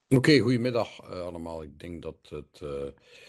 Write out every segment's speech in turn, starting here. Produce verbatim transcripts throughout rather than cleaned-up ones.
Oké, okay, goedemiddag uh, allemaal. Ik denk dat, het, uh,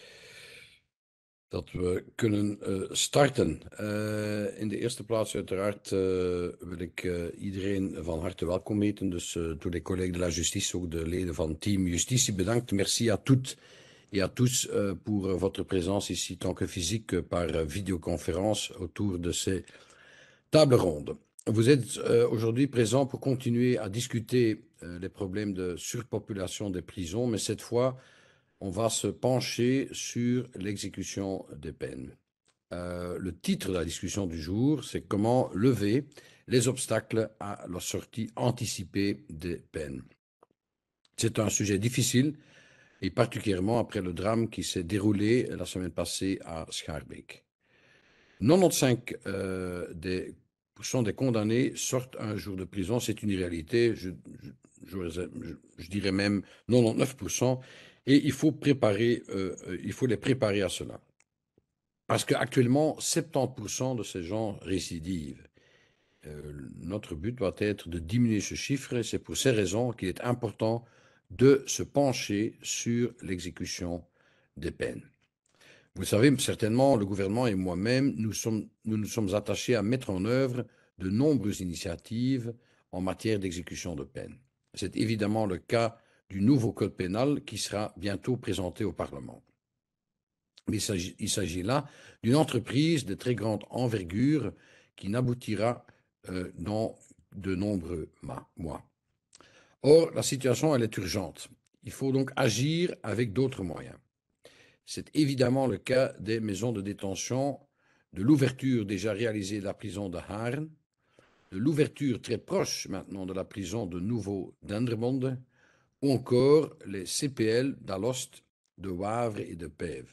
dat we kunnen uh, starten. Uh, in de eerste plaats uiteraard uh, wil ik uh, iedereen van harte welkom heten. Dus uh, tous les collègues de la justice, ook de leden van Team Justitie, bedankt. Merci à toutes et à tous uh, pour uh, votre présence ici, tant que physique que par uh, vidéoconférence autour de ces tables rondes. Vous êtes euh, aujourd'hui présents pour continuer à discuter euh, les problèmes de surpopulation des prisons, mais cette fois, on va se pencher sur l'exécution des peines. Euh, le titre de la discussion du jour, c'est comment lever les obstacles à la sortie anticipée des peines. C'est un sujet difficile, et particulièrement après le drame qui s'est déroulé la semaine passée à Schaerbeek. quatre-vingt-quinze euh, des, des condamnés sortent un jour de prison, c'est une réalité, je, je, je, je dirais même quatre-vingt-dix-neuf pour cent, et il faut, préparer, euh, il faut les préparer à cela. Parce qu'actuellement, soixante-dix pour cent de ces gens récidivent. Euh, notre but doit être de diminuer ce chiffre, et c'est pour ces raisons qu'il est important de se pencher sur l'exécution des peines. Vous le savez certainement, le gouvernement et moi-même, nous, sommes, nous nous sommes attachés à mettre en œuvre de nombreuses initiatives en matière d'exécution de peine. C'est évidemment le cas du nouveau code pénal qui sera bientôt présenté au Parlement. Mais il s'agit là d'une entreprise de très grande envergure qui n'aboutira euh, dans de nombreux mois. Or, la situation, elle est urgente. Il faut donc agir avec d'autres moyens. C'est évidemment le cas des maisons de détention, de l'ouverture déjà réalisée de la prison de Haren, de l'ouverture très proche maintenant de la prison de Nouveau-Dendermonde, ou encore les C P L d'Alost, de Wavre et de Pève.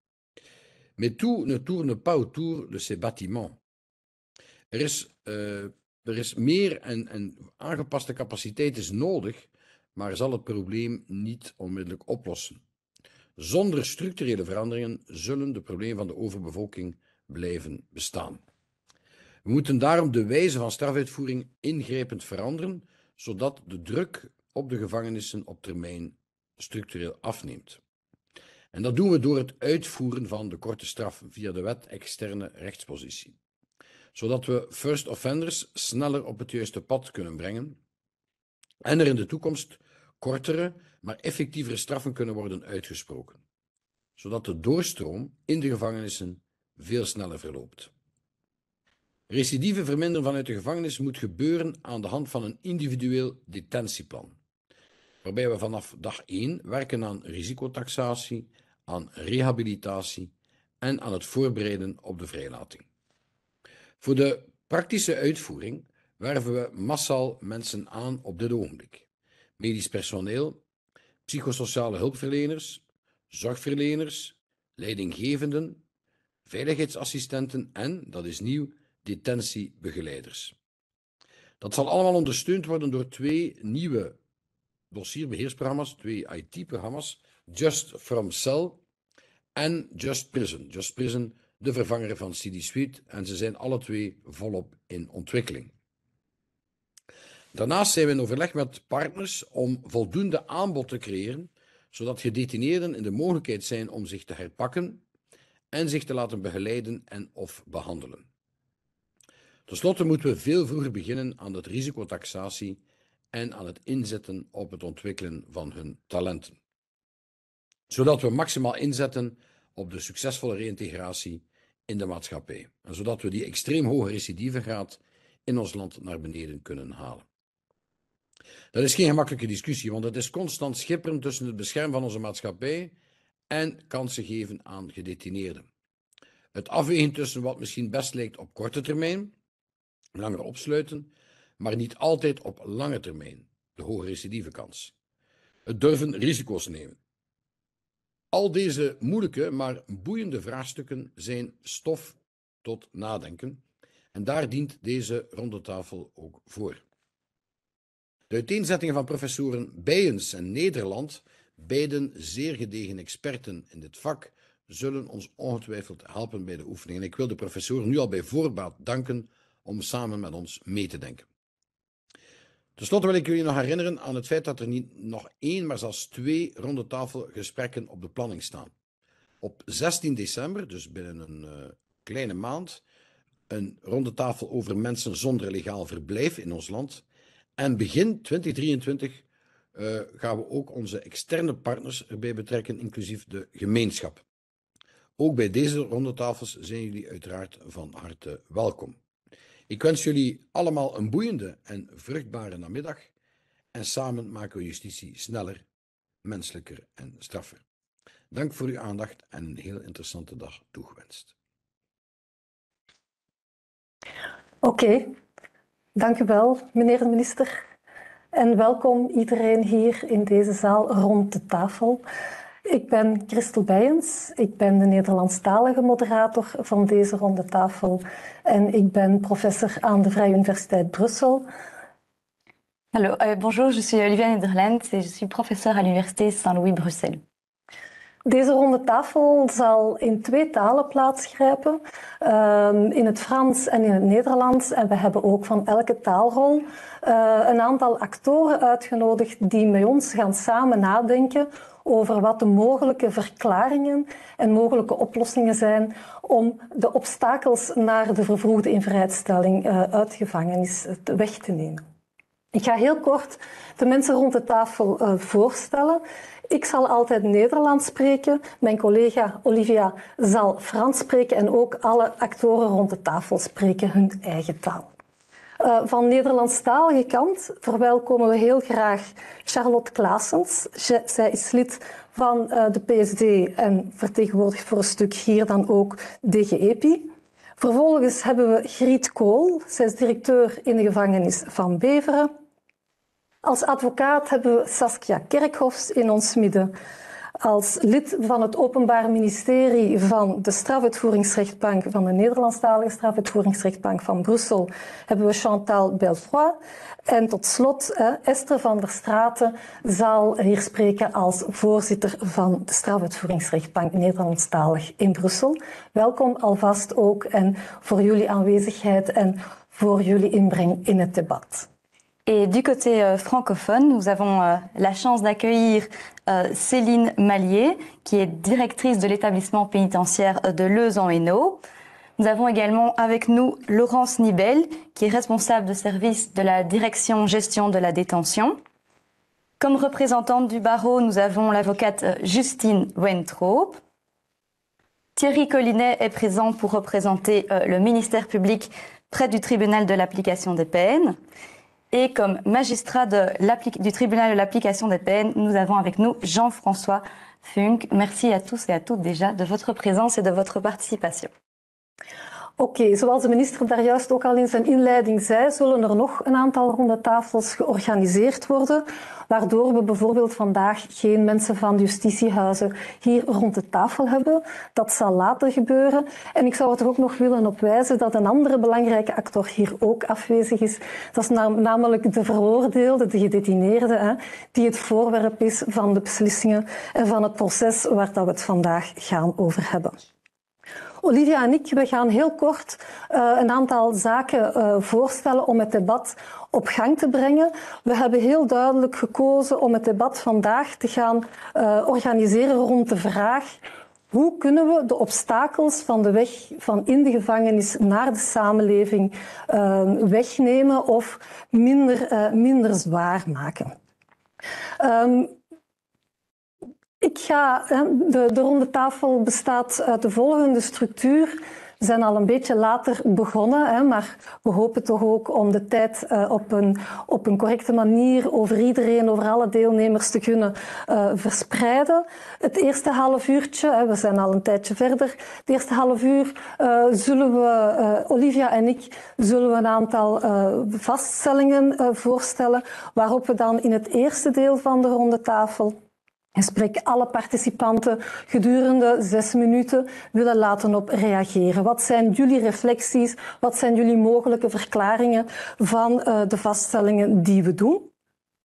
Mais tout ne tourne pas autour de ces bâtiments. Er is, uh, er is meer en, en aangepaste capaciteit is nodig, maar zal het probleem niet onmiddellijk oplossen. Zonder structurele veranderingen zullen de problemen van de overbevolking blijven bestaan. We moeten daarom de wijze van strafuitvoering ingrijpend veranderen, zodat de druk op de gevangenissen op termijn structureel afneemt. En dat doen we door het uitvoeren van de korte straf via de wet externe rechtspositie. Zodat we first offenders sneller op het juiste pad kunnen brengen en er in de toekomst kortere, maar effectievere straffen kunnen worden uitgesproken. Zodat de doorstroom in de gevangenissen veel sneller verloopt. Recidive verminderen vanuit de gevangenis moet gebeuren aan de hand van een individueel detentieplan, waarbij we vanaf dag één werken aan risicotaxatie, aan rehabilitatie en aan het voorbereiden op de vrijlating. Voor de praktische uitvoering werven we massaal mensen aan op dit ogenblik. Medisch personeel, psychosociale hulpverleners, zorgverleners, leidinggevenden, veiligheidsassistenten en, dat is nieuw, detentiebegeleiders. Dat zal allemaal ondersteund worden door twee nieuwe dossierbeheersprogramma's, twee I T-programma's, Just From Cell en Just Prison. Just Prison, de vervanger van C D Suite, en ze zijn alle twee volop in ontwikkeling. Daarnaast zijn we in overleg met partners om voldoende aanbod te creëren, zodat gedetineerden in de mogelijkheid zijn om zich te herpakken en zich te laten begeleiden en of behandelen. Ten slotte moeten we veel vroeger beginnen aan de risicotaxatie en aan het inzetten op het ontwikkelen van hun talenten. Zodat we maximaal inzetten op de succesvolle reïntegratie in de maatschappij. En zodat we die extreem hoge recidivegraad in ons land naar beneden kunnen halen. Dat is geen gemakkelijke discussie, want het is constant schipperen tussen het beschermen van onze maatschappij en kansen geven aan gedetineerden. Het afwegen tussen wat misschien best lijkt op korte termijn, langer opsluiten, maar niet altijd op lange termijn, de hoge recidivekans. Het durven risico's nemen. Al deze moeilijke, maar boeiende vraagstukken zijn stof tot nadenken en daar dient deze rondetafel ook voor. De uiteenzettingen van professoren Bijens en Nederland, beiden zeer gedegen experten in dit vak, zullen ons ongetwijfeld helpen bij de oefening. En ik wil de professoren nu al bij voorbaat danken om samen met ons mee te denken. Ten slotte wil ik jullie nog herinneren aan het feit dat er niet nog één, maar zelfs twee ronde tafelgesprekken op de planning staan. Op zestien december, dus binnen een uh, kleine maand, een ronde tafel over mensen zonder legaal verblijf in ons land. En begin twintig drieëntwintig uh, gaan we ook onze externe partners erbij betrekken, inclusief de gemeenschap. Ook bij deze rondetafels zijn jullie uiteraard van harte welkom. Ik wens jullie allemaal een boeiende en vruchtbare namiddag. En samen maken we justitie sneller, menselijker en straffer. Dank voor uw aandacht en een heel interessante dag toegewenst. Oké, okay. Dank u wel, meneer de minister. En welkom iedereen hier in deze zaal rond de tafel. Ik ben Christel Bijens, ik ben de Nederlandstalige moderator van deze ronde tafel en ik ben professor aan de Vrije Universiteit Brussel. Hallo, uh, bonjour, je suis Olivia Nederlands et je suis professeur à l'Université Saint-Louis Bruxelles. Deze ronde tafel zal in twee talen plaatsgrijpen, uh, in het Frans en in het Nederlands. En we hebben ook van elke taalrol uh, een aantal actoren uitgenodigd die met ons gaan samen nadenken over wat de mogelijke verklaringen en mogelijke oplossingen zijn om de obstakels naar de vervroegde invrijheidstelling uh, uit de gevangenis weg te nemen. Ik ga heel kort de mensen rond de tafel uh, voorstellen. Ik zal altijd Nederlands spreken. Mijn collega Olivia zal Frans spreken en ook alle actoren rond de tafel spreken hun eigen taal. Uh, van Nederlandstalige kant verwelkomen we heel graag Charlotte Claessens. Zij is lid van uh, de P S D en vertegenwoordigt voor een stuk hier dan ook D G E P I. Vervolgens hebben we Griet Kool. Zij is directeur in de gevangenis van Beveren. Als advocaat hebben we Saskia Kerkhofs in ons midden. Als lid van het Openbaar Ministerie van de Strafuitvoeringsrechtbank van de Nederlandstalige Strafuitvoeringsrechtbank van Brussel hebben we Chantal Belfroy. En tot slot eh, Esther van der Straten zal hier spreken als voorzitter van de Strafuitvoeringsrechtbank Nederlandstalig in Brussel. Welkom alvast ook en voor jullie aanwezigheid en voor jullie inbreng in het debat. Et du côté euh, francophone, nous avons euh, la chance d'accueillir euh, Céline Mallier, qui est directrice de l'établissement pénitentiaire de Leuze-en-Hainaut. Nous avons également avec nous Laurence Nibel, qui est responsable de service de la direction gestion de la détention. Comme représentante du barreau, nous avons l'avocate Justine Wentroop. Thierry Collinet est présent pour représenter euh, le ministère public près du tribunal de l'application des peines. Et comme magistrat de du tribunal de l'application des peines, nous avons avec nous Jean-François Funk. Merci à tous et à toutes déjà de votre présence et de votre participation. Oké, okay, zoals de minister daar juist ook al in zijn inleiding zei, zullen er nog een aantal ronde tafels georganiseerd worden, waardoor we bijvoorbeeld vandaag geen mensen van de justitiehuizen hier rond de tafel hebben. Dat zal later gebeuren. En ik zou er toch ook nog willen op wijzen dat een andere belangrijke actor hier ook afwezig is. Dat is namelijk de veroordeelde, de gedetineerde, hè, die het voorwerp is van de beslissingen en van het proces waar dat we het vandaag gaan over hebben. Olivia en ik we gaan heel kort uh, een aantal zaken uh, voorstellen om het debat op gang te brengen. We hebben heel duidelijk gekozen om het debat vandaag te gaan uh, organiseren rond de vraag: hoe kunnen we de obstakels van de weg van in de gevangenis naar de samenleving uh, wegnemen of minder, uh, minder zwaar maken? Um, Ik ga, de, de ronde tafel bestaat uit de volgende structuur. We zijn al een beetje later begonnen, maar we hopen toch ook om de tijd op een, op een correcte manier over iedereen, over alle deelnemers te kunnen uh, verspreiden. Het eerste half uurtje, we zijn al een tijdje verder, het eerste half uur uh, zullen we, uh, Olivia en ik, zullen we een aantal uh, vaststellingen uh, voorstellen, waarop we dan in het eerste deel van de ronde tafel en spreek alle participanten gedurende zes minuten willen laten op reageren. Wat zijn jullie reflecties? Wat zijn jullie mogelijke verklaringen van uh, de vaststellingen die we doen?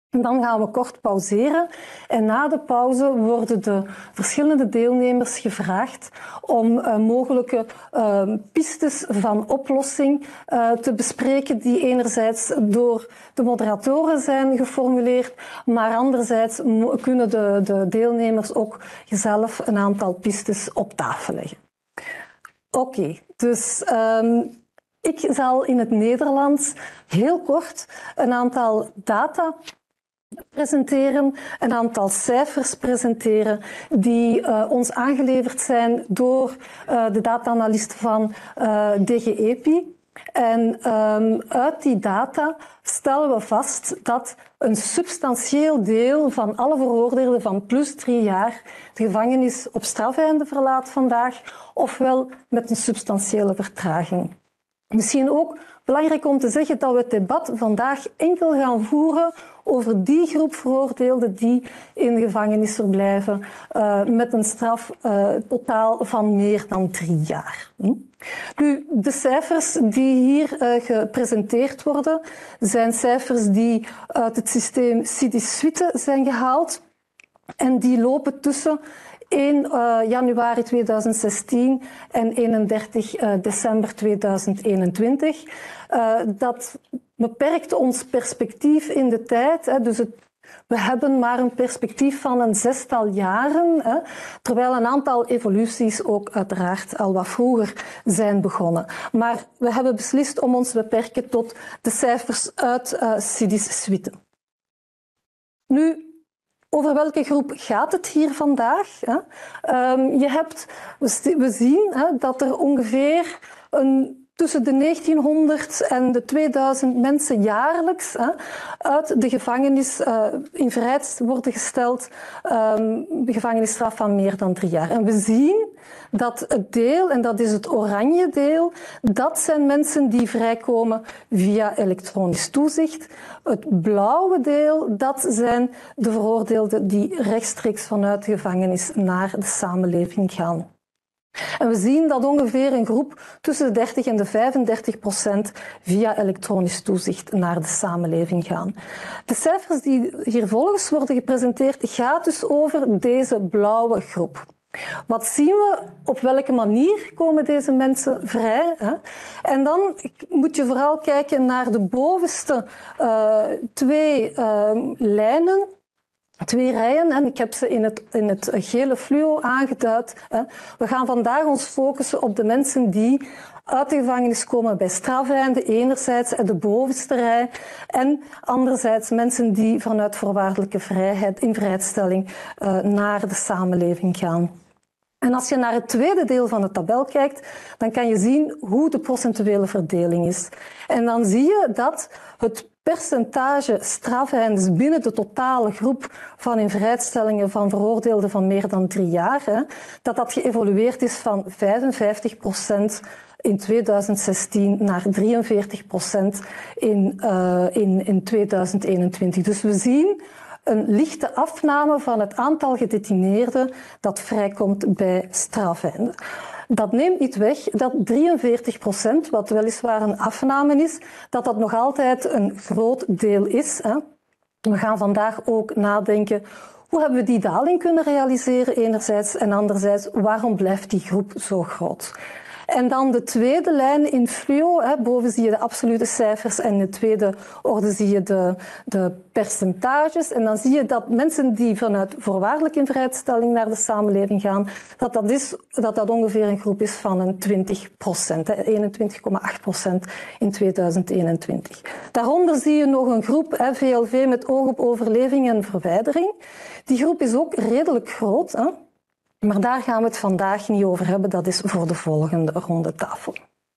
En dan gaan we kort pauzeren en na de pauze worden de verschillende deelnemers gevraagd om uh, mogelijke uh, pistes van oplossing uh, te bespreken die enerzijds door de moderatoren zijn geformuleerd, maar anderzijds kunnen de, de deelnemers ook zelf een aantal pistes op tafel leggen. Oké, okay, dus um, ik zal in het Nederlands heel kort een aantal data presenteren, een aantal cijfers presenteren die uh, ons aangeleverd zijn door uh, de data-analyst van uh, D G E P I. En um, uit die data stellen we vast dat een substantieel deel van alle veroordeelden van plus drie jaar de gevangenis op strafeinde verlaat vandaag, ofwel met een substantiële vertraging. Misschien ook belangrijk om te zeggen dat we het debat vandaag enkel gaan voeren over die groep veroordeelden die in de gevangenis verblijven uh, met een straf uh, totaal van meer dan drie jaar. Hm? Nu, de cijfers die hier uh, gepresenteerd worden, zijn cijfers die uit het systeem Sidis-Suite zijn gehaald en die lopen tussen één januari tweeduizend zestien en eenendertig december tweeduizend eenentwintig. Uh, dat beperkt ons perspectief in de tijd. Hè, dus het, we hebben maar een perspectief van een zestal jaren, hè, terwijl een aantal evoluties ook uiteraard al wat vroeger zijn begonnen. Maar we hebben beslist om ons te beperken tot de cijfers uit uh, Sidis-Suite. Nu, over welke groep gaat het hier vandaag? Hè? Um, je hebt, we zien hè, dat er ongeveer een, tussen de negentienhonderd en de tweeduizend mensen jaarlijks hè, uit de gevangenis uh, in vrijheid worden gesteld, um, de gevangenisstraf van meer dan drie jaar. En we zien dat het deel, en dat is het oranje deel, dat zijn mensen die vrijkomen via elektronisch toezicht. Het blauwe deel, dat zijn de veroordeelden die rechtstreeks vanuit de gevangenis naar de samenleving gaan. En we zien dat ongeveer een groep tussen de dertig en de vijfendertig procent via elektronisch toezicht naar de samenleving gaan. De cijfers die hier volgens worden gepresenteerd, gaat dus over deze blauwe groep. Wat zien we? Op welke manier komen deze mensen vrij? Hè? En dan moet je vooral kijken naar de bovenste uh, twee uh, lijnen. Twee rijen, en ik heb ze in het, in het gele fluo aangeduid. We gaan vandaag ons focussen op de mensen die uit de gevangenis komen bij strafeinde, enerzijds de bovenste rij, en anderzijds mensen die vanuit voorwaardelijke vrijheid in vrijstelling uh, naar de samenleving gaan. En als je naar het tweede deel van de tabel kijkt, dan kan je zien hoe de procentuele verdeling is. En dan zie je dat het percentage strafeindes binnen de totale groep van invrijstellingen van veroordeelden van meer dan drie jaar, hè, dat dat geëvolueerd is van vijfenvijftig procent in tweeduizend zestien naar drieënveertig procent in, uh, in, in tweeduizend eenentwintig. Dus we zien een lichte afname van het aantal gedetineerden dat vrijkomt bij strafeinde. Dat neemt niet weg dat drieënveertig procent, wat weliswaar een afname is, dat dat nog altijd een groot deel is. Hè. We gaan vandaag ook nadenken, hoe hebben we die daling kunnen realiseren enerzijds en anderzijds, waarom blijft die groep zo groot? En dan de tweede lijn in fluo, hè, boven zie je de absolute cijfers en in de tweede orde zie je de, de percentages. En dan zie je dat mensen die vanuit voorwaardelijke invrijstelling naar de samenleving gaan, dat dat, is, dat dat ongeveer een groep is van een twintig procent, eenentwintig komma acht procent in tweeduizend eenentwintig. Daaronder zie je nog een groep, hè, V L V met oog op overleving en verwijdering. Die groep is ook redelijk groot, hè. Maar daar gaan we het vandaag niet over hebben, dat is voor de volgende ronde tafel.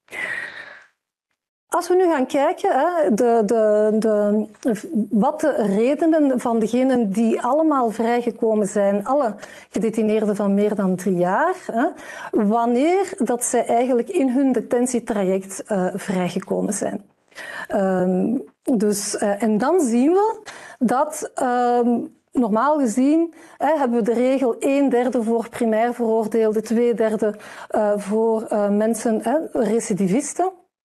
Als we nu gaan kijken, de, de, de, wat de redenen van degenen die allemaal vrijgekomen zijn, alle gedetineerden van meer dan drie jaar, wanneer dat zij eigenlijk in hun detentietraject uh, vrijgekomen zijn. Um, dus, uh, en dan zien we dat Um, normaal gezien hè, hebben we de regel een derde voor primair veroordeelden, twee derde uh, voor uh, mensen, hè, recidivisten.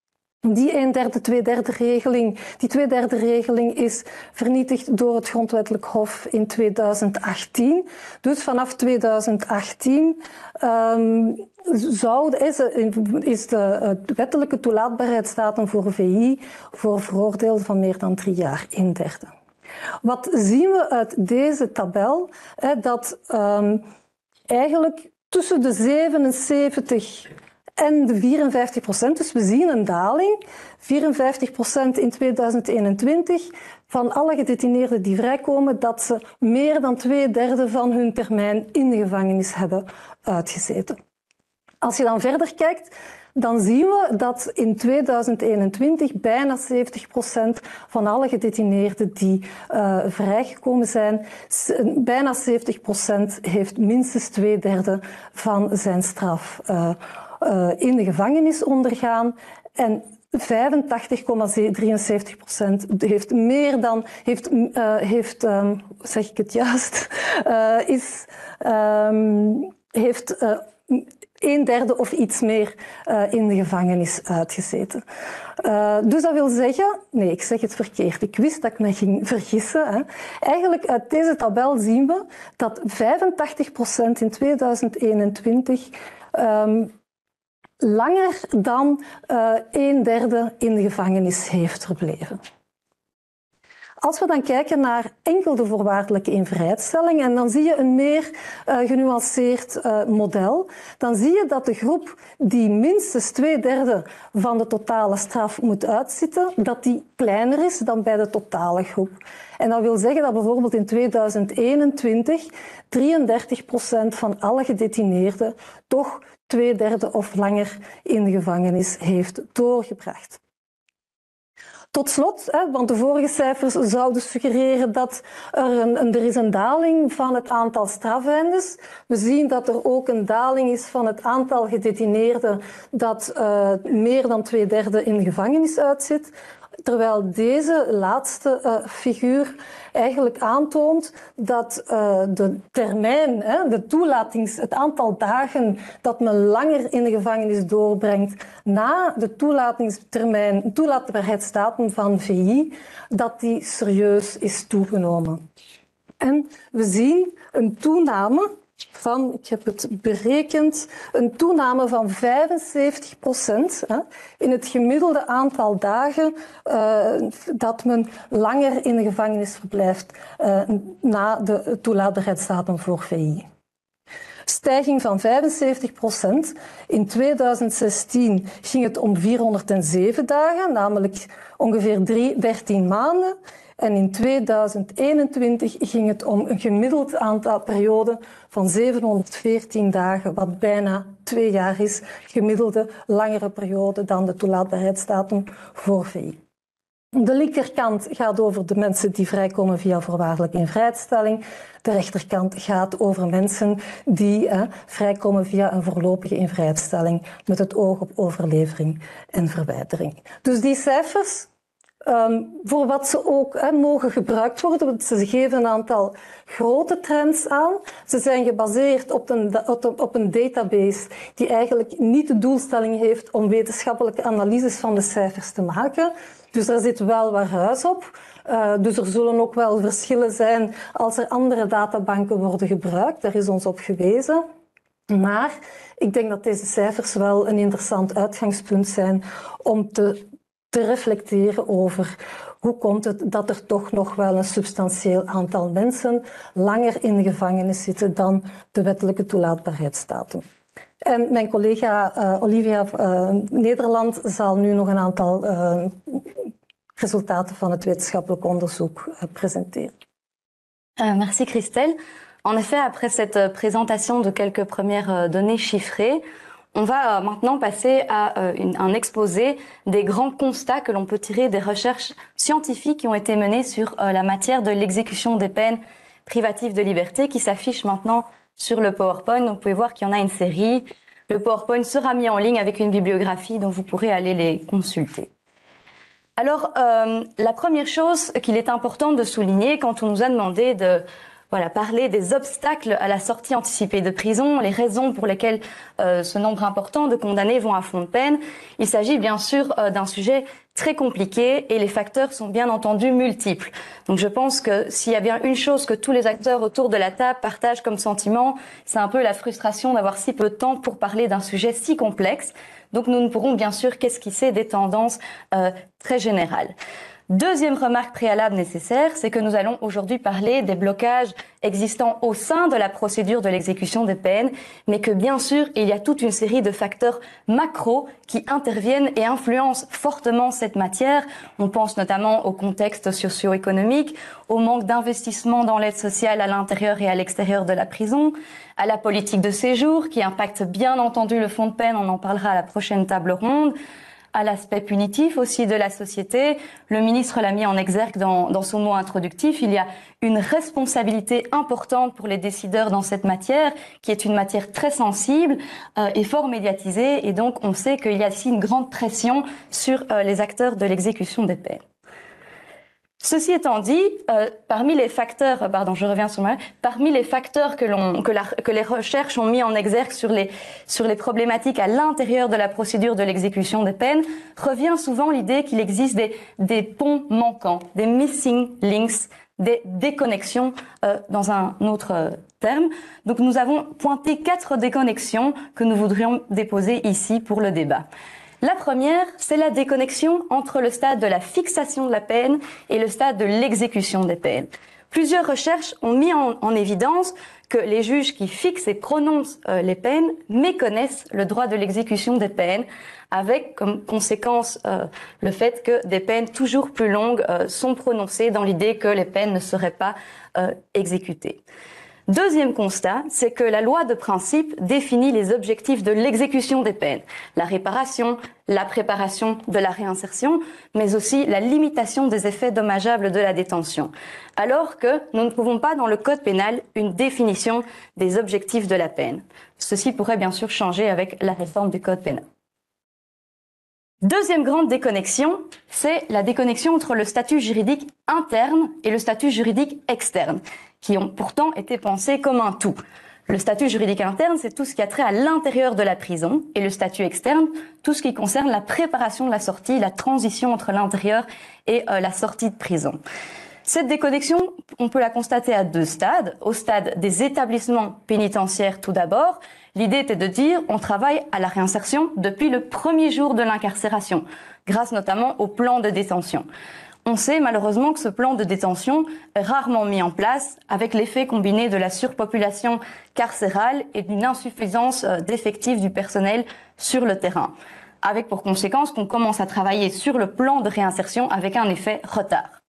Die een derde, twee derde regeling, die twee derde regeling is vernietigd door het Grondwettelijk Hof in tweeduizend achttien. Dus vanaf tweeduizend achttien um, zou, is, is de uh, wettelijke toelaatbaarheidsdatum voor V I voor veroordeelden van meer dan drie jaar een derde. Wat zien we uit deze tabel? Hè, dat um, eigenlijk tussen de zevenenzeventig en de vierenvijftig procent, dus we zien een daling, vierenvijftig procent in tweeduizend eenentwintig, van alle gedetineerden die vrijkomen, dat ze meer dan twee derde van hun termijn in de gevangenis hebben uitgezeten. Als je dan verder kijkt, dan zien we dat in tweeduizend eenentwintig bijna zeventig procent van alle gedetineerden die uh, vrijgekomen zijn, bijna zeventig procent heeft minstens twee derde van zijn straf uh, uh, in de gevangenis ondergaan. En vijfentachtig komma drieënzeventig procent heeft meer dan, heeft, uh, heeft um, zeg ik het juist, uh, is, um, heeft uh, een derde of iets meer uh, in de gevangenis uitgezeten. Uh, dus dat wil zeggen, nee, ik zeg het verkeerd. Ik wist dat ik me ging vergissen. Hè. Eigenlijk uit deze tabel zien we dat vijfentachtig procent in tweeduizend eenentwintig um, langer dan uh, een derde in de gevangenis heeft verbleven. Als we dan kijken naar enkel de voorwaardelijke invrijheidstelling, en dan zie je een meer uh, genuanceerd uh, model, dan zie je dat de groep die minstens twee derde van de totale straf moet uitzitten, dat die kleiner is dan bij de totale groep. En dat wil zeggen dat bijvoorbeeld in tweeduizend eenentwintig drieëndertig procent van alle gedetineerden toch twee derde of langer in de gevangenis heeft doorgebracht. Tot slot, hè, want de vorige cijfers zouden suggereren dat er, een, een, er is een daling van het aantal strafeindes. We zien dat er ook een daling is van het aantal gedetineerden dat uh, meer dan twee derde in de gevangenis uitzit. Terwijl deze laatste uh, figuur eigenlijk aantoont dat uh, de termijn, hè, de toelatings, het aantal dagen dat men langer in de gevangenis doorbrengt na de toelatingstermijn, toelaatbaarheidsdatum van V I, dat die serieus is toegenomen. En we zien een toename van, ik heb het berekend, een toename van vijfenzeventig procent hè, in het gemiddelde aantal dagen uh, dat men langer in de gevangenis verblijft uh, na de toelaatbaarheidsdatum voor V I. Stijging van vijfenzeventig procent. In tweeduizend zestien ging het om vierhonderdzeven dagen, namelijk ongeveer dertien maanden. En in tweeduizend eenentwintig ging het om een gemiddeld aantal periode van zevenhonderdveertien dagen, wat bijna twee jaar is, gemiddelde langere periode dan de toelaatbaarheidsdatum voor V I. De linkerkant gaat over de mensen die vrijkomen via voorwaardelijke invrijheidstelling. De rechterkant gaat over mensen die eh, vrijkomen via een voorlopige invrijheidstelling met het oog op overlevering en verwijdering. Dus die cijfers, Um, voor wat ze ook he, mogen gebruikt worden, want ze geven een aantal grote trends aan. Ze zijn gebaseerd op een, op een database die eigenlijk niet de doelstelling heeft om wetenschappelijke analyses van de cijfers te maken. Dus daar zit wel wat ruis op. Uh, dus er zullen ook wel verschillen zijn als er andere databanken worden gebruikt. Daar is ons op gewezen. Maar ik denk dat deze cijfers wel een interessant uitgangspunt zijn om te te reflecteren over hoe komt het dat er toch nog wel een substantieel aantal mensen langer in de gevangenis zitten dan de wettelijke toelaatbaarheidsdatum. En mijn collega uh, Olivia uh, Nederland zal nu nog een aantal uh, resultaten van het wetenschappelijk onderzoek uh, presenteren. Uh, merci Christelle. En effet, après cette présentation de quelques premières données chiffrées, on va maintenant passer à une, un exposé des grands constats que l'on peut tirer des recherches scientifiques qui ont été menées sur la matière de l'exécution des peines privatives de liberté qui s'affiche maintenant sur le PowerPoint. Donc, vous pouvez voir qu'il y en a une série. Le PowerPoint sera mis en ligne avec une bibliographie dont vous pourrez aller les consulter. Alors, euh, la première chose qu'il est important de souligner quand on nous a demandé de voilà, parler des obstacles à la sortie anticipée de prison, les raisons pour lesquelles euh, ce nombre important de condamnés vont à fond de peine. Il s'agit bien sûr euh, d'un sujet très compliqué et les facteurs sont bien entendu multiples. Donc je pense que s'il y a bien une chose que tous les acteurs autour de la table partagent comme sentiment, c'est un peu la frustration d'avoir si peu de temps pour parler d'un sujet si complexe. Donc nous ne pourrons bien sûr qu'esquisser des tendances euh, très générales. Deuxième remarque préalable nécessaire, c'est que nous allons aujourd'hui parler des blocages existants au sein de la procédure de l'exécution des peines, mais que bien sûr, il y a toute une série de facteurs macro qui interviennent et influencent fortement cette matière. On pense notamment au contexte socio-économique, au manque d'investissement dans l'aide sociale à l'intérieur et à l'extérieur de la prison, à la politique de séjour qui impacte bien entendu le fond de peine, on en parlera à la prochaine table ronde, à l'aspect punitif aussi de la société. Le ministre l'a mis en exergue dans, dans son mot introductif. Il y a une responsabilité importante pour les décideurs dans cette matière, qui est une matière très sensible euh, et fort médiatisée. Et donc, on sait qu'il y a ici une grande pression sur euh, les acteurs de l'exécution des peines. Ceci étant dit, euh, parmi les facteurs, pardon, je reviens sur moi, parmi les facteurs que l'on, que, la, que les recherches ont mis en exergue sur les, sur les problématiques à l'intérieur de la procédure de l'exécution des peines, revient souvent l'idée qu'il existe des, des ponts manquants, des missing links, des déconnexions euh, dans un autre euh, terme. Donc nous avons pointé quatre déconnexions que nous voudrions déposer ici pour le débat. La première, c'est la déconnexion entre le stade de la fixation de la peine et le stade de l'exécution des peines. Plusieurs recherches ont mis en, en évidence que les juges qui fixent et prononcent euh, les peines méconnaissent le droit de l'exécution des peines, avec comme conséquence euh, le fait que des peines toujours plus longues euh, sont prononcées dans l'idée que les peines ne seraient pas euh, exécutées. Deuxième constat, c'est que la loi de principe définit les objectifs de l'exécution des peines, la réparation, la préparation de la réinsertion, mais aussi la limitation des effets dommageables de la détention. Alors que nous ne trouvons pas dans le code pénal une définition des objectifs de la peine. Ceci pourrait bien sûr changer avec la réforme du code pénal. Deuxième grande déconnexion, c'est la déconnexion entre le statut juridique interne et le statut juridique externe, qui ont pourtant été pensés comme un tout. Le statut juridique interne, c'est tout ce qui a trait à l'intérieur de la prison, et le statut externe, tout ce qui concerne la préparation de la sortie, la transition entre l'intérieur et euh, la sortie de prison. Cette déconnexion, on peut la constater à deux stades. Au stade des établissements pénitentiaires tout d'abord, l'idée était de dire on travaille à la réinsertion depuis le premier jour de l'incarcération, grâce notamment au plan de détention. On sait malheureusement que ce plan de détention est rarement mis en place avec l'effet combiné de la surpopulation carcérale et d'une insuffisance d'effectifs du personnel sur le terrain, avec pour conséquence qu'on commence à travailler sur le plan de réinsertion avec un effet retard.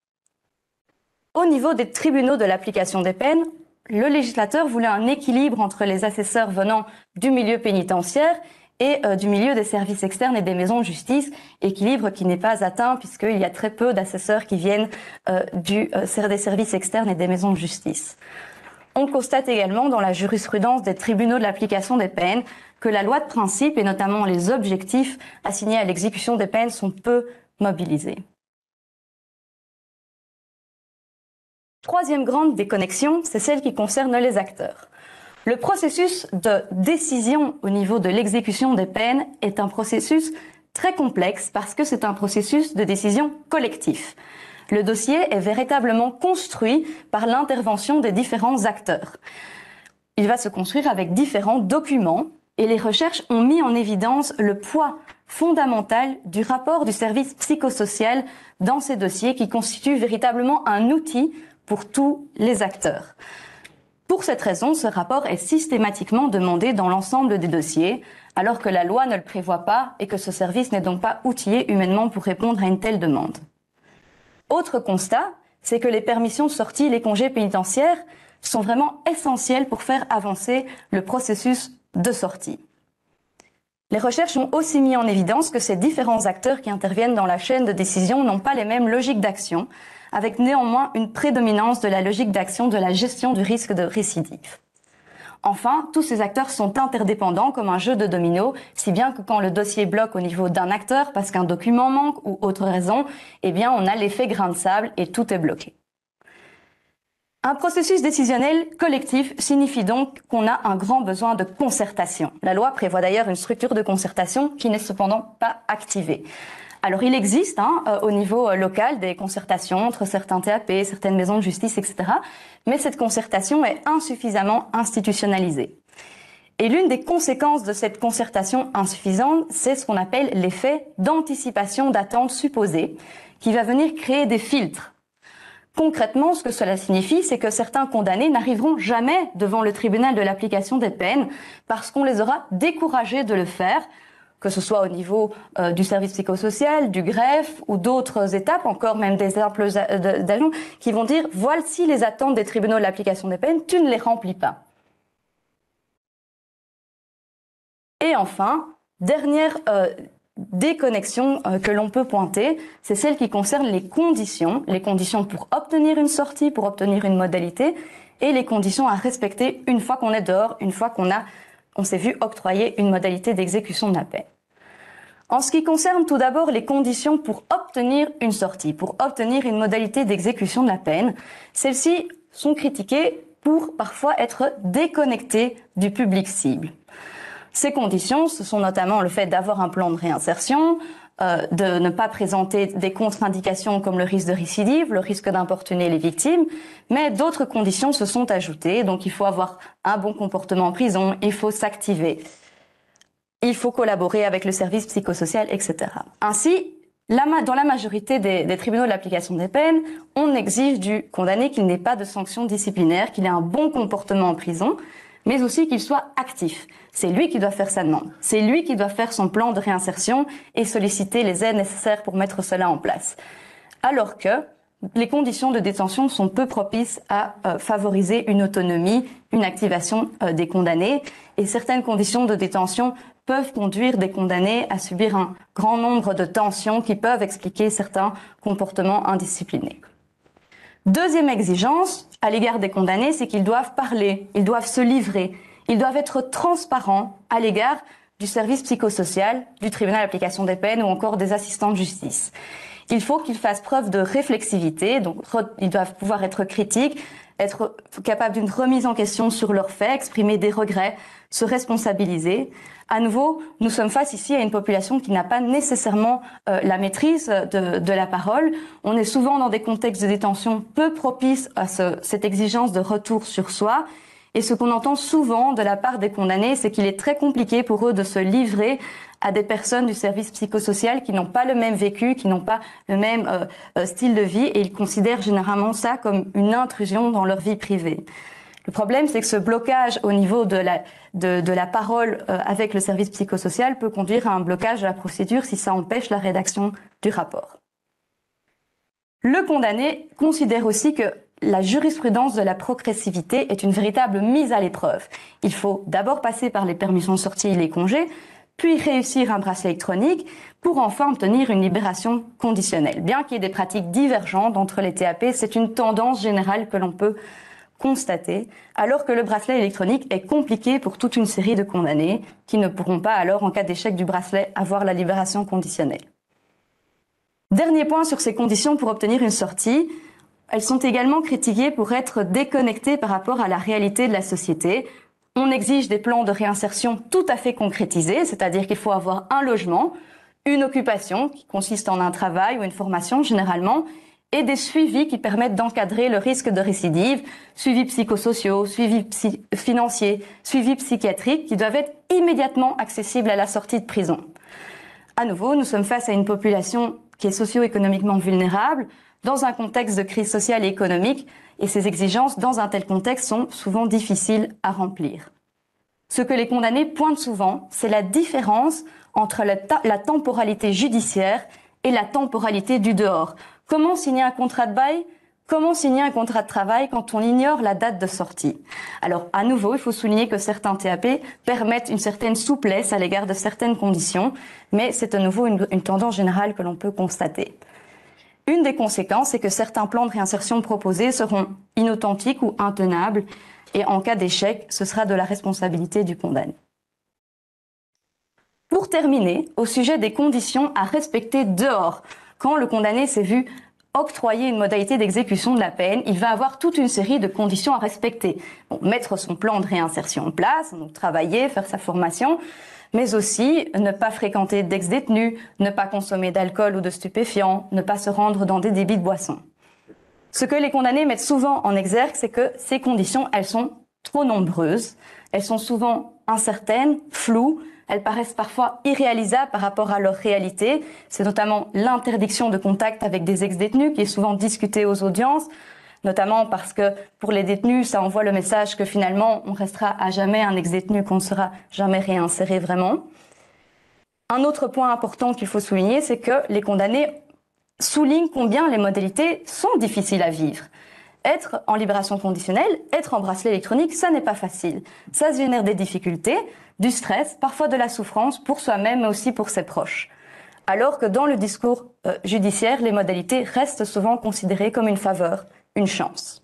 Au niveau des tribunaux de l'application des peines, le législateur voulait un équilibre entre les assesseurs venant du milieu pénitentiaire et euh, du milieu des services externes et des maisons de justice, équilibre qui n'est pas atteint puisqu'il y a très peu d'assesseurs qui viennent euh, du, euh, des services externes et des maisons de justice. On constate également dans la jurisprudence des tribunaux de l'application des peines que la loi de principe et notamment les objectifs assignés à l'exécution des peines sont peu mobilisés. Troisième grande déconnexion, c'est celle qui concerne les acteurs. Le processus de décision au niveau de l'exécution des peines est un processus très complexe parce que c'est un processus de décision collectif. Le dossier est véritablement construit par l'intervention des différents acteurs. Il va se construire avec différents documents et les recherches ont mis en évidence le poids fondamental du rapport du service psychosocial dans ces dossiers qui constitue véritablement un outil pour tous les acteurs. Pour cette raison, ce rapport est systématiquement demandé dans l'ensemble des dossiers, alors que la loi ne le prévoit pas et que ce service n'est donc pas outillé humainement pour répondre à une telle demande. Autre constat, c'est que les permissions de sortie, les congés pénitentiaires sont vraiment essentiels pour faire avancer le processus de sortie. Les recherches ont aussi mis en évidence que ces différents acteurs qui interviennent dans la chaîne de décision n'ont pas les mêmes logiques d'action, avec néanmoins une prédominance de la logique d'action de la gestion du risque de récidive. Enfin, tous ces acteurs sont interdépendants comme un jeu de dominos, si bien que quand le dossier bloque au niveau d'un acteur parce qu'un document manque ou autre raison, eh bien on a l'effet grain de sable et tout est bloqué. Un processus décisionnel collectif signifie donc qu'on a un grand besoin de concertation. La loi prévoit d'ailleurs une structure de concertation qui n'est cependant pas activée. Alors il existe hein, euh, au niveau euh, local des concertations entre certains T A P, certaines maisons de justice, et cetera. Mais cette concertation est insuffisamment institutionnalisée. Et l'une des conséquences de cette concertation insuffisante, c'est ce qu'on appelle l'effet d'anticipation d'attente supposée, qui va venir créer des filtres. Concrètement, ce que cela signifie, c'est que certains condamnés n'arriveront jamais devant le tribunal de l'application des peines parce qu'on les aura découragés de le faire, que ce soit au niveau euh, du service psychosocial, du greffe ou d'autres étapes, encore même des simples agents qui vont dire « voici les attentes des tribunaux de l'application des peines, tu ne les remplis pas ». Et enfin, dernière euh, déconnexion euh, que l'on peut pointer, c'est celle qui concerne les conditions, les conditions pour obtenir une sortie, pour obtenir une modalité, et les conditions à respecter une fois qu'on est dehors, une fois qu'on a, on s'est vu octroyer une modalité d'exécution de la peine. En ce qui concerne tout d'abord les conditions pour obtenir une sortie, pour obtenir une modalité d'exécution de la peine, celles-ci sont critiquées pour parfois être déconnectées du public cible. Ces conditions, ce sont notamment le fait d'avoir un plan de réinsertion, euh, de ne pas présenter des contre-indications comme le risque de récidive, le risque d'importuner les victimes, mais d'autres conditions se sont ajoutées. Donc il faut avoir un bon comportement en prison, il faut s'activer, il faut collaborer avec le service psychosocial, et cetera. Ainsi, la, dans la majorité des, des tribunaux de l'application des peines, on exige du condamné qu'il n'ait pas de sanctions disciplinaires, qu'il ait un bon comportement en prison, mais aussi qu'il soit actif. C'est lui qui doit faire sa demande. C'est lui qui doit faire son plan de réinsertion et solliciter les aides nécessaires pour mettre cela en place. Alors que les conditions de détention sont peu propices à euh, favoriser une autonomie, une activation euh, des condamnés. Et certaines conditions de détention peuvent conduire des condamnés à subir un grand nombre de tensions qui peuvent expliquer certains comportements indisciplinés. Deuxième exigence à l'égard des condamnés, c'est qu'ils doivent parler, ils doivent se livrer, ils doivent être transparents à l'égard du service psychosocial, du tribunal d'application des peines ou encore des assistants de justice. Il faut qu'ils fassent preuve de réflexivité, donc ils doivent pouvoir être critiques, être capables d'une remise en question sur leurs faits, exprimer des regrets, se responsabiliser. À nouveau, nous sommes face ici à une population qui n'a pas nécessairement euh, la maîtrise de, de la parole. On est souvent dans des contextes de détention peu propices à ce, cette exigence de retour sur soi. Et ce qu'on entend souvent de la part des condamnés, c'est qu'il est très compliqué pour eux de se livrer à des personnes du service psychosocial qui n'ont pas le même vécu, qui n'ont pas le même euh, style de vie, et ils considèrent généralement ça comme une intrusion dans leur vie privée. Le problème, c'est que ce blocage au niveau de la, de, de la parole euh, avec le service psychosocial peut conduire à un blocage de la procédure si ça empêche la rédaction du rapport. Le condamné considère aussi que la jurisprudence de la progressivité est une véritable mise à l'épreuve. Il faut d'abord passer par les permissions de sortie et les congés, puis réussir un bracelet électronique pour enfin obtenir une libération conditionnelle. Bien qu'il y ait des pratiques divergentes entre les T A P, c'est une tendance générale que l'on peut constater, alors que le bracelet électronique est compliqué pour toute une série de condamnés qui ne pourront pas alors, en cas d'échec du bracelet, avoir la libération conditionnelle. Dernier point sur ces conditions pour obtenir une sortie, elles sont également critiquées pour être déconnectées par rapport à la réalité de la société. On exige des plans de réinsertion tout à fait concrétisés, c'est-à-dire qu'il faut avoir un logement, une occupation qui consiste en un travail ou une formation généralement, et des suivis qui permettent d'encadrer le risque de récidive, suivis psychosociaux, suivis psy- financiers, suivis psychiatriques qui doivent être immédiatement accessibles à la sortie de prison. À nouveau, nous sommes face à une population qui est socio-économiquement vulnérable, dans un contexte de crise sociale et économique, et ces exigences dans un tel contexte sont souvent difficiles à remplir. Ce que les condamnés pointent souvent, c'est la différence entre la, la temporalité judiciaire et la temporalité du dehors. Comment signer un contrat de bail ? Comment signer un contrat de travail quand on ignore la date de sortie ? Alors, à nouveau, il faut souligner que certains T A P permettent une certaine souplesse à l'égard de certaines conditions, mais c'est à nouveau une, une tendance générale que l'on peut constater. Une des conséquences, c'est que certains plans de réinsertion proposés seront inauthentiques ou intenables, et en cas d'échec, ce sera de la responsabilité du condamné. Pour terminer, au sujet des conditions à respecter dehors, quand le condamné s'est vu octroyer une modalité d'exécution de la peine, il va avoir toute une série de conditions à respecter. Bon, mettre son plan de réinsertion en place, donc travailler, faire sa formation, mais aussi ne pas fréquenter d'ex-détenus, ne pas consommer d'alcool ou de stupéfiants, ne pas se rendre dans des débits de boissons. Ce que les condamnés mettent souvent en exergue, c'est que ces conditions, elles sont trop nombreuses, elles sont souvent incertaines, floues, elles paraissent parfois irréalisables par rapport à leur réalité. C'est notamment l'interdiction de contact avec des ex-détenus qui est souvent discutée aux audiences, notamment parce que pour les détenus, ça envoie le message que finalement, on restera à jamais un ex-détenu, qu'on ne sera jamais réinséré vraiment. Un autre point important qu'il faut souligner, c'est que les condamnés soulignent combien les modalités sont difficiles à vivre. Être en libération conditionnelle, être en bracelet électronique, ça n'est pas facile. Ça génère des difficultés, du stress, parfois de la souffrance pour soi-même, mais aussi pour ses proches. Alors que dans le discours euh, judiciaire, les modalités restent souvent considérées comme une faveur, une chance.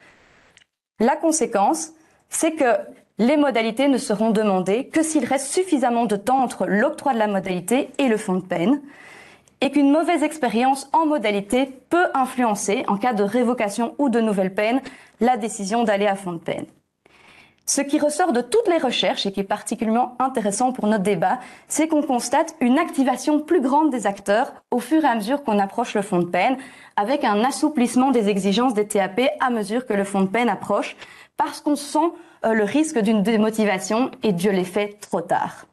La conséquence, c'est que les modalités ne seront demandées que s'il reste suffisamment de temps entre l'octroi de la modalité et le fond de peine, et qu'une mauvaise expérience en modalité peut influencer, en cas de révocation ou de nouvelle peine, la décision d'aller à fond de peine. Ce qui ressort de toutes les recherches, et qui est particulièrement intéressant pour notre débat, c'est qu'on constate une activation plus grande des acteurs au fur et à mesure qu'on approche le fond de peine, avec un assouplissement des exigences des T A P à mesure que le fond de peine approche, parce qu'on sent euh, le risque d'une démotivation et Dieu l'ait fait trop tard.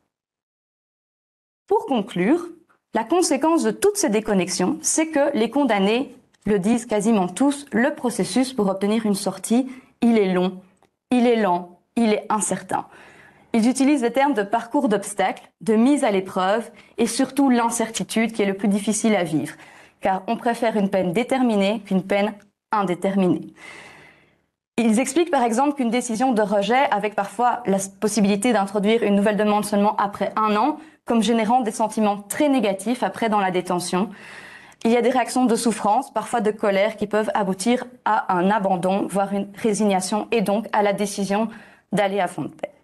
Pour conclure, la conséquence de toutes ces déconnexions, c'est que les condamnés le disent quasiment tous, le processus pour obtenir une sortie, il est long, il est lent, il est incertain. Ils utilisent les termes de parcours d'obstacles, de mise à l'épreuve et surtout l'incertitude qui est le plus difficile à vivre, car on préfère une peine déterminée qu'une peine indéterminée. Ils expliquent par exemple qu'une décision de rejet, avec parfois la possibilité d'introduire une nouvelle demande seulement après un an, comme générant des sentiments très négatifs après dans la détention. Il y a des réactions de souffrance, parfois de colère, qui peuvent aboutir à un abandon, voire une résignation, et donc à la décision d'aller à fond de peine.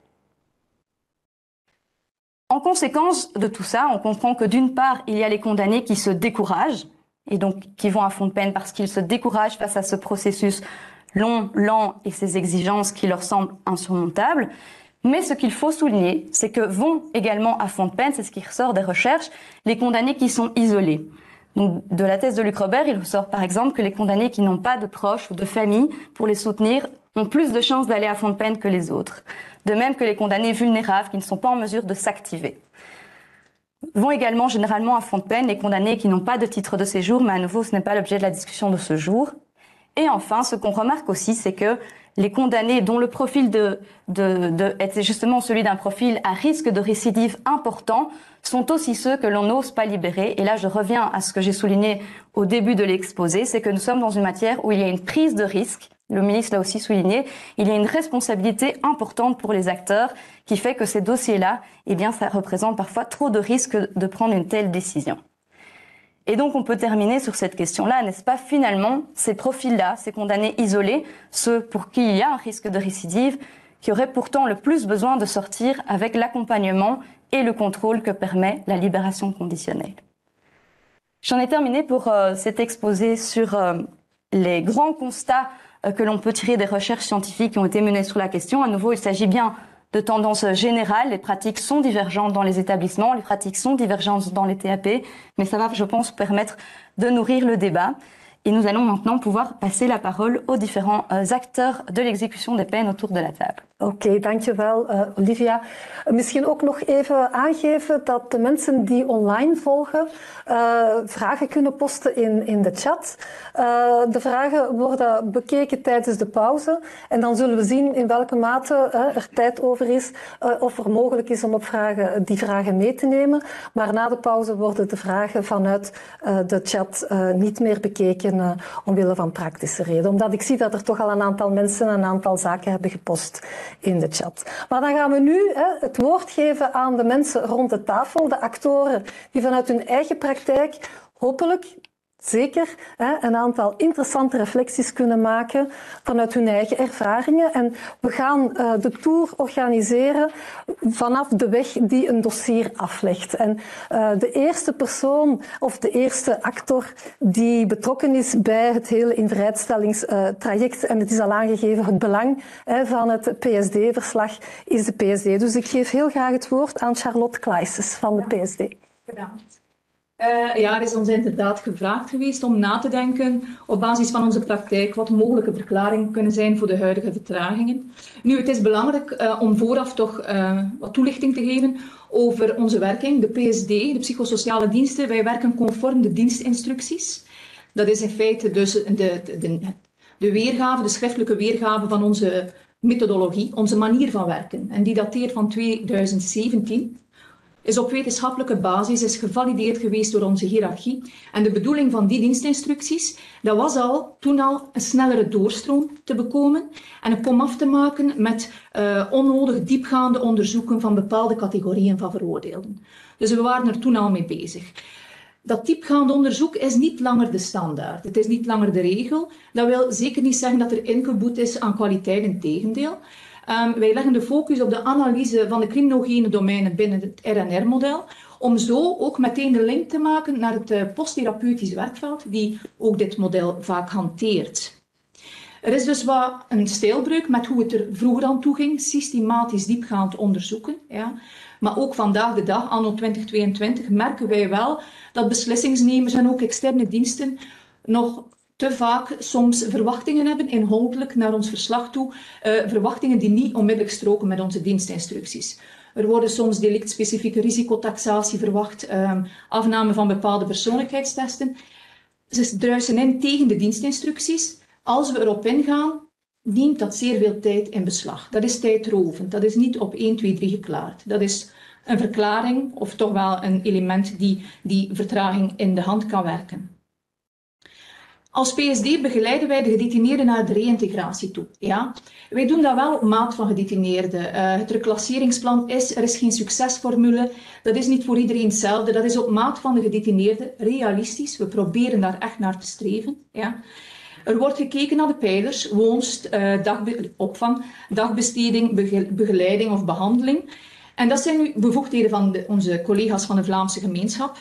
En conséquence de tout ça, on comprend que d'une part, il y a les condamnés qui se découragent, et donc qui vont à fond de peine parce qu'ils se découragent face à ce processus long, lent et ces exigences qui leur semblent insurmontables. Mais ce qu'il faut souligner, c'est que vont également à fond de peine, c'est ce qui ressort des recherches, les condamnés qui sont isolés. Donc, de la thèse de Luc Robert, il ressort par exemple que les condamnés qui n'ont pas de proches ou de famille pour les soutenir ont plus de chances d'aller à fond de peine que les autres. De même que les condamnés vulnérables qui ne sont pas en mesure de s'activer. Vont également généralement à fond de peine les condamnés qui n'ont pas de titre de séjour, mais à nouveau ce n'est pas l'objet de la discussion de ce jour. Et enfin, ce qu'on remarque aussi, c'est que les condamnés dont le profil de, de, de, est justement celui d'un profil à risque de récidive important sont aussi ceux que l'on n'ose pas libérer. Et là, je reviens à ce que j'ai souligné au début de l'exposé, c'est que nous sommes dans une matière où il y a une prise de risque. Le ministre l'a aussi souligné. Il y a une responsabilité importante pour les acteurs qui fait que ces dossiers-là, eh bien, ça représente parfois trop de risques de prendre une telle décision. Et donc, on peut terminer sur cette question-là, n'est-ce pas? Finalement, ces profils-là, ces condamnés isolés, ceux pour qui il y a un risque de récidive, qui auraient pourtant le plus besoin de sortir avec l'accompagnement et le contrôle que permet la libération conditionnelle. J'en ai terminé pour euh, cet exposé sur euh, les grands constats euh, que l'on peut tirer des recherches scientifiques qui ont été menées sur la question. À nouveau, il s'agit bien de tendances générales. Les pratiques sont divergentes dans les établissements, les pratiques sont divergentes dans les T A P, mais ça va, je pense, permettre de nourrir le débat. Et nous allons maintenant pouvoir passer la parole aux différents uh, acteurs de l'execution des peines autour de la table. Oké, okay, dankjewel uh, Olivia. Misschien ook nog even aangeven dat de mensen die online volgen uh, vragen kunnen posten in, in de chat. Uh, de vragen worden bekeken tijdens de pauze en dan zullen we zien in welke mate uh, er tijd over is uh, of er mogelijk is om op vragen, die vragen mee te nemen. Maar na de pauze worden de vragen vanuit uh, de chat uh, niet meer bekeken. Uh, omwille van praktische redenen. Omdat ik zie dat er toch al een aantal mensen een aantal zaken hebben gepost in de chat. Maar dan gaan we nu hè, het woord geven aan de mensen rond de tafel, de actoren die vanuit hun eigen praktijk hopelijk zeker hè, een aantal interessante reflecties kunnen maken vanuit hun eigen ervaringen. En we gaan uh, de tour organiseren vanaf de weg die een dossier aflegt. En uh, de eerste persoon of de eerste actor die betrokken is bij het hele invrijheidstellingstraject, uh, en het is al aangegeven, het belang hè, van het P S D-verslag is de P S D. Dus ik geef heel graag het woord aan Charlotte Claeysses van de P S D. Bedankt. Uh, ja, er is ons inderdaad gevraagd geweest om na te denken op basis van onze praktijk wat mogelijke verklaringen kunnen zijn voor de huidige vertragingen. Nu, het is belangrijk uh, om vooraf toch uh, wat toelichting te geven over onze werking. De P S D, de psychosociale diensten, wij werken conform de dienstinstructies. Dat is in feite dus de, de, de, de weergave, de schriftelijke weergave van onze methodologie, onze manier van werken. En die dateert van tweeduizend zeventien. Is op wetenschappelijke basis, is gevalideerd geweest door onze hiërarchie. En de bedoeling van die dienstinstructies, dat was al toen al een snellere doorstroom te bekomen en een komaf te maken met uh, onnodig diepgaande onderzoeken van bepaalde categorieën van veroordeelden. Dus we waren er toen al mee bezig. Dat diepgaand onderzoek is niet langer de standaard. Het is niet langer de regel. Dat wil zeker niet zeggen dat er ingeboet is aan kwaliteit, integendeel. Um, wij leggen de focus op de analyse van de criminogene domeinen binnen het R N R-model, om zo ook meteen de link te maken naar het uh, posttherapeutisch werkveld, die ook dit model vaak hanteert. Er is dus wat een stijlbreuk met hoe het er vroeger aan toe ging, systematisch diepgaand onderzoeken. Ja. Maar ook vandaag de dag, anno twintig tweeëntwintig, merken wij wel dat beslissingsnemers en ook externe diensten nog te vaak soms verwachtingen hebben, inhoudelijk naar ons verslag toe, uh, verwachtingen die niet onmiddellijk stroken met onze dienstinstructies. Er worden soms delictspecifieke risicotaxatie verwacht, uh, afname van bepaalde persoonlijkheidstesten. Ze druisen in tegen de dienstinstructies. Als we erop ingaan, neemt dat zeer veel tijd in beslag. Dat is tijdrovend, dat is niet op één, twee, drie geklaard. Dat is een verklaring, of toch wel een element die die vertraging in de hand kan werken. Als P S D begeleiden wij de gedetineerden naar de reïntegratie toe. Ja? Wij doen dat wel op maat van gedetineerden. Uh, het reclasseringsplan is, er is geen succesformule. Dat is niet voor iedereen hetzelfde. Dat is op maat van de gedetineerden, realistisch. We proberen daar echt naar te streven. Ja? Er wordt gekeken naar de pijlers, woonst, uh, dagbe- opvang, dagbesteding, bege- begeleiding of behandeling. En dat zijn nu bevoegdheden van de, onze collega's van de Vlaamse gemeenschap.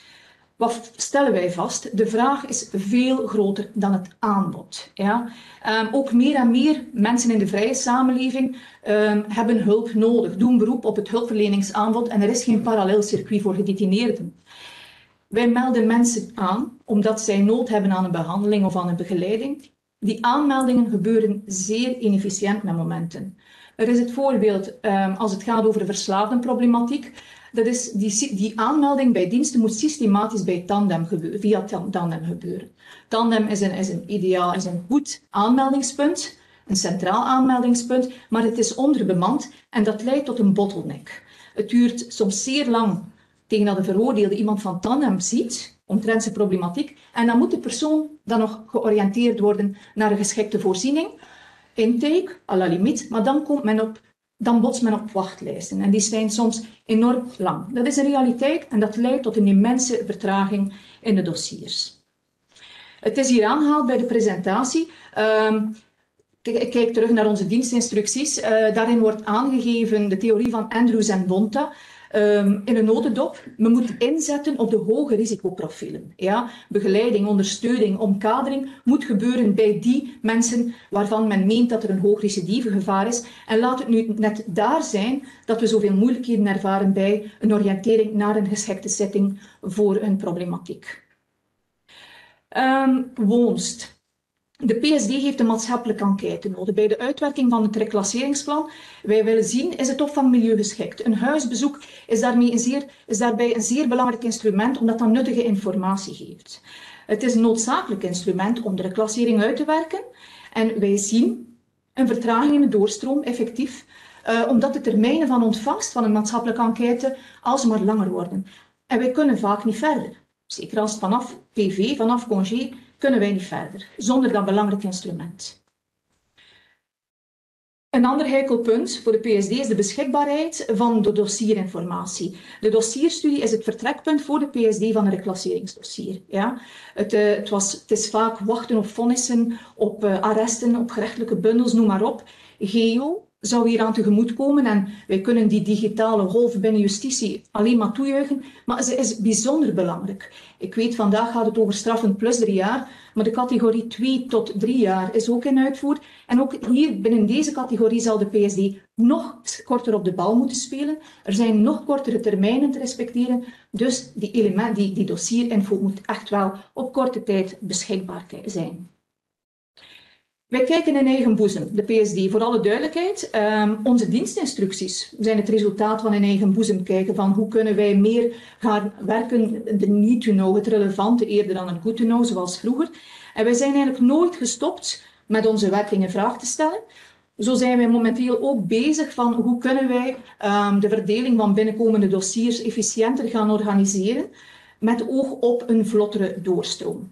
Wat stellen wij vast? De vraag is veel groter dan het aanbod. Ja? Um, ook meer en meer mensen in de vrije samenleving um, hebben hulp nodig, doen beroep op het hulpverleningsaanbod en er is geen parallel circuit voor gedetineerden. Wij melden mensen aan omdat zij nood hebben aan een behandeling of aan een begeleiding. Die aanmeldingen gebeuren zeer inefficiënt met momenten. Er is het voorbeeld um, als het gaat over de verslaafdenproblematiek. Dat is die, die aanmelding bij diensten moet systematisch bij Tandem gebeuren, via Tandem gebeuren. Tandem is een, is een ideaal, is een goed aanmeldingspunt, een centraal aanmeldingspunt, maar het is onderbemand en dat leidt tot een bottleneck. Het duurt soms zeer lang tegen dat de veroordeelde iemand van Tandem ziet, omtrent zijn problematiek, en dan moet de persoon dan nog georiënteerd worden naar een geschikte voorziening, intake, à la limiet, maar dan komt men op dan botst men op wachtlijsten. En die zijn soms enorm lang. Dat is een realiteit en dat leidt tot een immense vertraging in de dossiers. Het is hier aangehaald bij de presentatie. Uh, ik kijk terug naar onze dienstinstructies. Uh, daarin wordt aangegeven de theorie van Andrews en Bonta. Um, in een notendop, men moet inzetten op de hoge risicoprofielen. Ja? Begeleiding, ondersteuning, omkadering moet gebeuren bij die mensen waarvan men meent dat er een hoog recidivegevaar is. En laat het nu net daar zijn dat we zoveel moeilijkheden ervaren bij een oriëntering naar een geschikte setting voor een problematiek. Um, woonst. De P S D heeft een maatschappelijke enquête nodig bij de uitwerking van het reclasseringsplan. Wij willen zien, is het opvangmilieu geschikt? Een huisbezoek is, daarmee een zeer, is daarbij een zeer belangrijk instrument omdat dat nuttige informatie geeft. Het is een noodzakelijk instrument om de reclassering uit te werken. En wij zien een vertraging in de doorstroom, effectief, uh, omdat de termijnen van ontvangst van een maatschappelijke enquête alsmaar langer worden. En wij kunnen vaak niet verder. Zeker als het vanaf P V, vanaf congé, kunnen wij niet verder, zonder dat belangrijk instrument. Een ander heikel punt voor de P S D is de beschikbaarheid van de dossierinformatie. De dossierstudie is het vertrekpunt voor de P S D van een reclasseringsdossier. Ja? Het, uh, het, was, het is vaak wachten op vonnissen, op uh, arresten, op gerechtelijke bundels, noem maar op. Geo zou hier aan tegemoetkomen en wij kunnen die digitale golf binnen justitie alleen maar toejuichen, maar ze is bijzonder belangrijk. Ik weet, vandaag gaat het over straffen plus drie jaar, maar de categorie twee tot drie jaar is ook in uitvoer. En ook hier binnen deze categorie zal de P S D nog korter op de bal moeten spelen. Er zijn nog kortere termijnen te respecteren, dus die, element, die, die dossierinfo moet echt wel op korte tijd beschikbaar zijn. Wij kijken in eigen boezem, de P S D. Voor alle duidelijkheid, um, onze dienstinstructies zijn het resultaat van in eigen boezem kijken van hoe kunnen wij meer gaan werken, de need to know, het relevante eerder dan het good to know, zoals vroeger. En wij zijn eigenlijk nooit gestopt met onze werking in vraag te stellen. Zo zijn wij momenteel ook bezig van hoe kunnen wij um, de verdeling van binnenkomende dossiers efficiënter gaan organiseren, met oog op een vlottere doorstroom.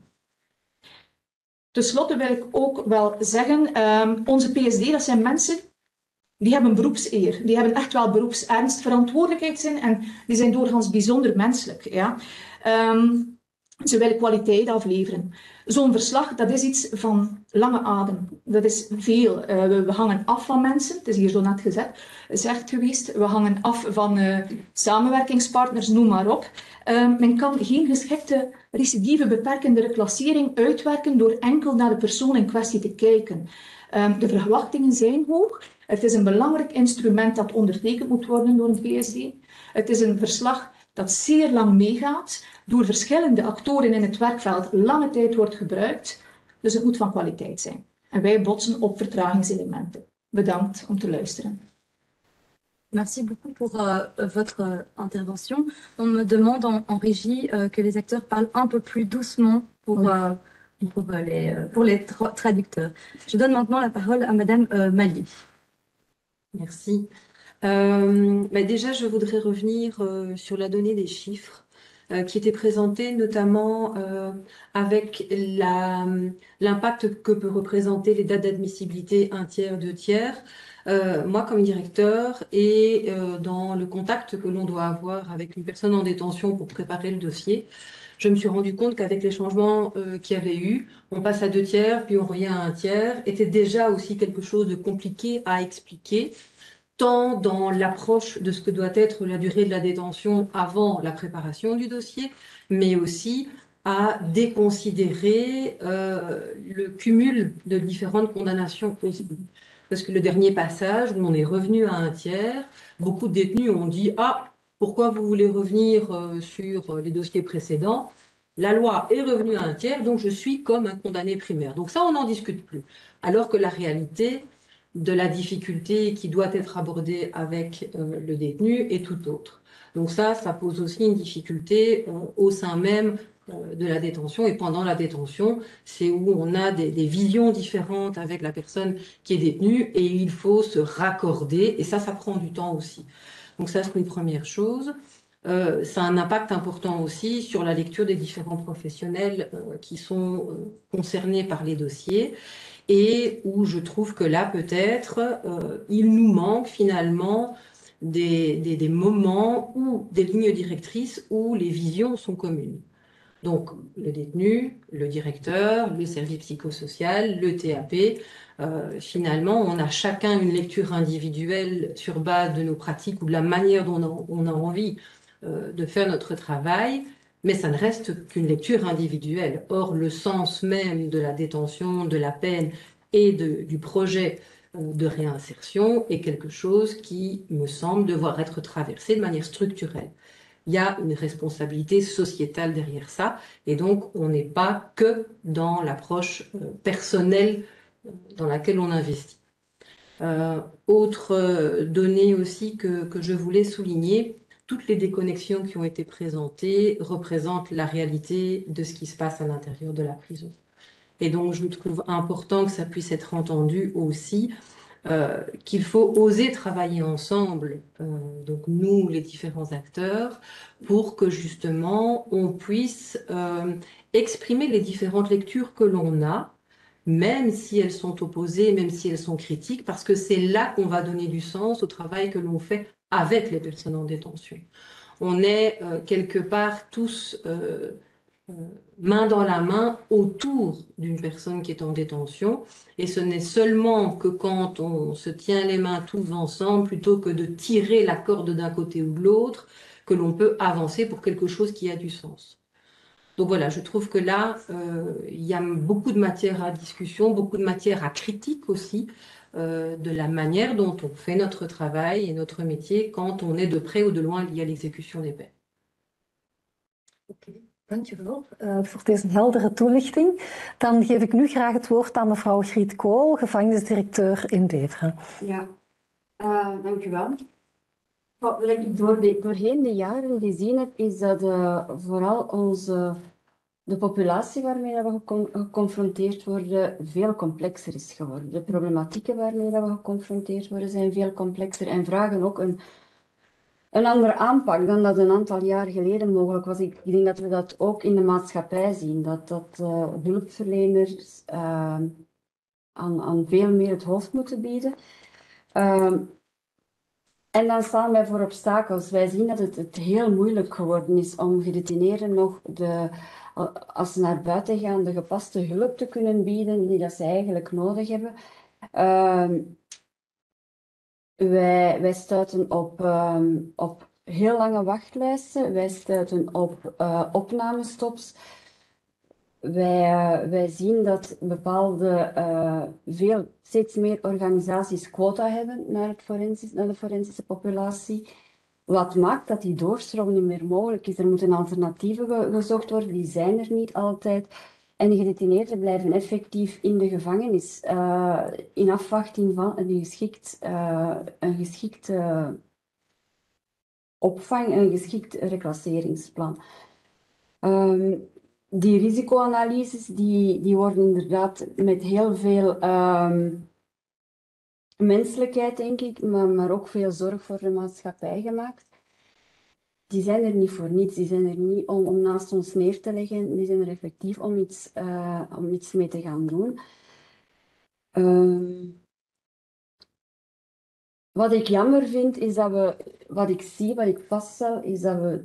Ten slotte wil ik ook wel zeggen, um, onze P S D, dat zijn mensen die hebben beroepseer, die hebben echt wel beroepsernst, verantwoordelijkheid en die zijn doorgaans bijzonder menselijk. Ja. Um, ze willen kwaliteit afleveren. Zo'n verslag, dat is iets van lange adem. Dat is veel. Uh, we, we hangen af van mensen, het is hier zo net gezegd, gezegd geweest. We hangen af van uh, samenwerkingspartners, noem maar op. Uh, men kan geen geschikte recidive beperkende reclassering uitwerken door enkel naar de persoon in kwestie te kijken. Uh, de verwachtingen zijn hoog. Het is een belangrijk instrument dat ondertekend moet worden door een P S D. Het is een verslag dat zeer lang meegaat, door verschillende actoren in het werkveld lange tijd wordt gebruikt. Dus het moet van kwaliteit zijn. En wij botsen op vertragingselementen. Bedankt om te luisteren. Merci beaucoup pour euh, votre intervention. On me demande en, en régie euh, que les acteurs parlent un peu plus doucement pour, oui. euh, pour, euh, les, pour les tra traducteurs. Je donne maintenant la parole à Madame euh, Mali. Merci. Euh, bah déjà, je voudrais revenir euh, sur la donnée des chiffres euh, qui étaient présentés, notamment euh, avec l'impact que peut représenter les dates d'admissibilité un tiers, deux tiers. Euh, moi, comme directeur, et euh, dans le contact que l'on doit avoir avec une personne en détention pour préparer le dossier, je me suis rendu compte qu'avec les changements euh, qu'il y avait eu, on passe à deux tiers, puis on revient à un tiers, était déjà aussi quelque chose de compliqué à expliquer, tant dans l'approche de ce que doit être la durée de la détention avant la préparation du dossier, mais aussi à déconsidérer euh, le cumul de différentes condamnations possibles. Parce que le dernier passage, où on est revenu à un tiers, beaucoup de détenus ont dit « Ah, pourquoi vous voulez revenir euh, sur les dossiers précédents ? La loi est revenue à un tiers, donc je suis comme un condamné primaire. » Donc ça, on n'en discute plus. Alors que la réalité de la difficulté qui doit être abordée avec euh, le détenu est tout autre. Donc ça, ça pose aussi une difficulté euh, au sein même euh, de la détention. Et pendant la détention, c'est où on a des, des visions différentes avec la personne qui est détenue et il faut se raccorder. Et ça, ça prend du temps aussi. Donc ça, c'est une première chose. Euh, ça a un impact important aussi sur la lecture des différents professionnels euh, qui sont euh, concernés par les dossiers. Et où je trouve que là, peut-être, euh, il nous manque finalement des, des, des moments ou des lignes directrices où les visions sont communes. Donc, le détenu, le directeur, le service psychosocial, le T A P, euh, finalement, on a chacun une lecture individuelle sur base de nos pratiques ou de la manière dont on a, on a envie euh, de faire notre travail. Mais ça ne reste qu'une lecture individuelle. Or, le sens même de la détention, de la peine et de, du projet de réinsertion est quelque chose qui me semble devoir être traversé de manière structurelle. Il y a une responsabilité sociétale derrière ça, et donc on n'est pas que dans l'approche personnelle dans laquelle on investit. Euh, autre donnée aussi que, que je voulais souligner, toutes les déconnexions qui ont été présentées représentent la réalité de ce qui se passe à l'intérieur de la prison. Et donc, je trouve important que ça puisse être entendu aussi, euh, qu'il faut oser travailler ensemble, euh, donc nous, les différents acteurs, pour que justement, on puisse euh, exprimer les différentes lectures que l'on a même si elles sont opposées, même si elles sont critiques, parce que c'est là qu'on va donner du sens au travail que l'on fait avec les personnes en détention. On est euh, quelque part tous euh, euh, main dans la main autour d'une personne qui est en détention, et ce n'est seulement que quand on se tient les mains tous ensemble, plutôt que de tirer la corde d'un côté ou de l'autre, que l'on peut avancer pour quelque chose qui a du sens. Donc voilà, je trouve que là, euh, il y a beaucoup de matière à discussion, beaucoup de matière à critique aussi, euh, de la manière dont on fait notre travail et notre métier quand on est de près ou de loin lié à l'exécution des peines. Oké, dankjewel uh, voor deze heldere toelichting. Dan geef ik nu graag het woord aan mevrouw Griet Kool, gevangenisdirecteur in Beveren. Ja, uh, dank u wel. Wat ik door de, doorheen de jaren gezien heb, is dat uh, vooral onze, de populatie waarmee dat we gecon geconfronteerd worden veel complexer is geworden. De problematieken waarmee dat we geconfronteerd worden zijn veel complexer en vragen ook een, een andere aanpak dan dat een aantal jaar geleden mogelijk was. Ik, ik denk dat we dat ook in de maatschappij zien, dat, dat uh, hulpverleners uh, aan, aan veel meer het hoofd moeten bieden. Uh, En dan staan wij voor obstakels. Wij zien dat het, het heel moeilijk geworden is om gedetineerden nog, de, als ze naar buiten gaan, de gepaste hulp te kunnen bieden die dat ze eigenlijk nodig hebben. Uh, wij, wij stuiten op, um, op heel lange wachtlijsten. Wij stuiten op uh, opnamestops. Wij, uh, wij zien dat bepaalde, uh, veel, steeds meer organisaties quota hebben naar, het forensisch, naar de forensische populatie. Wat maakt dat die doorstroom niet meer mogelijk is. Er moeten alternatieven ge gezocht worden, die zijn er niet altijd. En de gedetineerden blijven effectief in de gevangenis, uh, in afwachting van een geschikt, uh, een geschikt uh, opvang, een geschikt reclasseringsplan. Um, Die risicoanalyses die, die worden inderdaad met heel veel um, menselijkheid, denk ik, maar, maar ook veel zorg voor de maatschappij gemaakt. Die zijn er niet voor niets, die zijn er niet om, om naast ons neer te leggen, die zijn er effectief om iets, uh, om iets mee te gaan doen. Um, wat ik jammer vind, is dat we, wat ik zie, wat ik vaststel, is dat we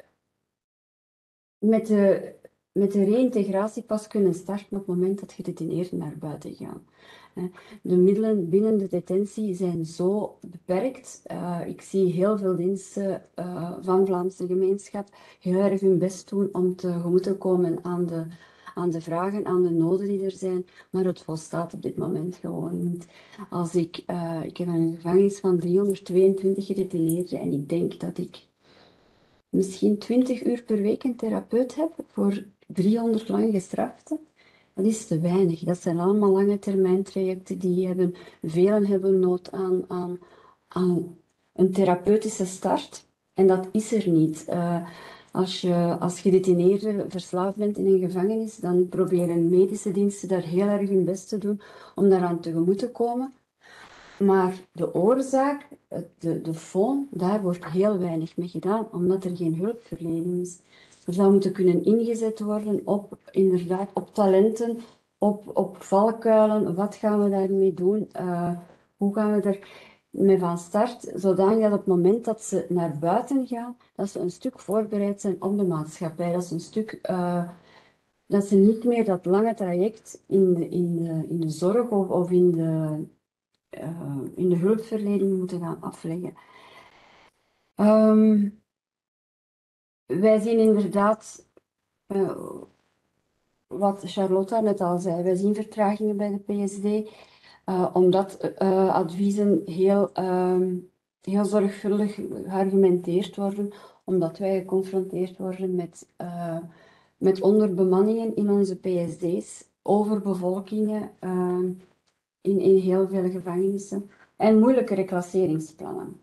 met de met de reïntegratie pas kunnen starten op het moment dat gedetineerden naar buiten gaan. De middelen binnen de detentie zijn zo beperkt. Uh, ik zie heel veel diensten uh, van Vlaamse gemeenschap heel erg hun best doen om tegemoet te komen aan de, aan de vragen, aan de noden die er zijn, maar het volstaat op dit moment gewoon niet. Als ik, uh, ik heb een gevangenis van driehonderdtweeëntwintig gedetineerden en ik denk dat ik misschien twintig uur per week een therapeut heb voor driehonderd lang gestraften. Dat is te weinig. Dat zijn allemaal lange termijn trajecten. Die hebben, velen hebben nood aan, aan, aan een therapeutische start. En dat is er niet. Uh, als je als gedetineerde verslaafd bent in een gevangenis, dan proberen medische diensten daar heel erg hun best te doen om daaraan tegemoet te komen. Maar de oorzaak, de, de foon, daar wordt heel weinig mee gedaan, omdat er geen hulpverlening is. Er zou moeten kunnen ingezet worden op, inderdaad, op talenten, op, op valkuilen. Wat gaan we daarmee doen? Uh, hoe gaan we er mee van start? Zodanig dat op het moment dat ze naar buiten gaan, dat ze een stuk voorbereid zijn op de maatschappij. Dat ze een stuk... Uh, dat ze niet meer dat lange traject in de, in de, in de zorg of, of in de... Uh, in de hulpverlening moeten gaan afleggen. Um, wij zien inderdaad, uh, wat Charlotte net al zei, wij zien vertragingen bij de P S D, uh, omdat uh, adviezen heel, uh, heel zorgvuldig geargumenteerd worden, omdat wij geconfronteerd worden met, uh, met onderbemanningen in onze P S D's, overbevolkingen, uh, In, in heel veel gevangenissen en moeilijke reclasseringsplannen.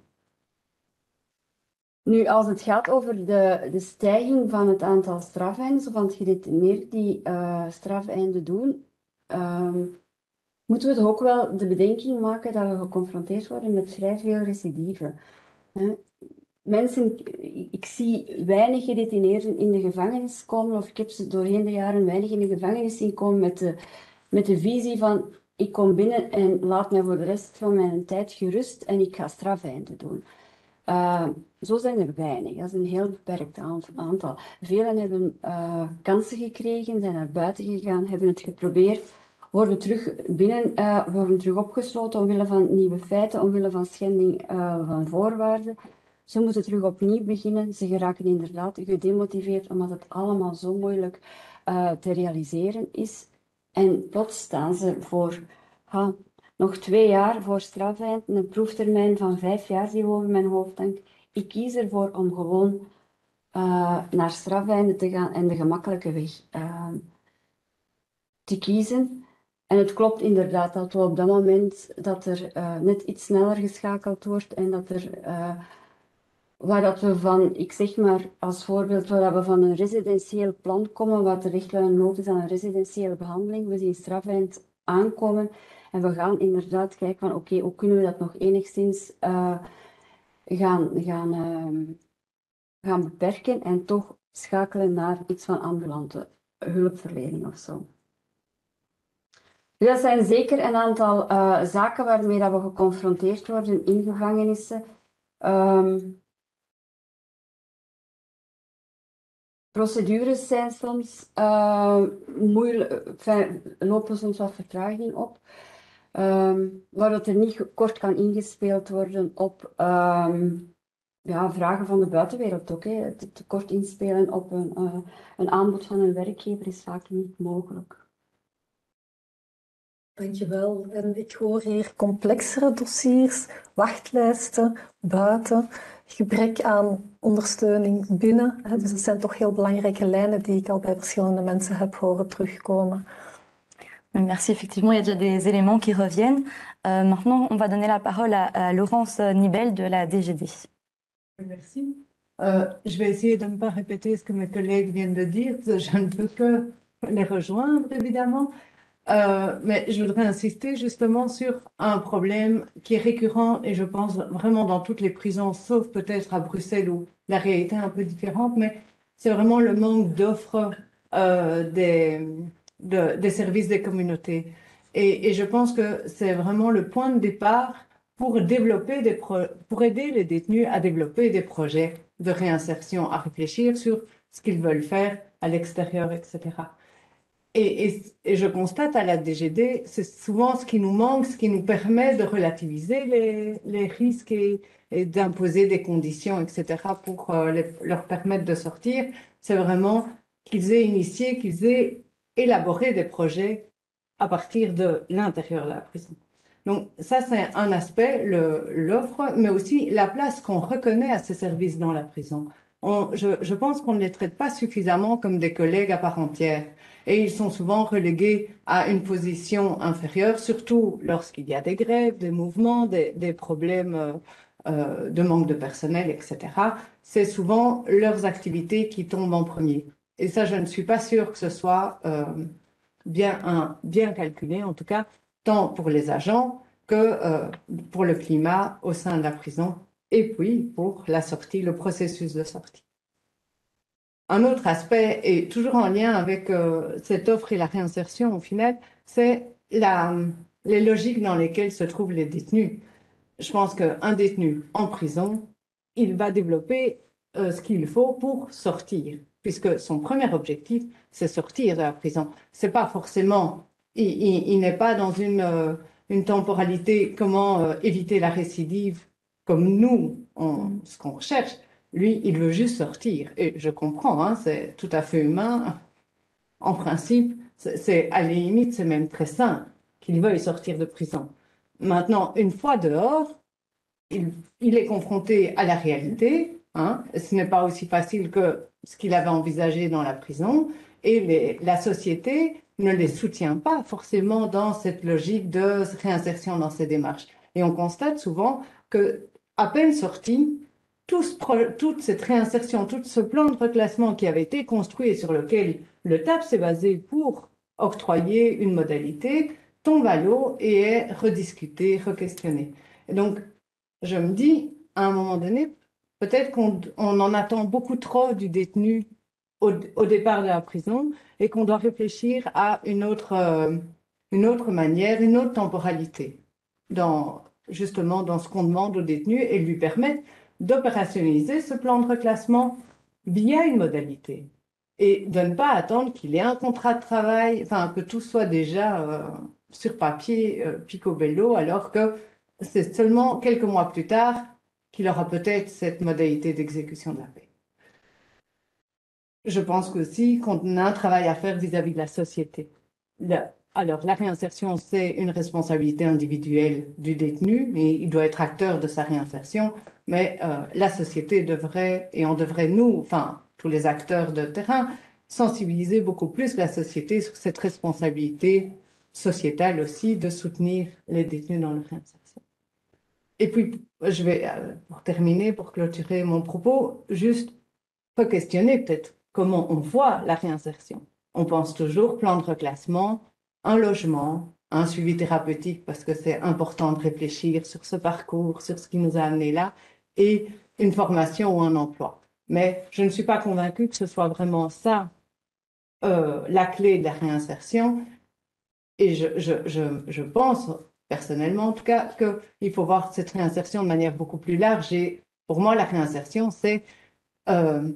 Nu, als het gaat over de, de stijging van het aantal strafeindes, of van het gedetineerden die uh, strafeinden doen, um, moeten we toch ook wel de bedenking maken dat we geconfronteerd worden met vrij veel recidive. Hè? Mensen, ik zie weinig gedetineerden in de gevangenis komen, of ik heb ze doorheen de jaren weinig in de gevangenis zien komen met de met de visie van ik kom binnen en laat mij voor de rest van mijn tijd gerust en ik ga strafeinden doen. Uh, zo zijn er weinig, dat is een heel beperkt aantal. Velen hebben uh, kansen gekregen, zijn naar buiten gegaan, hebben het geprobeerd, worden terug binnen, uh, worden terug opgesloten omwille van nieuwe feiten, omwille van schending uh, van voorwaarden. Ze moeten terug opnieuw beginnen, ze geraken inderdaad gedemotiveerd omdat het allemaal zo moeilijk uh, te realiseren is. En plots staan ze voor ha, nog twee jaar voor strafeind, een proeftermijn van vijf jaar die boven mijn hoofd hangt. Ik kies ervoor om gewoon uh, naar strafeinden te gaan en de gemakkelijke weg uh, te kiezen. En het klopt inderdaad dat we op dat moment dat er uh, net iets sneller geschakeld wordt en dat er, uh, waar dat we van, ik zeg maar als voorbeeld, waar dat we van een residentieel plan komen, wat de richtlijn nood is aan een residentiële behandeling, we zien strafeind aankomen en we gaan inderdaad kijken van oké, okay, hoe kunnen we dat nog enigszins uh, gaan, gaan, uh, gaan beperken en toch schakelen naar iets van ambulante hulpverlening of zo. Dat zijn zeker een aantal uh, zaken waarmee dat we geconfronteerd worden in gevangenissen. Um, procedures zijn soms uh, moeilijk, enfin, lopen soms wat vertraging op, um, waar dat er niet kort kan ingespeeld worden op um, ja, vragen van de buitenwereld ook. Hè. Te, te kort inspelen op een, uh, een aanbod van een werkgever is vaak niet mogelijk. Dankjewel. En ik hoor hier complexere dossiers, wachtlijsten, buiten, gebrek aan ondersteuning binnen. Dus dat zijn toch heel belangrijke lijnen die ik al bij verschillende mensen heb horen terugkomen. Merci, effectivement, il y a déjà des éléments qui reviennent. Euh, maintenant, on va donner la parole à, à Laurence Nibel de la D G D. Merci. Euh, je vais essayer de ne pas répéter ce que mes collègues viennent de dire. Je ne peux que les rejoindre, évidemment. Euh, mais je voudrais insister justement sur un problème qui est récurrent et je pense vraiment dans toutes les prisons, sauf peut-être à Bruxelles où la réalité est un peu différente, mais c'est vraiment le manque d'offres euh, des, de, des services des communautés. Et, et je pense que c'est vraiment le point de départ pour développer des pro- pour aider les détenus à développer des projets de réinsertion, à réfléchir sur ce qu'ils veulent faire à l'extérieur, et cetera. Et, et, et je constate à la D G D, c'est souvent ce qui nous manque, ce qui nous permet de relativiser les, les risques et, et d'imposer des conditions, et cetera, pour euh, les, leur permettre de sortir. C'est vraiment qu'ils aient initié, qu'ils aient élaboré des projets à partir de l'intérieur de la prison. Donc ça, c'est un aspect, le, l'offre, mais aussi la place qu'on reconnaît à ces services dans la prison. On, je, je pense qu'on ne les traite pas suffisamment comme des collègues à part entière. Et ils sont souvent relégués à une position inférieure, surtout lorsqu'il y a des grèves, des mouvements, des, des problèmes euh, euh, de manque de personnel, et cetera. C'est souvent leurs activités qui tombent en premier. Et ça, je ne suis pas sûre que ce soit euh, bien, un, bien calculé, en tout cas, tant pour les agents que euh, pour le climat au sein de la prison, et puis pour la sortie, le processus de sortie. Un autre aspect, et toujours en lien avec euh, cette offre et la réinsertion au final, c'est la, les logiques dans lesquelles se trouvent les détenus. Je pense qu'un détenu en prison, il va développer euh, ce qu'il faut pour sortir, puisque son premier objectif, c'est sortir de la prison. C'est pas forcément, il, il, il n'est pas dans une, euh, une temporalité comment euh, éviter la récidive comme nous, on, ce qu'on recherche. Lui, il veut juste sortir. Et je comprends, hein, c'est tout à fait humain. En principe, c'est, c'est à la limite, c'est même très sain qu'il veuille sortir de prison. Maintenant, une fois dehors, il, il est confronté à la réalité. Hein, ce n'est pas aussi facile que ce qu'il avait envisagé dans la prison. Et les, la société ne les soutient pas forcément dans cette logique de réinsertion dans ces démarches. Et on constate souvent que, à peine sorti, Tout ce, toute cette réinsertion, tout ce plan de reclassement qui avait été construit et sur lequel le T A P s'est basé pour octroyer une modalité, tombe à l'eau et est rediscuté, re-questionné. Et donc, je me dis, à un moment donné, peut-être qu'on on en attend beaucoup trop du détenu au, au départ de la prison et qu'on doit réfléchir à une autre, euh, une autre manière, une autre temporalité, dans, justement dans ce qu'on demande aux détenus et lui permettre d'opérationnaliser ce plan de reclassement via une modalité et de ne pas attendre qu'il ait un contrat de travail, enfin que tout soit déjà euh, sur papier euh, picobello, alors que c'est seulement quelques mois plus tard qu'il aura peut-être cette modalité d'exécution de la paix. Je pense qu'aussi qu'on a un travail à faire vis-à-vis de la société. Le, alors, la réinsertion, c'est une responsabilité individuelle du détenu, et il doit être acteur de sa réinsertion, mais euh, la société devrait, et on devrait nous, enfin, tous les acteurs de terrain, sensibiliser beaucoup plus la société sur cette responsabilité sociétale aussi de soutenir les détenus dans leur réinsertion. Et puis, je vais, euh, pour terminer, pour clôturer mon propos, juste re-questionner peut-être comment on voit la réinsertion. On pense toujours plan de reclassement, un logement, un suivi thérapeutique, parce que c'est important de réfléchir sur ce parcours, sur ce qui nous a amenés là, et une formation ou un emploi. Mais je ne suis pas convaincue que ce soit vraiment ça, euh, la clé de la réinsertion. Et je, je, je, je pense, personnellement en tout cas, qu'il faut voir cette réinsertion de manière beaucoup plus large. Et pour moi, la réinsertion, c'est euh,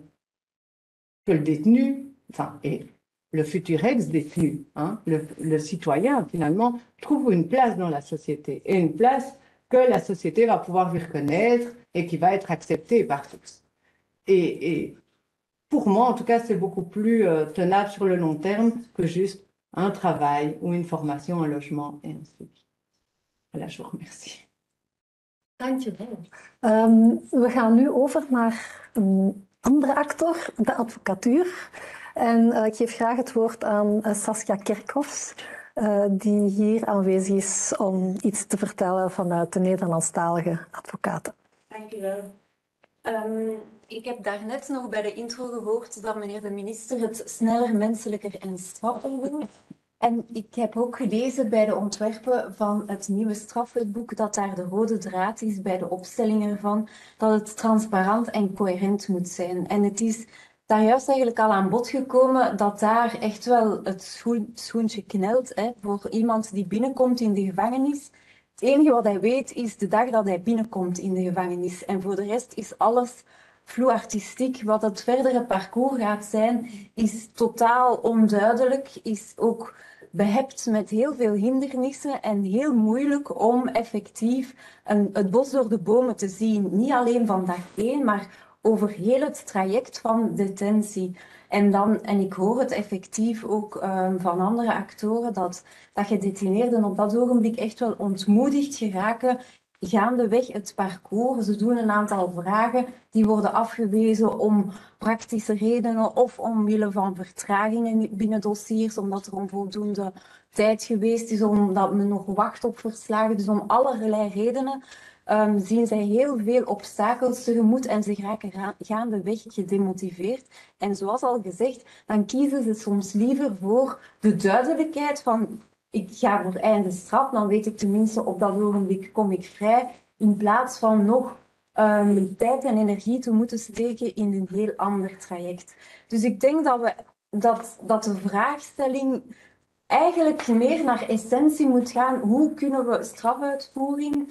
que le détenu, enfin, et le futur ex-détenu, hein, le, le citoyen, finalement, trouve une place dans la société, et une place que la société va pouvoir lui reconnaître et qui va être acceptée par tous. Et, et pour moi, en tout cas, c'est beaucoup plus euh, tenable sur le long terme que juste un travail ou une formation, un logement et ainsi de suite. Voilà, je vous remercie. Dankjewel. Um, we gaan nu over naar een andere actor, de advocatuur. En uh, ik geef graag het woord aan uh, Saskia Kerkhoffs, uh, die hier aanwezig is om iets te vertellen vanuit de Nederlandstalige advocaten. Dank u wel. Um, ik heb daarnet nog bij de intro gehoord dat meneer de minister het sneller, menselijker en straffer wil. En ik heb ook gelezen bij de ontwerpen van het nieuwe strafwetboek dat daar de rode draad is bij de opstelling ervan, dat het transparant en coherent moet zijn. En het is daar juist eigenlijk al aan bod gekomen dat daar echt wel het schoen, schoentje knelt, hè, voor iemand die binnenkomt in de gevangenis. Het enige wat hij weet is de dag dat hij binnenkomt in de gevangenis. En voor de rest is alles vloe-artistiek. Wat het verdere parcours gaat zijn, is totaal onduidelijk, is ook behept met heel veel hindernissen en heel moeilijk om effectief een, het bos door de bomen te zien. Niet alleen van dag één, maar over heel het traject van detentie. En, dan, en ik hoor het effectief ook um, van andere actoren, dat, dat gedetineerden op dat ogenblik echt wel ontmoedigd geraken gaandeweg het parcours. Ze doen een aantal vragen, die worden afgewezen om praktische redenen of omwille van vertragingen binnen dossiers, omdat er onvoldoende tijd geweest is, omdat men nog wacht op verslagen. Dus om allerlei redenen um, zien zij heel veel obstakels tegemoet en ze raken gaandeweg gedemotiveerd. En zoals al gezegd, dan kiezen ze soms liever voor de duidelijkheid van ik ga voor einde straf, dan weet ik tenminste op dat ogenblik kom ik vrij, in plaats van nog um, tijd en energie te moeten steken in een heel ander traject. Dus ik denk dat, we, dat, dat de vraagstelling eigenlijk meer naar essentie moet gaan. Hoe kunnen we strafuitvoering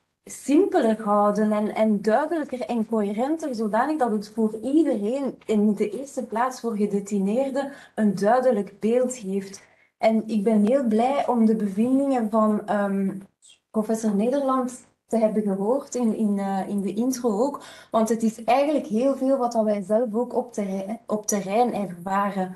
simpeler houden en, en duidelijker en coherenter, zodanig dat het voor iedereen, in de eerste plaats voor gedetineerden, een duidelijk beeld geeft. En ik ben heel blij om de bevindingen van um, professor Nederland te hebben gehoord in, in, uh, in de intro ook. Want het is eigenlijk heel veel wat wij zelf ook op terrein, op terrein ervaren.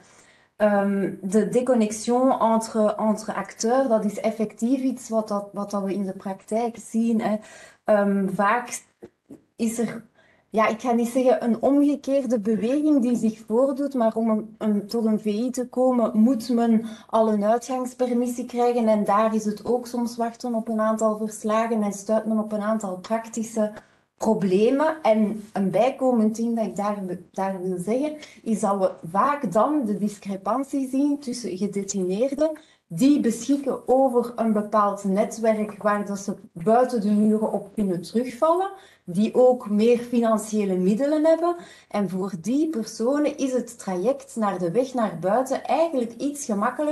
Um, de déconnexion entre, entre acteurs, dat is effectief iets wat, dat, wat dat we in de praktijk zien. Hè. Um, vaak is er... Ja, ik ga niet zeggen een omgekeerde beweging die zich voordoet, maar om een, een, tot een V I te komen moet men al een uitgangspermissie krijgen en daar is het ook soms wachten op een aantal verslagen en stuit men op een aantal praktische problemen. En een bijkomend ding dat ik daar, daar wil zeggen, is dat we vaak dan de discrepantie zien tussen gedetineerden die beschikken over een bepaald netwerk waar dat ze buiten de muren op kunnen terugvallen, die ook meer financiële middelen hebben. En voor die personen is het traject naar de weg naar buiten eigenlijk iets gemakkelijker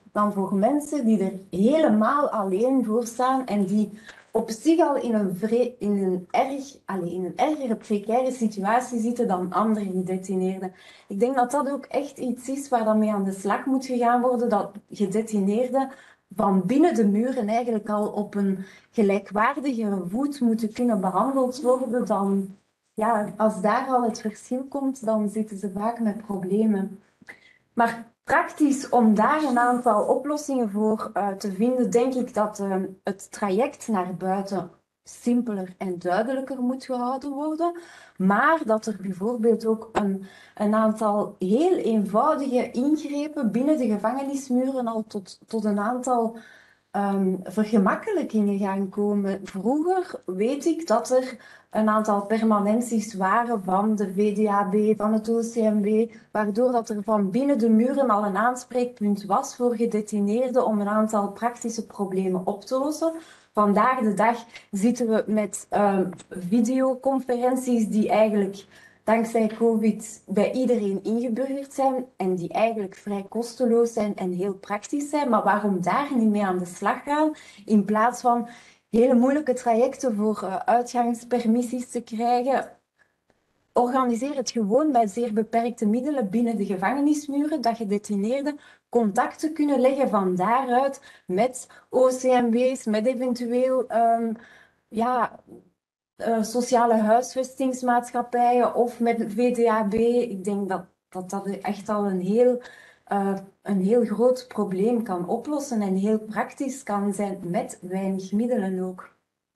dan voor mensen die er helemaal alleen voor staan en die op zich al in een, vre in een, erg, allez, in een ergere precaire situatie zitten dan andere gedetineerden. Ik denk dat dat ook echt iets is waar dan mee aan de slag moet gegaan worden, dat gedetineerden van binnen de muren eigenlijk al op een gelijkwaardigere voet moeten kunnen behandeld worden dan, ja, als daar al het verschil komt, dan zitten ze vaak met problemen. Maar praktisch om daar een aantal oplossingen voor uh, te vinden, denk ik dat uh, het traject naar buiten simpeler en duidelijker moet gehouden worden. Maar dat er bijvoorbeeld ook een, een aantal heel eenvoudige ingrepen binnen de gevangenismuren al tot, tot een aantal um, vergemakkelijkingen gaan komen. Vroeger weet ik dat er een aantal permanenties waren van de V D A B, van het O C M W, waardoor dat er van binnen de muren al een aanspreekpunt was voor gedetineerden om een aantal praktische problemen op te lossen. Vandaag de dag zitten we met uh, videoconferenties die eigenlijk dankzij COVID bij iedereen ingeburgerd zijn en die eigenlijk vrij kosteloos zijn en heel praktisch zijn. Maar waarom daar niet mee aan de slag gaan, in plaats van hele moeilijke trajecten voor uh, uitgangspermissies te krijgen? Organiseer het gewoon bij zeer beperkte middelen binnen de gevangenismuren, dat gedetineerden contacten kunnen leggen van daaruit met O C M W's, met eventueel um, ja, uh, sociale huisvestingsmaatschappijen of met V D A B. Ik denk dat dat, dat echt al een heel, uh, een heel groot probleem kan oplossen en heel praktisch kan zijn met weinig middelen ook.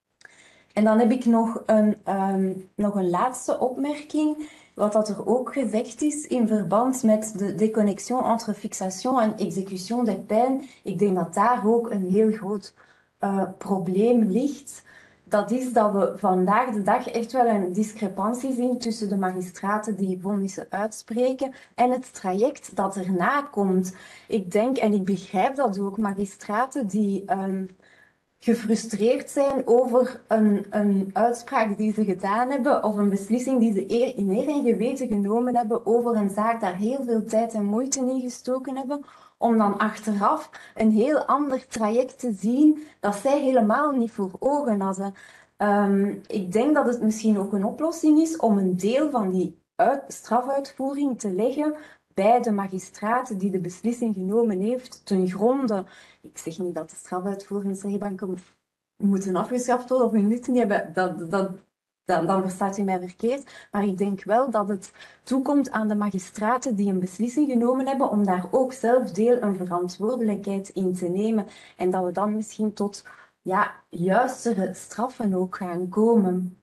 En dan heb ik nog een, um, nog een laatste opmerking, wat dat er ook gezegd is in verband met de déconnexion entre fixation en exécution des peines. Ik denk dat daar ook een heel groot uh, probleem ligt. Dat is dat we vandaag de dag echt wel een discrepantie zien tussen de magistraten die vonnissen uitspreken en het traject dat erna komt. Ik denk, en ik begrijp dat ook, magistraten die Um, gefrustreerd zijn over een, een uitspraak die ze gedaan hebben of een beslissing die ze eer, in eer en geweten genomen hebben over een zaak, daar heel veel tijd en moeite in gestoken hebben, om dan achteraf een heel ander traject te zien dat zij helemaal niet voor ogen hadden. Um, ik denk dat het misschien ook een oplossing is om een deel van die uit, strafuitvoering te leggen bij de magistraat die de beslissing genomen heeft ten gronde. Ik zeg niet dat de strafuitvoeringsrechtbanken moeten afgeschaft worden of hun nut niet hebben, dat, dat, dat, dan verstaat u mij verkeerd. Maar ik denk wel dat het toekomt aan de magistraten die een beslissing genomen hebben om daar ook zelf deel een verantwoordelijkheid in te nemen. En dat we dan misschien tot ja, juistere straffen ook gaan komen.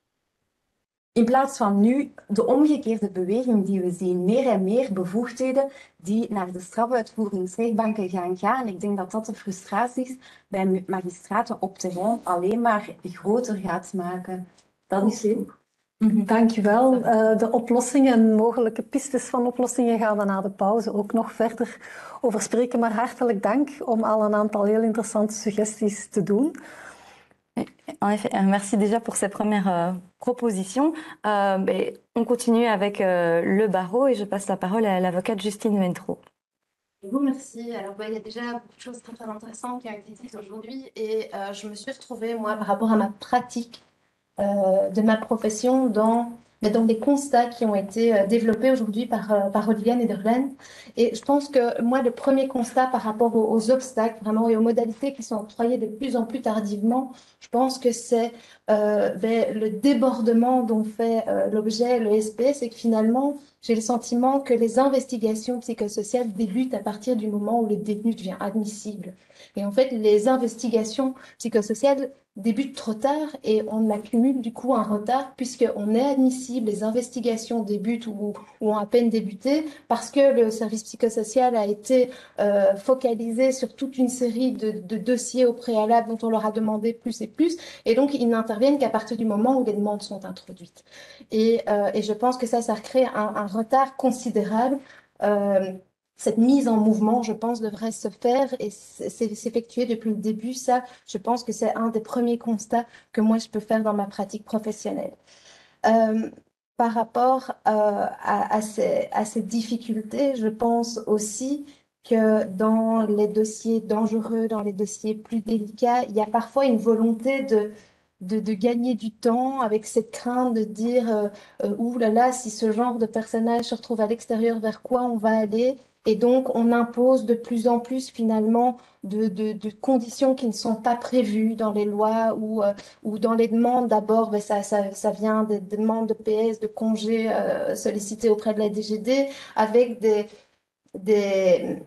In plaats van nu de omgekeerde beweging die we zien, meer en meer bevoegdheden die naar de strafuitvoeringsrechtbanken gaan gaan. Ik denk dat dat de frustraties bij magistraten op terrein alleen maar groter gaat maken. Dat is het. Dank je wel. Uh, de oplossingen en mogelijke pistes van oplossingen gaan we na de pauze ook nog verder over spreken. Maar hartelijk dank om al een aantal heel interessante suggesties te doen. En effet, merci déjà pour ces premières euh, propositions. Euh, et on continue avec euh, le barreau et je passe la parole à l'avocate Justine Ventreau. Vous, merci. Alors, bah, il y a déjà beaucoup de choses très, très intéressantes qui ont été dites aujourd'hui et euh, je me suis retrouvée, moi, par rapport à ma pratique euh, de ma profession dans, dans des constats qui ont été euh, développés aujourd'hui par, euh, par Olivia Nederland. Et je pense que, moi, le premier constat par rapport aux, aux obstacles, vraiment, et aux modalités qui sont octroyées de plus en plus tardivement, je pense que c'est euh, ben, le débordement dont fait euh, l'objet le S P, c'est que finalement, j'ai le sentiment que les investigations psychosociales débutent à partir du moment où le détenu devient admissible. Et en fait, les investigations psychosociales débutent trop tard et on accumule du coup un retard puisqu'on est admissible, les investigations débutent ou, ou ont à peine débuté parce que le service psychosocial a été euh, focalisé sur toute une série de, de dossiers au préalable dont on leur a demandé plus et plus et donc ils n'interviennent qu'à partir du moment où les demandes sont introduites. Et, euh, et je pense que ça, ça crée un, un retard considérable. Euh, Cette mise en mouvement, je pense, devrait se faire et s'effectuer depuis le début. Ça, je pense que c'est un des premiers constats que moi, je peux faire dans ma pratique professionnelle. Euh, par rapport euh, à, à, ces, à ces difficultés, je pense aussi que dans les dossiers dangereux, dans les dossiers plus délicats, il y a parfois une volonté de, de, de gagner du temps avec cette crainte de dire euh, euh, ouh là là, si ce genre de personnage se retrouve à l'extérieur, vers quoi on va aller? Et donc, on impose de plus en plus finalement de, de, de conditions qui ne sont pas prévues dans les lois ou, euh, ou dans les demandes. D'abord, ben, ça, ça, ça vient des demandes de P S, de congés euh, sollicités auprès de la D G D, avec des, des,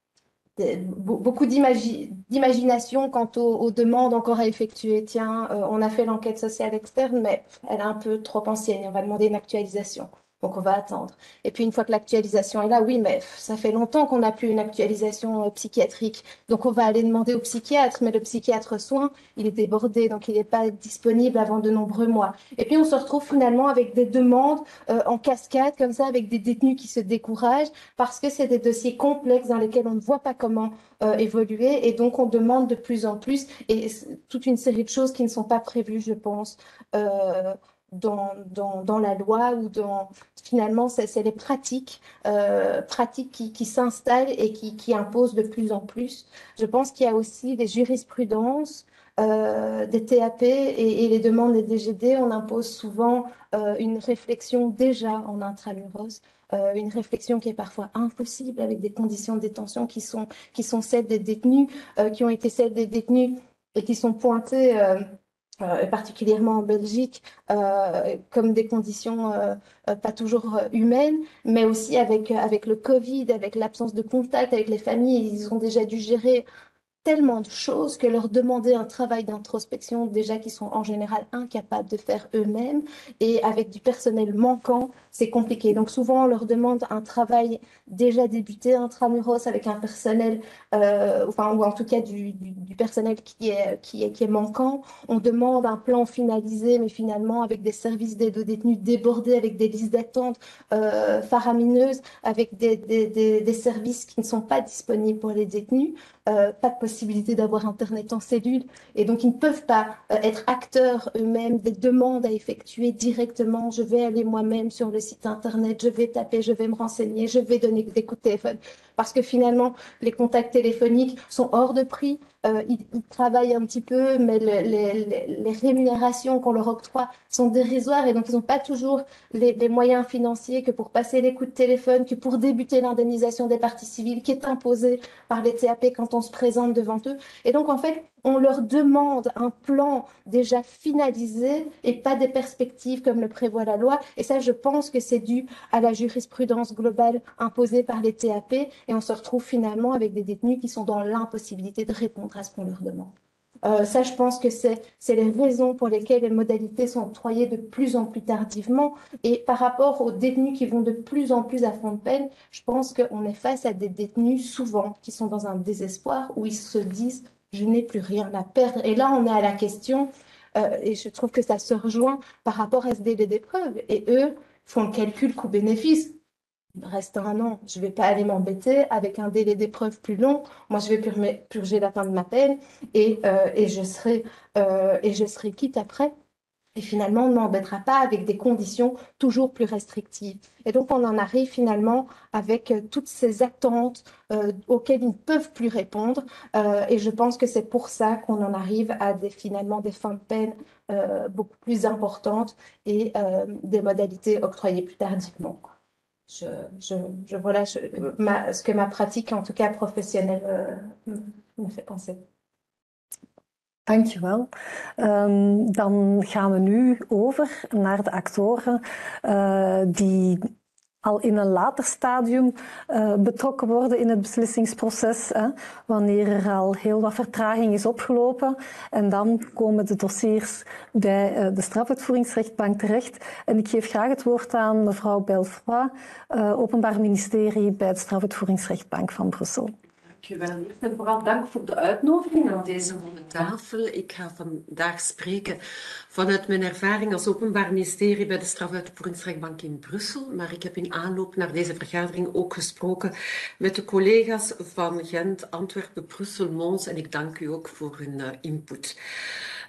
des- be- beaucoup d'imagi- d'imagination quant aux, aux demandes encore à effectuer. Tiens, euh, on a fait l'enquête sociale externe, mais elle est un peu trop ancienne. On va demander une actualisation. Donc, on va attendre. Et puis, une fois que l'actualisation est là, oui, mais ça fait longtemps qu'on n'a plus une actualisation euh, psychiatrique. Donc, on va aller demander au psychiatre, mais le psychiatre soin, il est débordé, donc il n'est pas disponible avant de nombreux mois. Et puis, on se retrouve finalement avec des demandes euh, en cascade, comme ça, avec des détenus qui se découragent parce que c'est des dossiers complexes dans lesquels on ne voit pas comment euh, évoluer. Et donc, on demande de plus en plus, et c'est toute une série de choses qui ne sont pas prévues, je pense, euh, dans, dans, dans la loi ou dans... Finalement, c'est c'est les pratiques, euh, pratiques qui, qui s'installent et qui, qui imposent de plus en plus. Je pense qu'il y a aussi des jurisprudences, euh, des T A P et, et les demandes des D G D. On impose souvent euh, une réflexion déjà en intramuros, euh, une réflexion qui est parfois impossible avec des conditions de détention qui sont, qui sont celles des détenus, euh, qui ont été celles des détenus et qui sont pointées... Euh, euh, particulièrement en Belgique, euh, comme des conditions euh, euh, pas toujours euh, humaines, mais aussi avec, euh, avec le Covid, avec l'absence de contact avec les familles, ils ont déjà dû gérer tellement de choses que leur demander un travail d'introspection, déjà qu'ils sont en général incapables de faire eux-mêmes, et avec du personnel manquant, c'est compliqué. Donc souvent, on leur demande un travail déjà débuté intramuros avec un personnel, euh, enfin, ou en tout cas du, du, du personnel qui est, qui, est, qui est manquant. On demande un plan finalisé, mais finalement avec des services d'aide aux détenus débordés, avec des listes d'attente euh, faramineuses, avec des, des, des, des services qui ne sont pas disponibles pour les détenus. Euh, pas de possibilité d'avoir Internet en cellule et donc ils ne peuvent pas euh, être acteurs eux-mêmes des demandes à effectuer directement. Je vais aller moi-même sur le site Internet, je vais taper, je vais me renseigner, je vais donner des coups de téléphone parce que finalement les contacts téléphoniques sont hors de prix. Euh, ils, ils travaillent un petit peu, mais le, les, les, les rémunérations qu'on leur octroie sont dérisoires et donc ils n'ont pas toujours les, les moyens financiers que pour passer les coups de téléphone, que pour débuter l'indemnisation des parties civiles qui est imposée par les T A P quand on se présente devant eux. Et donc, en fait, on leur demande un plan déjà finalisé et pas des perspectives comme le prévoit la loi. Et ça, je pense que c'est dû à la jurisprudence globale imposée par les T A P. Et on se retrouve finalement avec des détenus qui sont dans l'impossibilité de répondre à ce qu'on leur demande. Euh, ça, je pense que c'est c'est les raisons pour lesquelles les modalités sont octroyées de plus en plus tardivement. Et par rapport aux détenus qui vont de plus en plus à fond de peine, je pense qu'on est face à des détenus souvent qui sont dans un désespoir où ils se disent « je n'ai plus rien à perdre ». Et là, on est à la question, euh, et je trouve que ça se rejoint par rapport à ce délai d'épreuve. Et eux font le calcul coût-bénéfice. Il me reste un an, je ne vais pas aller m'embêter avec un délai d'épreuve plus long. Moi, je vais purger, purger la fin de ma peine et, euh, et, je serai, euh, et je serai quitte après. Et finalement, on ne m'embêtera pas avec des conditions toujours plus restrictives. Et donc, on en arrive finalement avec euh, toutes ces attentes euh, auxquelles ils ne peuvent plus répondre. Euh, et je pense que c'est pour ça qu'on en arrive à des, finalement des fins de peine euh, beaucoup plus importantes et euh, des modalités octroyées plus tardivement. Je, je, je, voilà je, ma, ce que ma pratique, en tout cas professionnelle, euh, me fait penser. Dankjewel. Um, dan gaan we nu over naar de actoren uh, die al in een later stadium uh, betrokken worden in het beslissingsproces, hè, wanneer er al heel wat vertraging is opgelopen. En dan komen de dossiers bij uh, de strafuitvoeringsrechtbank terecht. En ik geef graag het woord aan mevrouw Belfroy, uh, Openbaar Ministerie bij de strafuitvoeringsrechtbank van Brussel. Dank u wel. En vooral dank voor de uitnodiging aan deze ronde tafel. Ik ga vandaag spreken vanuit mijn ervaring als Openbaar Ministerie bij de Strafuitvoeringsrechtbank in Brussel. Maar ik heb in aanloop naar deze vergadering ook gesproken met de collega's van Gent, Antwerpen, Brussel, Mons en ik dank u ook voor hun uh, input.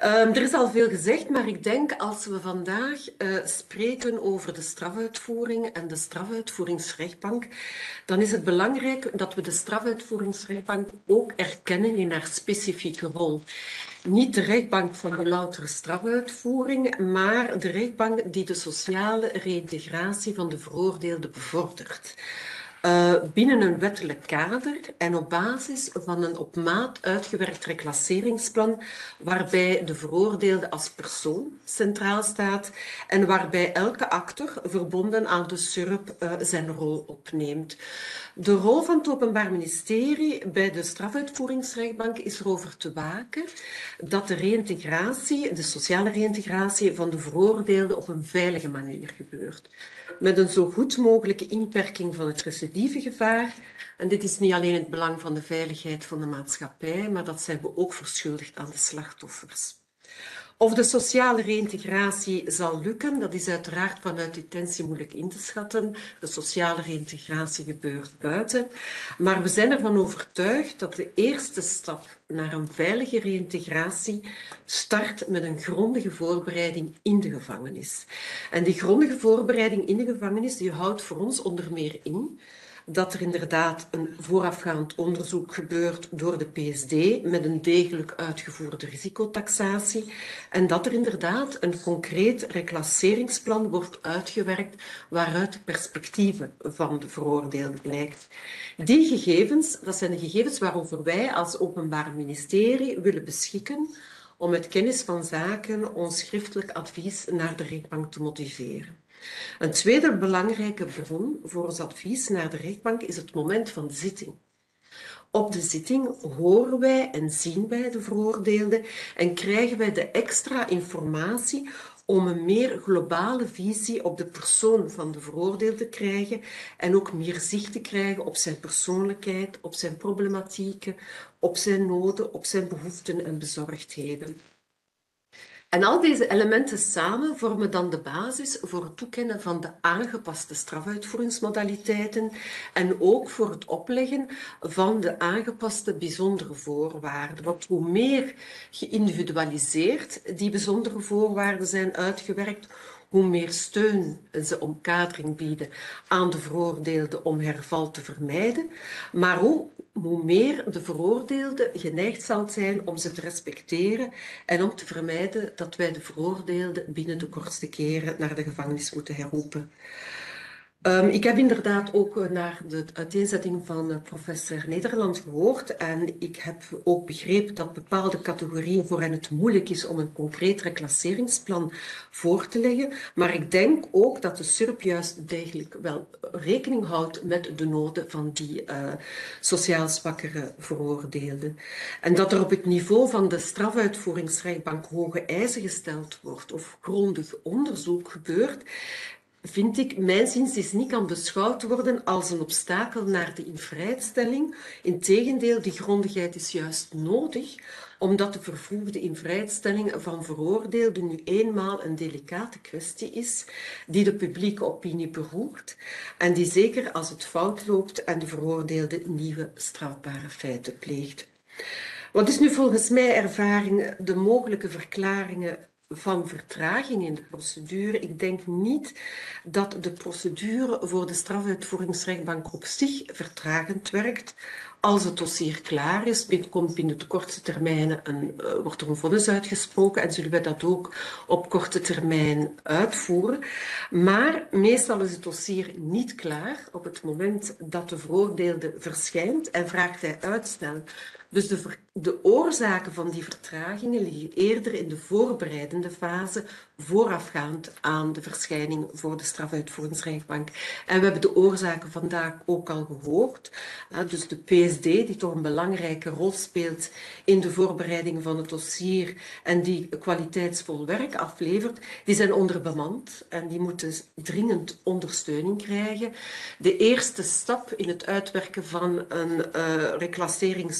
Um, er is al veel gezegd, maar ik denk als we vandaag uh, spreken over de strafuitvoering en de strafuitvoeringsrechtbank, dan is het belangrijk dat we de strafuitvoeringsrechtbank ook erkennen in haar specifieke rol. Niet de rechtbank van de loutere strafuitvoering, maar de rechtbank die de sociale reïntegratie van de veroordeelde bevordert. Uh, binnen een wettelijk kader en op basis van een op maat uitgewerkt reclasseringsplan waarbij de veroordeelde als persoon centraal staat en waarbij elke actor verbonden aan de S U R B uh, zijn rol opneemt. De rol van het Openbaar Ministerie bij de strafuitvoeringsrechtbank is erover te waken dat de reïntegratie, de sociale reïntegratie van de veroordeelde op een veilige manier gebeurt. Met een zo goed mogelijke inperking van het recidivegevaar. En dit is niet alleen het belang van de veiligheid van de maatschappij, maar dat zijn we ook verschuldigd aan de slachtoffers. Of de sociale reïntegratie zal lukken, dat is uiteraard vanuit detentie moeilijk in te schatten. De sociale reïntegratie gebeurt buiten. Maar we zijn ervan overtuigd dat de eerste stap naar een veilige reïntegratie start met een grondige voorbereiding in de gevangenis. En die grondige voorbereiding in de gevangenis die houdt voor ons onder meer in dat er inderdaad een voorafgaand onderzoek gebeurt door de P S D met een degelijk uitgevoerde risicotaxatie en dat er inderdaad een concreet reclasseringsplan wordt uitgewerkt waaruit de perspectieven van de veroordeelde blijkt. Die gegevens, dat zijn de gegevens waarover wij als Openbaar Ministerie willen beschikken om met kennis van zaken ons schriftelijk advies naar de rechtbank te motiveren. Een tweede belangrijke bron voor ons advies naar de rechtbank is het moment van de zitting. Op de zitting horen wij en zien wij de veroordeelde en krijgen wij de extra informatie om een meer globale visie op de persoon van de veroordeelde te krijgen en ook meer zicht te krijgen op zijn persoonlijkheid, op zijn problematieken, op zijn noden, op zijn behoeften en bezorgdheden. En al deze elementen samen vormen dan de basis voor het toekennen van de aangepaste strafuitvoeringsmodaliteiten en ook voor het opleggen van de aangepaste bijzondere voorwaarden. Want hoe meer geïndividualiseerd die bijzondere voorwaarden zijn uitgewerkt, hoe meer steun ze omkadering bieden aan de veroordeelde om herval te vermijden, maar hoe, hoe meer de veroordeelde geneigd zal zijn om ze te respecteren en om te vermijden dat wij de veroordeelde binnen de kortste keren naar de gevangenis moeten herroepen. Um, ik heb inderdaad ook naar de uiteenzetting van uh, professor Nederland gehoord en ik heb ook begrepen dat bepaalde categorieën voor hen het moeilijk is om een concreet reclasseringsplan voor te leggen. Maar ik denk ook dat de S U R B juist degelijk wel rekening houdt met de noden van die uh, sociaal zwakkere veroordeelden. En dat er op het niveau van de strafuitvoeringsrechtbank hoge eisen gesteld wordt of grondig onderzoek gebeurt, vind ik, mijnziens is niet kan beschouwd worden als een obstakel naar de invrijheidstelling. Integendeel, die grondigheid is juist nodig, omdat de vervroegde invrijheidstelling van veroordeelden nu eenmaal een delicate kwestie is, die de publieke opinie beroert en die zeker als het fout loopt en de veroordeelde nieuwe strafbare feiten pleegt. Wat is nu volgens mij ervaring de mogelijke verklaringen van vertraging in de procedure? Ik denk niet dat de procedure voor de strafuitvoeringsrechtbank op zich vertragend werkt. Als het dossier klaar is, komt binnen de kortste termijn een, uh, wordt er een vonnis uitgesproken en zullen wij dat ook op korte termijn uitvoeren. Maar meestal is het dossier niet klaar op het moment dat de veroordeelde verschijnt en vraagt hij uitstel. Dus de, de oorzaken van die vertragingen liggen eerder in de voorbereidende fase, voorafgaand aan de verschijning voor de strafuitvoeringsrechtbank. En we hebben de oorzaken vandaag ook al gehoord. Dus de P S D, die toch een belangrijke rol speelt in de voorbereiding van het dossier en die kwaliteitsvol werk aflevert, die zijn onderbemand en die moeten dringend ondersteuning krijgen. De eerste stap in het uitwerken van een uh, reclasseringsplan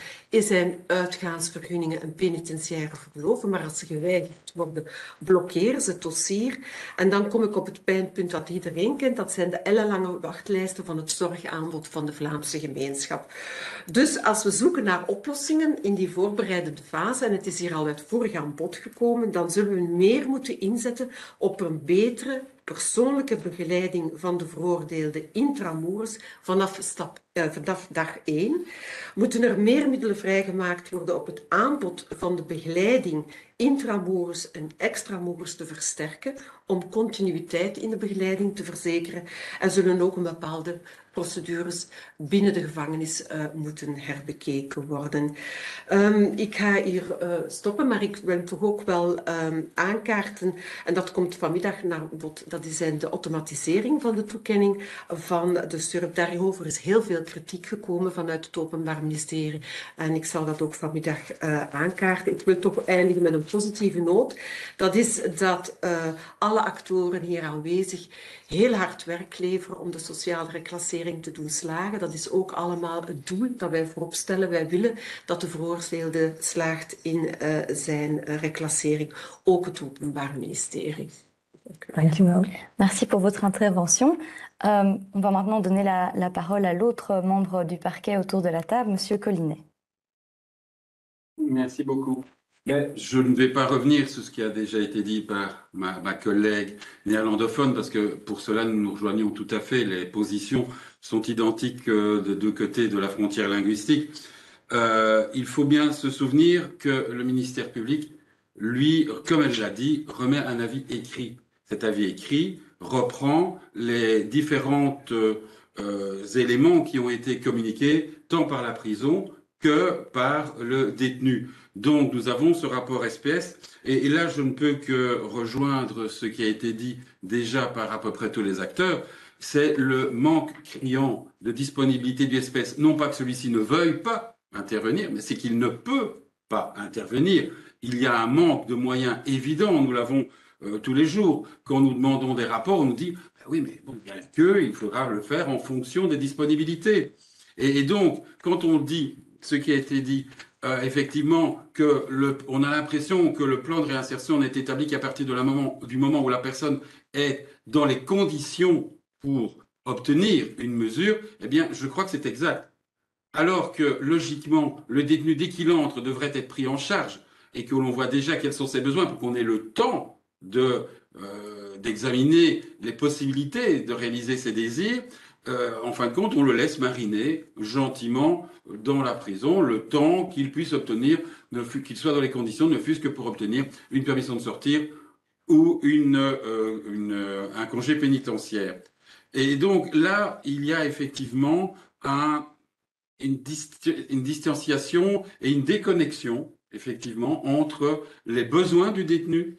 is zijn uitgaansvergunningen en penitentiaire verloven. Maar als ze geweigerd worden, blokkeren ze het dossier. En dan kom ik op het pijnpunt dat iedereen kent. Dat zijn de ellenlange wachtlijsten van het zorgaanbod van de Vlaamse gemeenschap. Dus als we zoeken naar oplossingen in die voorbereidende fase, en het is hier al uitvoerig aan bod gekomen, dan zullen we meer moeten inzetten op een betere persoonlijke begeleiding van de veroordeelde intramuros vanaf, stap, eh, vanaf dag één. Moeten er meer middelen vrijgemaakt worden op het aanbod van de begeleiding intramuros en extramuros te versterken om continuïteit in de begeleiding te verzekeren en zullen ook een bepaalde procedures binnen de gevangenis uh, moeten herbekeken worden. Um, ik ga hier uh, stoppen, maar ik wil toch ook wel um, aankaarten, en dat komt vanmiddag naar bod, dat zijn de automatisering van de toekenning van de S U R B. Daarover is heel veel kritiek gekomen vanuit het Openbaar Ministerie en ik zal dat ook vanmiddag uh, aankaarten. Ik wil toch eindigen met een positieve noot. Dat is dat uh, alle actoren hier aanwezig heel hard werk leveren om de sociale reclassering te doen slagen. Dat is ook allemaal het doel dat wij voorop stellen. Wij willen dat de veroordeelde slaagt in uh, zijn uh, reclassering, ook het Openbaar Ministerie. Dankjewel. Merci pour votre intervention. Euh, on va maintenant donner la, la parole à l'autre membre du parquet autour de la table, Monsieur Collinet. Merci beaucoup. Mais je ne vais pas revenir sur ce qui a déjà été dit par ma, ma collègue néerlandophone, parce que pour cela, nous nous rejoignons tout à fait. Les positions sont identiques de deux côtés de la frontière linguistique. Euh, il faut bien se souvenir que le ministère public, lui, comme elle l'a dit, remet un avis écrit. Cet avis écrit reprend les différents euh, éléments qui ont été communiqués tant par la prison que par le détenu. Donc, nous avons ce rapport S P S. Et, et là, je ne peux que rejoindre ce qui a été dit déjà par à peu près tous les acteurs. C'est le manque criant de disponibilité du S P S. Non pas que celui-ci ne veuille pas intervenir, mais c'est qu'il ne peut pas intervenir. Il y a un manque de moyens évident. Nous l'avons euh, tous les jours. Quand nous demandons des rapports, on nous dit « oui, mais bon, il y a que, il faudra le faire en fonction des disponibilités ». Et, et donc, quand on dit ce qui a été dit, euh, effectivement, que le, on a l'impression que le plan de réinsertion n'est établi qu'à partir de la moment, du moment où la personne est dans les conditions pour obtenir une mesure, eh bien, je crois que c'est exact. Alors que, logiquement, le détenu, dès qu'il entre, devrait être pris en charge et que l'on voit déjà quels sont ses besoins pour qu'on ait le temps de, euh, d'examiner les possibilités de réaliser ses désirs, Euh, en fin de compte, on le laisse mariner gentiment dans la prison le temps qu'il puisse obtenir, qu'il soit dans les conditions, ne fût-ce que pour obtenir une permission de sortir ou une, euh, une, un congé pénitentiaire. Et donc là, il y a effectivement un, une, dist une distanciation et une déconnexion, effectivement, entre les besoins du détenu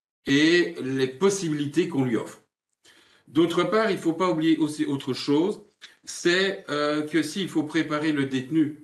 et les possibilités qu'on lui offre. D'autre part, il ne faut pas oublier aussi autre chose, c'est euh, que s'il faut préparer le détenu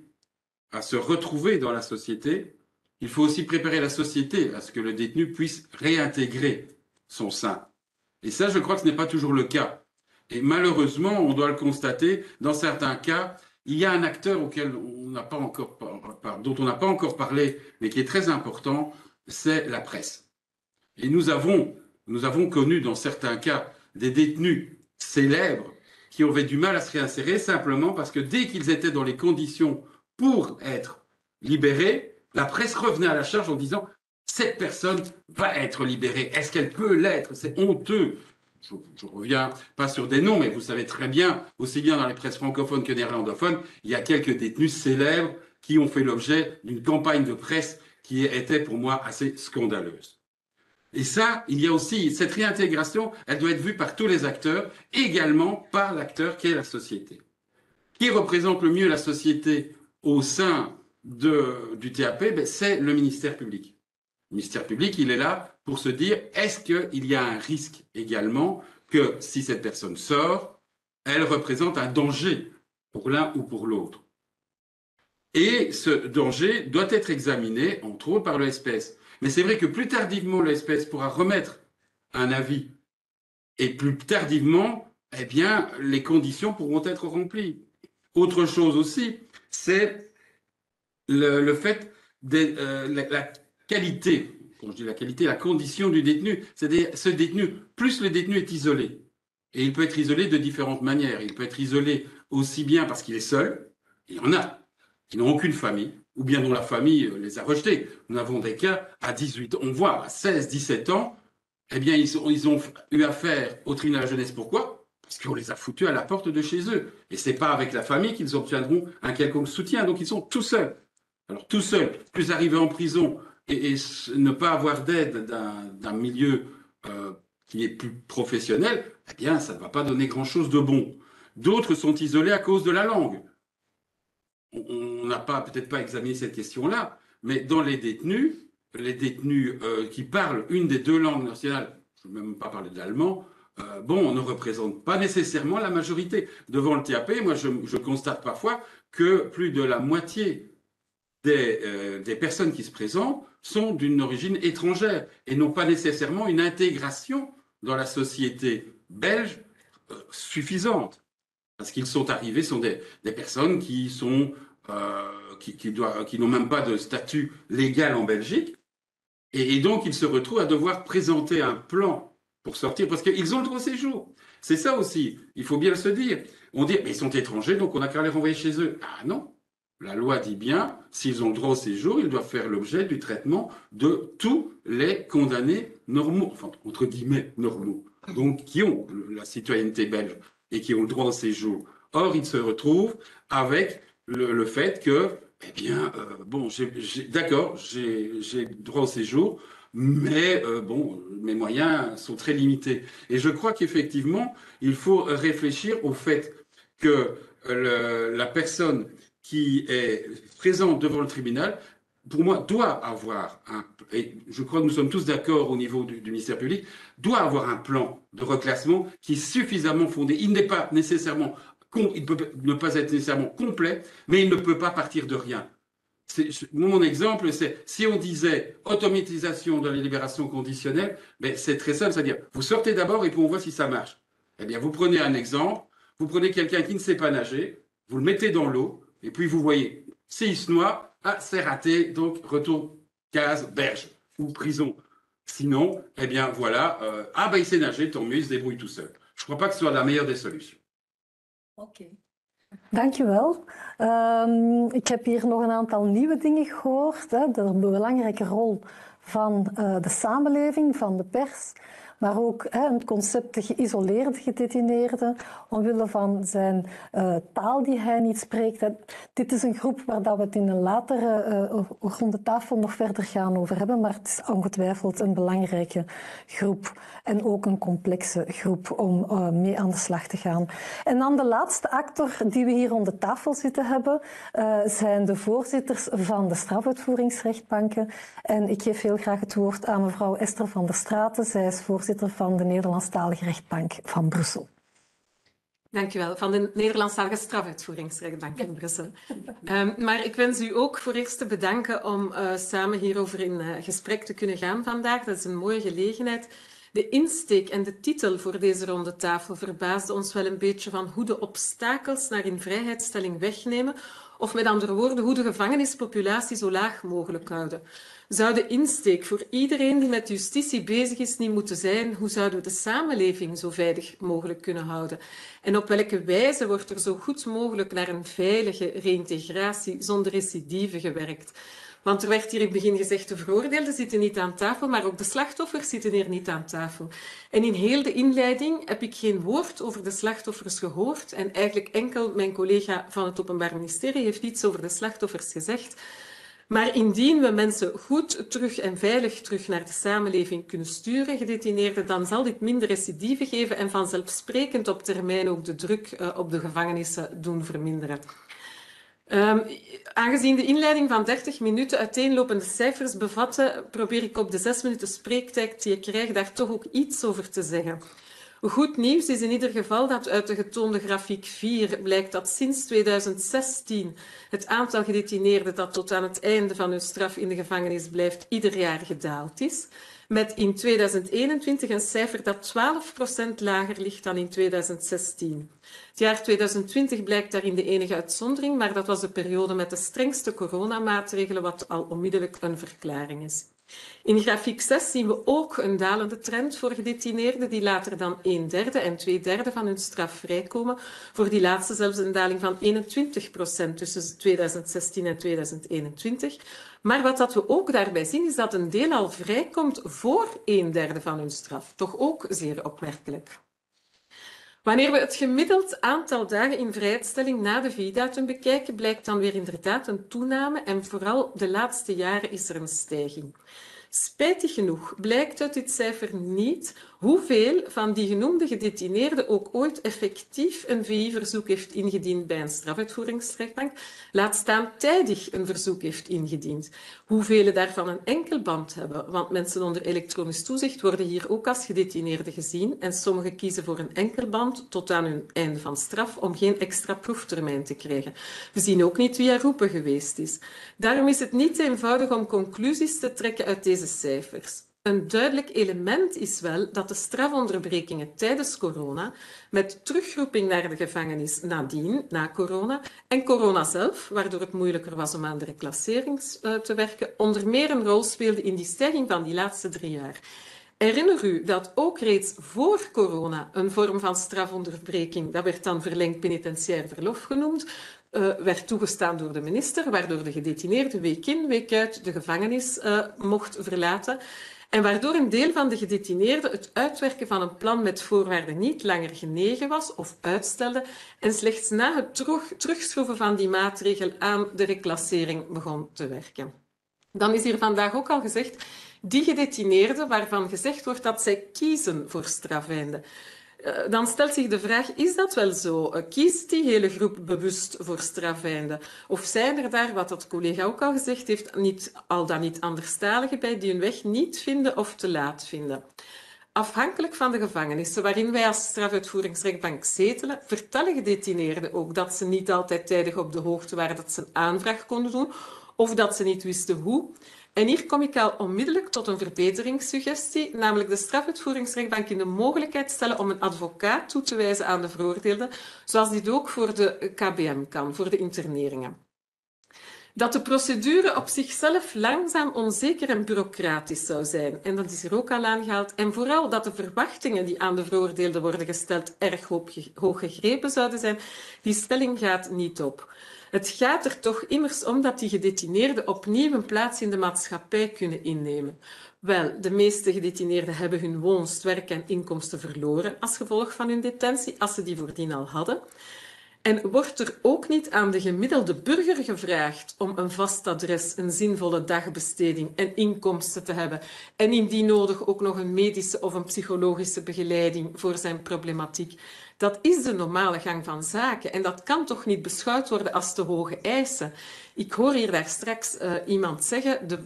à se retrouver dans la société, il faut aussi préparer la société à ce que le détenu puisse réintégrer son sein. Et ça, je crois que ce n'est pas toujours le cas. Et malheureusement, on doit le constater, dans certains cas, il y a un acteur auquel on n'a pas encore, dont on n'a pas encore parlé, mais qui est très important, c'est la presse. Et nous avons, nous avons connu dans certains cas des détenus célèbres qui avaient du mal à se réinsérer simplement parce que dès qu'ils étaient dans les conditions pour être libérés, la presse revenait à la charge en disant « cette personne va être libérée, est-ce qu'elle peut l'être? C'est honteux ». Je ne reviens pas sur des noms, mais vous savez très bien, aussi bien dans les presses francophones que néerlandophones, il y a quelques détenus célèbres qui ont fait l'objet d'une campagne de presse qui était pour moi assez scandaleuse. Et ça, il y a aussi, cette réintégration, elle doit être vue par tous les acteurs, également par l'acteur qui est la société. Qui représente le mieux la société au sein de, du T A P? Ben, c'est le ministère public. Le ministère public, il est là pour se dire, est-ce qu'il y a un risque également que si cette personne sort, elle représente un danger pour l'un ou pour l'autre? Et ce danger doit être examiné, entre autres, par le S P S. Mais c'est vrai que plus tardivement, le S P S pourra remettre un avis. Et plus tardivement, eh bien, les conditions pourront être remplies. Autre chose aussi, c'est le, le fait de euh, la, la qualité, quand je dis la qualité, la condition du détenu, c'est-à-dire ce détenu, plus le détenu est isolé. Et il peut être isolé de différentes manières. Il peut être isolé aussi bien parce qu'il est seul, il y en a qui n'ont aucune famille, ou bien dont la famille les a rejetés. Nous avons des cas à dix-huit ans, on voit à seize, dix-sept ans, eh bien, ils, sont, ils ont eu affaire au tribunal de la jeunesse. Pourquoi? Parce qu'on les a foutus à la porte de chez eux. Et ce n'est pas avec la famille qu'ils obtiendront un quelconque soutien. Donc, ils sont tout seuls. Alors, tout seuls, plus arriver en prison et, et ne pas avoir d'aide d'un milieu euh, qui est plus professionnel, eh bien, ça ne va pas donner grand-chose de bon. D'autres sont isolés à cause de la langue. On n'a pas peut-être pas examiné cette question-là, mais dans les détenus, les détenus euh, qui parlent une des deux langues nationales, je ne veux même pas parler de l'allemand, euh, bon, on ne représente pas nécessairement la majorité. Devant le T A P, moi, je, je constate parfois que plus de la moitié des, euh, des personnes qui se présentent sont d'une origine étrangère et n'ont pas nécessairement une intégration dans la société belge euh, suffisante. Parce qu'ils sont arrivés, sont des, des personnes qui sont euh, qui, qui, doivent, qui n'ont même pas de statut légal en Belgique, et, et donc ils se retrouvent à devoir présenter un plan pour sortir, parce qu'ils ont le droit au séjour. C'est ça aussi, il faut bien se dire. On dit, mais ils sont étrangers, donc on n'a qu'à les renvoyer chez eux. Ah non, la loi dit bien, s'ils ont le droit au séjour, ils doivent faire l'objet du traitement de tous les condamnés normaux, enfin entre guillemets normaux, donc qui ont la citoyenneté belge et qui ont le droit au séjour. Or, ils se retrouvent avec le, le fait que, eh bien, euh, bon, d'accord, j'ai droit au séjour, mais euh, bon, mes moyens sont très limités. Et je crois qu'effectivement, il faut réfléchir au fait que le, la personne qui est présente devant le tribunal, pour moi, doit avoir un, et je crois que nous sommes tous d'accord au niveau du, du ministère public, doit avoir un plan de reclassement qui est suffisamment fondé. Il n'est pas nécessairement, il peut ne pas être nécessairement complet, mais il ne peut pas partir de rien. Mon exemple, c'est si on disait automatisation de la libération conditionnelle, ben c'est très simple, c'est-à-dire vous sortez d'abord et puis on voit si ça marche. Eh bien, vous prenez un exemple, vous prenez quelqu'un qui ne sait pas nager, vous le mettez dans l'eau, et puis vous voyez, s'il se noie, ah, c'est raté, donc retour case, berge ou prison. Sinon, eh bien voilà, euh, ah ben il sait nager, tant mieux, il se débrouille tout seul. Je ne crois pas que ce soit la meilleure des solutions. Oké. Dankjewel. Um, ik heb hier nog een aantal nieuwe dingen gehoord. Hè. De belangrijke rol van uh, de samenleving, van de pers. Maar ook hè, het concept de geïsoleerde gedetineerde, omwille van zijn uh, taal die hij niet spreekt. Hè. Dit is een groep waar dat we het in een latere uh, ronde tafel nog verder gaan over hebben, maar het is ongetwijfeld een belangrijke groep en ook een complexe groep om uh, mee aan de slag te gaan. En dan de laatste actor die we hier rond de tafel zitten hebben, uh, zijn de voorzitters van de strafuitvoeringsrechtbanken. En ik geef heel graag het woord aan mevrouw Esther van der Straten. Zij is voorzitter van de Nederlandstalige rechtbank van Brussel. Dank u wel, van de Nederlandstalige strafuitvoeringsrechtbank in Brussel. Um, maar ik wens u ook voor eerst te bedanken om uh, samen hierover in uh, gesprek te kunnen gaan vandaag. Dat is een mooie gelegenheid. De insteek en de titel voor deze ronde tafel verbaasden ons wel een beetje van hoe de obstakels naar invrijheidstelling wegnemen, of met andere woorden, hoe de gevangenispopulatie zo laag mogelijk houden. Zou de insteek voor iedereen die met justitie bezig is niet moeten zijn, hoe zouden we de samenleving zo veilig mogelijk kunnen houden? En op welke wijze wordt er zo goed mogelijk naar een veilige reïntegratie zonder recidive gewerkt? Want er werd hier in het begin gezegd, de veroordeelden zitten niet aan tafel, maar ook de slachtoffers zitten hier niet aan tafel. En in heel de inleiding heb ik geen woord over de slachtoffers gehoord. En eigenlijk enkel mijn collega van het Openbaar Ministerie heeft iets over de slachtoffers gezegd. Maar indien we mensen goed terug en veilig terug naar de samenleving kunnen sturen, gedetineerden, dan zal dit minder recidive geven en vanzelfsprekend op termijn ook de druk uh, op de gevangenissen doen verminderen. Um, aangezien de inleiding van dertig minuten uiteenlopende cijfers bevatte, probeer ik op de zes minuten spreektijd die ik krijg daar toch ook iets over te zeggen. Goed nieuws is in ieder geval dat uit de getoonde grafiek vier blijkt dat sinds tweeduizend zestien het aantal gedetineerden dat tot aan het einde van hun straf in de gevangenis blijft ieder jaar gedaald is. met in tweeduizend eenentwintig een cijfer dat twaalf procent lager ligt dan in tweeduizend zestien. Het jaar tweeduizend twintig blijkt daarin de enige uitzondering, maar dat was de periode met de strengste coronamaatregelen, wat al onmiddellijk een verklaring is. In grafiek zes zien we ook een dalende trend voor gedetineerden die later dan een derde en twee derde van hun straf vrijkomen. Voor die laatste zelfs een daling van eenentwintig procent tussen tweeduizend zestien en tweeduizend eenentwintig. Maar wat dat we ook daarbij zien is dat een deel al vrijkomt voor een derde van hun straf. Toch ook zeer opmerkelijk. Wanneer we het gemiddeld aantal dagen in vrijstelling na de V I-datum bekijken, blijkt dan weer inderdaad een toename en vooral de laatste jaren is er een stijging. Spijtig genoeg blijkt uit dit cijfer niet hoeveel van die genoemde gedetineerden ook ooit effectief een V I-verzoek heeft ingediend bij een strafuitvoeringsrechtbank, laat staan tijdig een verzoek heeft ingediend. Hoeveel daarvan een enkelband hebben, want mensen onder elektronisch toezicht worden hier ook als gedetineerden gezien en sommigen kiezen voor een enkelband tot aan hun einde van straf om geen extra proeftermijn te krijgen. We zien ook niet wie er roepen geweest is. Daarom is het niet eenvoudig om conclusies te trekken uit deze cijfers. Een duidelijk element is wel dat de strafonderbrekingen tijdens corona, met terugroeping naar de gevangenis nadien, na corona, en corona zelf, waardoor het moeilijker was om aan de reclassering uh, te werken, onder meer een rol speelde in die stijging van die laatste drie jaar. Herinner u dat ook reeds voor corona een vorm van strafonderbreking, dat werd dan verlengd penitentiair verlof genoemd, uh, werd toegestaan door de minister, waardoor de gedetineerde week in, week uit de gevangenis uh, mocht verlaten. En waardoor een deel van de gedetineerden het uitwerken van een plan met voorwaarden niet langer genegen was of uitstelde en slechts na het terug, terugschroeven van die maatregel aan de reclassering begon te werken. Dan is hier vandaag ook al gezegd, die gedetineerden waarvan gezegd wordt dat zij kiezen voor strafeinde. Dan stelt zich de vraag, is dat wel zo? Kiest die hele groep bewust voor strafeinde? Of zijn er daar, wat dat collega ook al gezegd heeft, niet, al dan niet anderstaligen bij die hun weg niet vinden of te laat vinden? Afhankelijk van de gevangenissen waarin wij als strafuitvoeringsrechtbank zetelen, vertellen gedetineerden ook dat ze niet altijd tijdig op de hoogte waren dat ze een aanvraag konden doen of dat ze niet wisten hoe. En hier kom ik al onmiddellijk tot een verbeteringssuggestie, namelijk de strafuitvoeringsrechtbank in de mogelijkheid stellen om een advocaat toe te wijzen aan de veroordeelde, zoals dit ook voor de K B M kan, voor de interneringen. Dat de procedure op zichzelf langzaam, onzeker en bureaucratisch zou zijn, en dat is hier ook al aangehaald, en vooral dat de verwachtingen die aan de veroordeelde worden gesteld erg hoog gegrepen zouden zijn, die stelling gaat niet op. Het gaat er toch immers om dat die gedetineerden opnieuw een plaats in de maatschappij kunnen innemen. Wel, de meeste gedetineerden hebben hun woonst, werk en inkomsten verloren als gevolg van hun detentie, als ze die voordien al hadden. En wordt er ook niet aan de gemiddelde burger gevraagd om een vast adres, een zinvolle dagbesteding en inkomsten te hebben en indien nodig ook nog een medische of een psychologische begeleiding voor zijn problematiek? Dat is de normale gang van zaken en dat kan toch niet beschouwd worden als te hoge eisen. Ik hoor hier daar straks uh, iemand zeggen, de,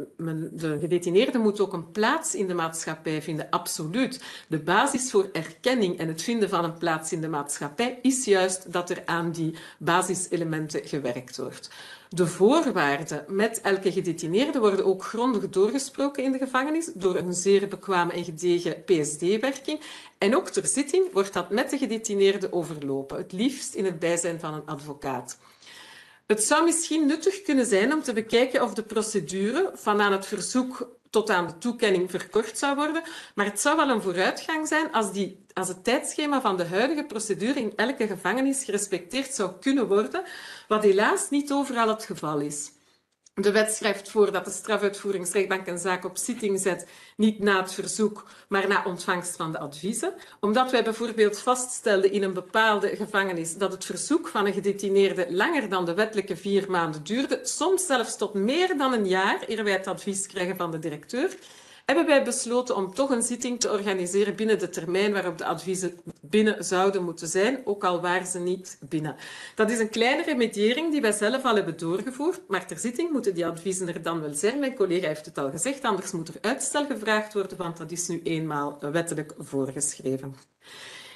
de gedetineerde moet ook een plaats in de maatschappij vinden. Absoluut. De basis voor erkenning en het vinden van een plaats in de maatschappij is juist dat er aan die basiselementen gewerkt wordt. De voorwaarden met elke gedetineerde worden ook grondig doorgesproken in de gevangenis door een zeer bekwame en gedegen P S D-werking. En ook ter zitting wordt dat met de gedetineerde overlopen, het liefst in het bijzijn van een advocaat. Het zou misschien nuttig kunnen zijn om te bekijken of de procedure van aan het verzoek tot aan de toekenning verkort zou worden, maar het zou wel een vooruitgang zijn als, die, als het tijdschema van de huidige procedure in elke gevangenis gerespecteerd zou kunnen worden, wat helaas niet overal het geval is. De wet schrijft voor dat de strafuitvoeringsrechtbank een zaak op zitting zet, niet na het verzoek, maar na ontvangst van de adviezen. Omdat wij bijvoorbeeld vaststelden in een bepaalde gevangenis dat het verzoek van een gedetineerde langer dan de wettelijke vier maanden duurde, soms zelfs tot meer dan een jaar, eer wij het advies krijgen van de directeur, hebben wij besloten om toch een zitting te organiseren binnen de termijn waarop de adviezen binnen zouden moeten zijn, ook al waren ze niet binnen. Dat is een kleine remediering die wij zelf al hebben doorgevoerd, maar ter zitting moeten die adviezen er dan wel zijn. Mijn collega heeft het al gezegd, anders moet er uitstel gevraagd worden, want dat is nu eenmaal wettelijk voorgeschreven.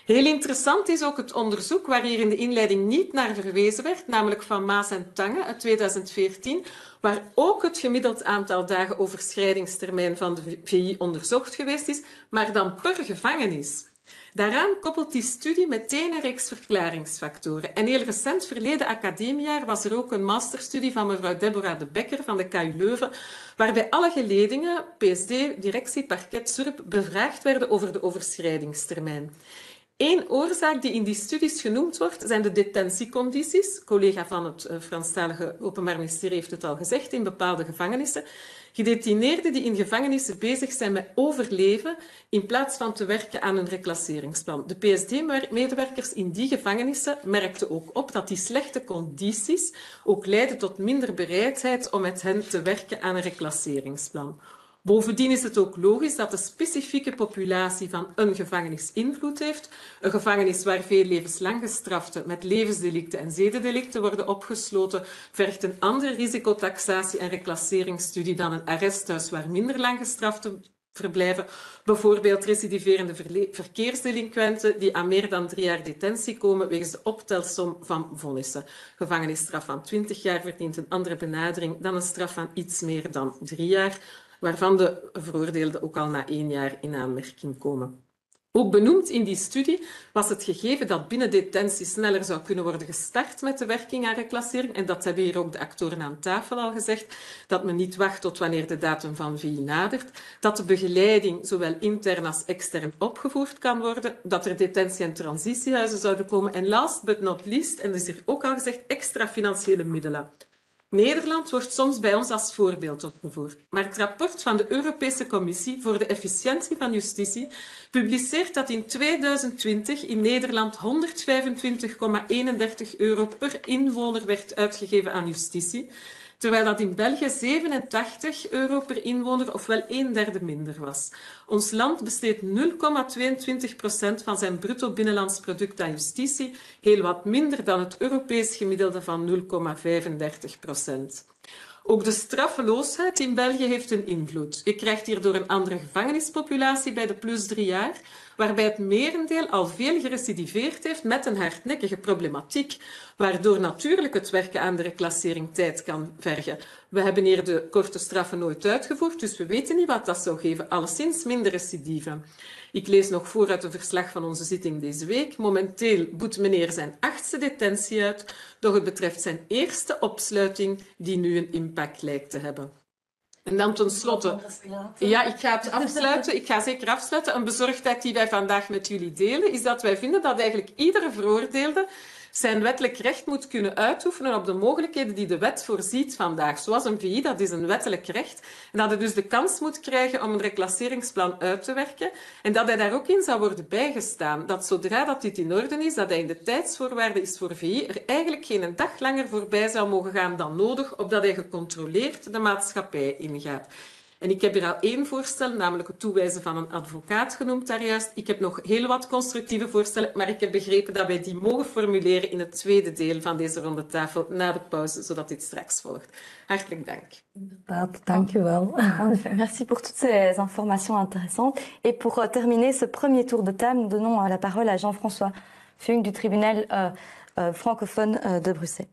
Heel interessant is ook het onderzoek waar hier in de inleiding niet naar verwezen werd, namelijk van Maas en Tange uit tweeduizend veertien, waar ook het gemiddeld aantal dagen overschrijdingstermijn van de V I onderzocht geweest is, maar dan per gevangenis. Daaraan koppelt die studie meteen een reeks verklaringsfactoren. En heel recent, verleden academiejaar, was er ook een masterstudie van mevrouw Deborah de Bekker van de K U Leuven, waarbij alle geledingen, P S D, directie, parket, S U R P, bevraagd werden over de overschrijdingstermijn. Eén oorzaak die in die studies genoemd wordt, zijn de detentiecondities. Een collega van het Franstalige Openbaar Ministerie heeft het al gezegd, in bepaalde gevangenissen. Gedetineerden die in gevangenissen bezig zijn met overleven, in plaats van te werken aan een reclasseringsplan. De P S D-medewerkers in die gevangenissen merkten ook op dat die slechte condities ook leiden tot minder bereidheid om met hen te werken aan een reclasseringsplan. Bovendien is het ook logisch dat de specifieke populatie van een gevangenis invloed heeft. Een gevangenis waar veel levenslang gestraften met levensdelicten en zedendelicten worden opgesloten, vergt een andere risicotaxatie en reclasseringsstudie dan een arresthuis waar minder lang gestraften verblijven. Bijvoorbeeld recidiverende verkeersdelinquenten die aan meer dan drie jaar detentie komen wegens de optelsom van vonnissen. Gevangenisstraf van twintig jaar verdient een andere benadering dan een straf van iets meer dan drie jaar, waarvan de veroordeelden ook al na één jaar in aanmerking komen. Ook benoemd in die studie was het gegeven dat binnen detentie sneller zou kunnen worden gestart met de werking aan reclassering. En dat hebben hier ook de actoren aan tafel al gezegd, dat men niet wacht tot wanneer de datum van V I nadert, dat de begeleiding zowel intern als extern opgevoerd kan worden, dat er detentie- en transitiehuizen zouden komen en last but not least, en dat is hier ook al gezegd, extra financiële middelen. Nederland wordt soms bij ons als voorbeeld opgevoerd, maar het rapport van de Europese Commissie voor de efficiëntie van justitie publiceert dat in tweeduizend twintig in Nederland honderdvijfentwintig komma eenendertig euro per inwoner werd uitgegeven aan justitie, terwijl dat in België zevenentachtig euro per inwoner, ofwel een derde minder was. Ons land besteedt nul komma tweeëntwintig procent van zijn bruto binnenlands product aan justitie, heel wat minder dan het Europees gemiddelde van nul komma vijfendertig procent. Ook de straffeloosheid in België heeft een invloed. Je krijgt hierdoor een andere gevangenispopulatie bij de plus drie jaar, waarbij het merendeel al veel gerecidiveerd heeft met een hardnekkige problematiek, waardoor natuurlijk het werken aan de reclassering tijd kan vergen. We hebben hier de korte straffen nooit uitgevoerd, dus we weten niet wat dat zou geven. Alleszins minder recidieven. Ik lees nog voor uit een verslag van onze zitting deze week. Momenteel boet meneer zijn achtste detentie uit, doch het betreft zijn eerste opsluiting die nu een impact lijkt te hebben. En dan tenslotte, ja, ik ga het afsluiten. Ik ga zeker afsluiten. Een bezorgdheid die wij vandaag met jullie delen, is dat wij vinden dat eigenlijk iedere veroordeelde zijn wettelijk recht moet kunnen uitoefenen op de mogelijkheden die de wet voorziet vandaag. Zoals een V I, dat is een wettelijk recht. En dat hij dus de kans moet krijgen om een reclasseringsplan uit te werken. En dat hij daar ook in zou worden bijgestaan. Dat zodra dat dit in orde is, dat hij in de tijdsvoorwaarden is voor V I, er eigenlijk geen dag langer voorbij zou mogen gaan dan nodig, opdat hij gecontroleerd de maatschappij ingaat. En ik heb hier al één voorstel, namelijk het toewijzen van een advocaat genoemd daar juist. Ik heb nog heel wat constructieve voorstellen, maar ik heb begrepen dat wij die mogen formuleren in het tweede deel van deze ronde tafel na de pauze, zodat dit straks volgt. Hartelijk dank. Inderdaad, dank u wel. Merci pour toutes ces informations intéressantes. Et pour euh, terminer ce premier tour de table, nous donnons euh, la parole à Jean-François Fung du tribunal euh, euh, francophone euh, de Bruxelles.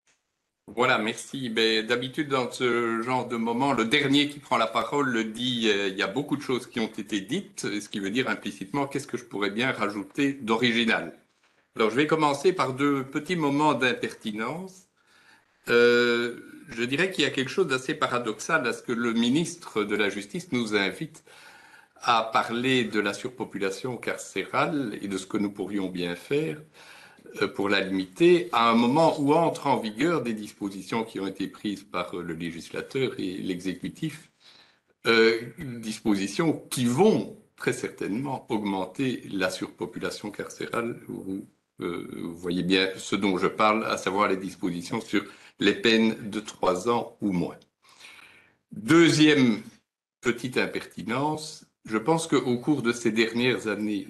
Voilà, merci. Ben, d'habitude, dans ce genre de moment, le dernier qui prend la parole le dit, euh, il y a beaucoup de choses qui ont été dites, ce qui veut dire implicitement, qu'est-ce que je pourrais bien rajouter d'original? Alors, je vais commencer par deux petits moments d'impertinence. Euh, je dirais qu'il y a quelque chose d'assez paradoxal à ce que le ministre de la Justice nous invite à parler de la surpopulation carcérale et de ce que nous pourrions bien faire pour la limiter à un moment où entrent en vigueur des dispositions qui ont été prises par le législateur et l'exécutif, euh, dispositions qui vont très certainement augmenter la surpopulation carcérale. Vous, euh, vous voyez bien ce dont je parle, à savoir les dispositions sur les peines de trois ans ou moins. Deuxième petite impertinence, je pense qu'au cours de ces dernières années,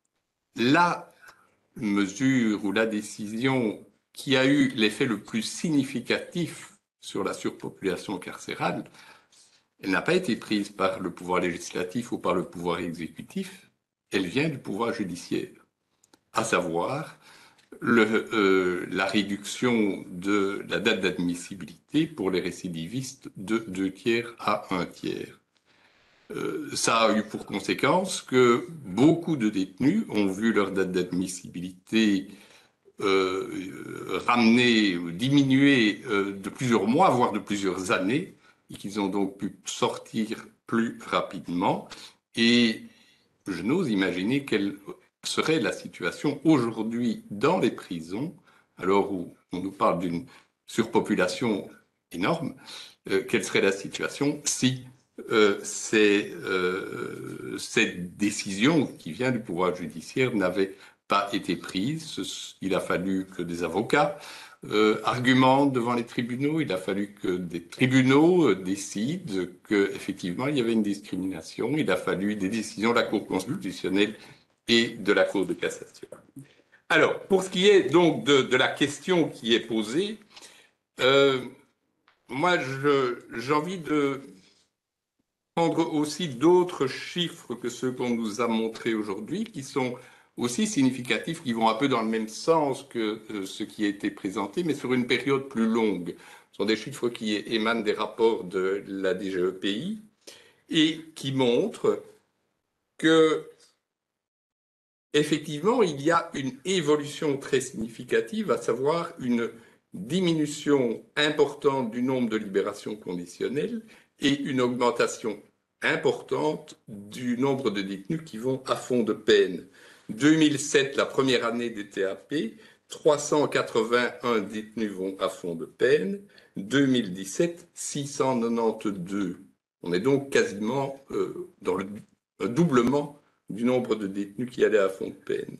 la mesure ou la décision qui a eu l'effet le plus significatif sur la surpopulation carcérale, elle n'a pas été prise par le pouvoir législatif ou par le pouvoir exécutif, elle vient du pouvoir judiciaire. à savoir le, euh, la réduction de la date d'admissibilité pour les récidivistes de deux tiers à un tiers. Euh, ça a eu pour conséquence que beaucoup de détenus ont vu leur date d'admissibilité euh, ramenée, diminuée euh, de plusieurs mois, voire de plusieurs années, et qu'ils ont donc pu sortir plus rapidement. Et je n'ose imaginer quelle serait la situation aujourd'hui dans les prisons, alors où on nous parle d'une surpopulation énorme, euh, quelle serait la situation si euh, ces, euh, cette décision qui vient du pouvoir judiciaire n'avait pas été prise. Il a fallu que des avocats euh, argumentent devant les tribunaux, il a fallu que des tribunaux euh, décident qu'effectivement il y avait une discrimination, il a fallu des décisions de la Cour constitutionnelle et de la Cour de cassation. Alors, pour ce qui est donc de, de la question qui est posée, euh, moi j'ai envie de prendre aussi d'autres chiffres que ceux qu'on nous a montrés aujourd'hui, qui sont aussi significatifs, qui vont un peu dans le même sens que euh, ce qui a été présenté, mais sur une période plus longue. Ce sont des chiffres qui émanent des rapports de la D G E P I et qui montrent que effectivement, il y a une évolution très significative, à savoir une diminution importante du nombre de libérations conditionnelles et une augmentation importante du nombre de détenus qui vont à fond de peine. deux mille sept, la première année des T A P, trois cent quatre-vingt-un détenus vont à fond de peine. deux mille dix-sept, six cent quatre-vingt-douze. On est donc quasiment euh, dans le un doublement du nombre de détenus qui allaient à fond de peine.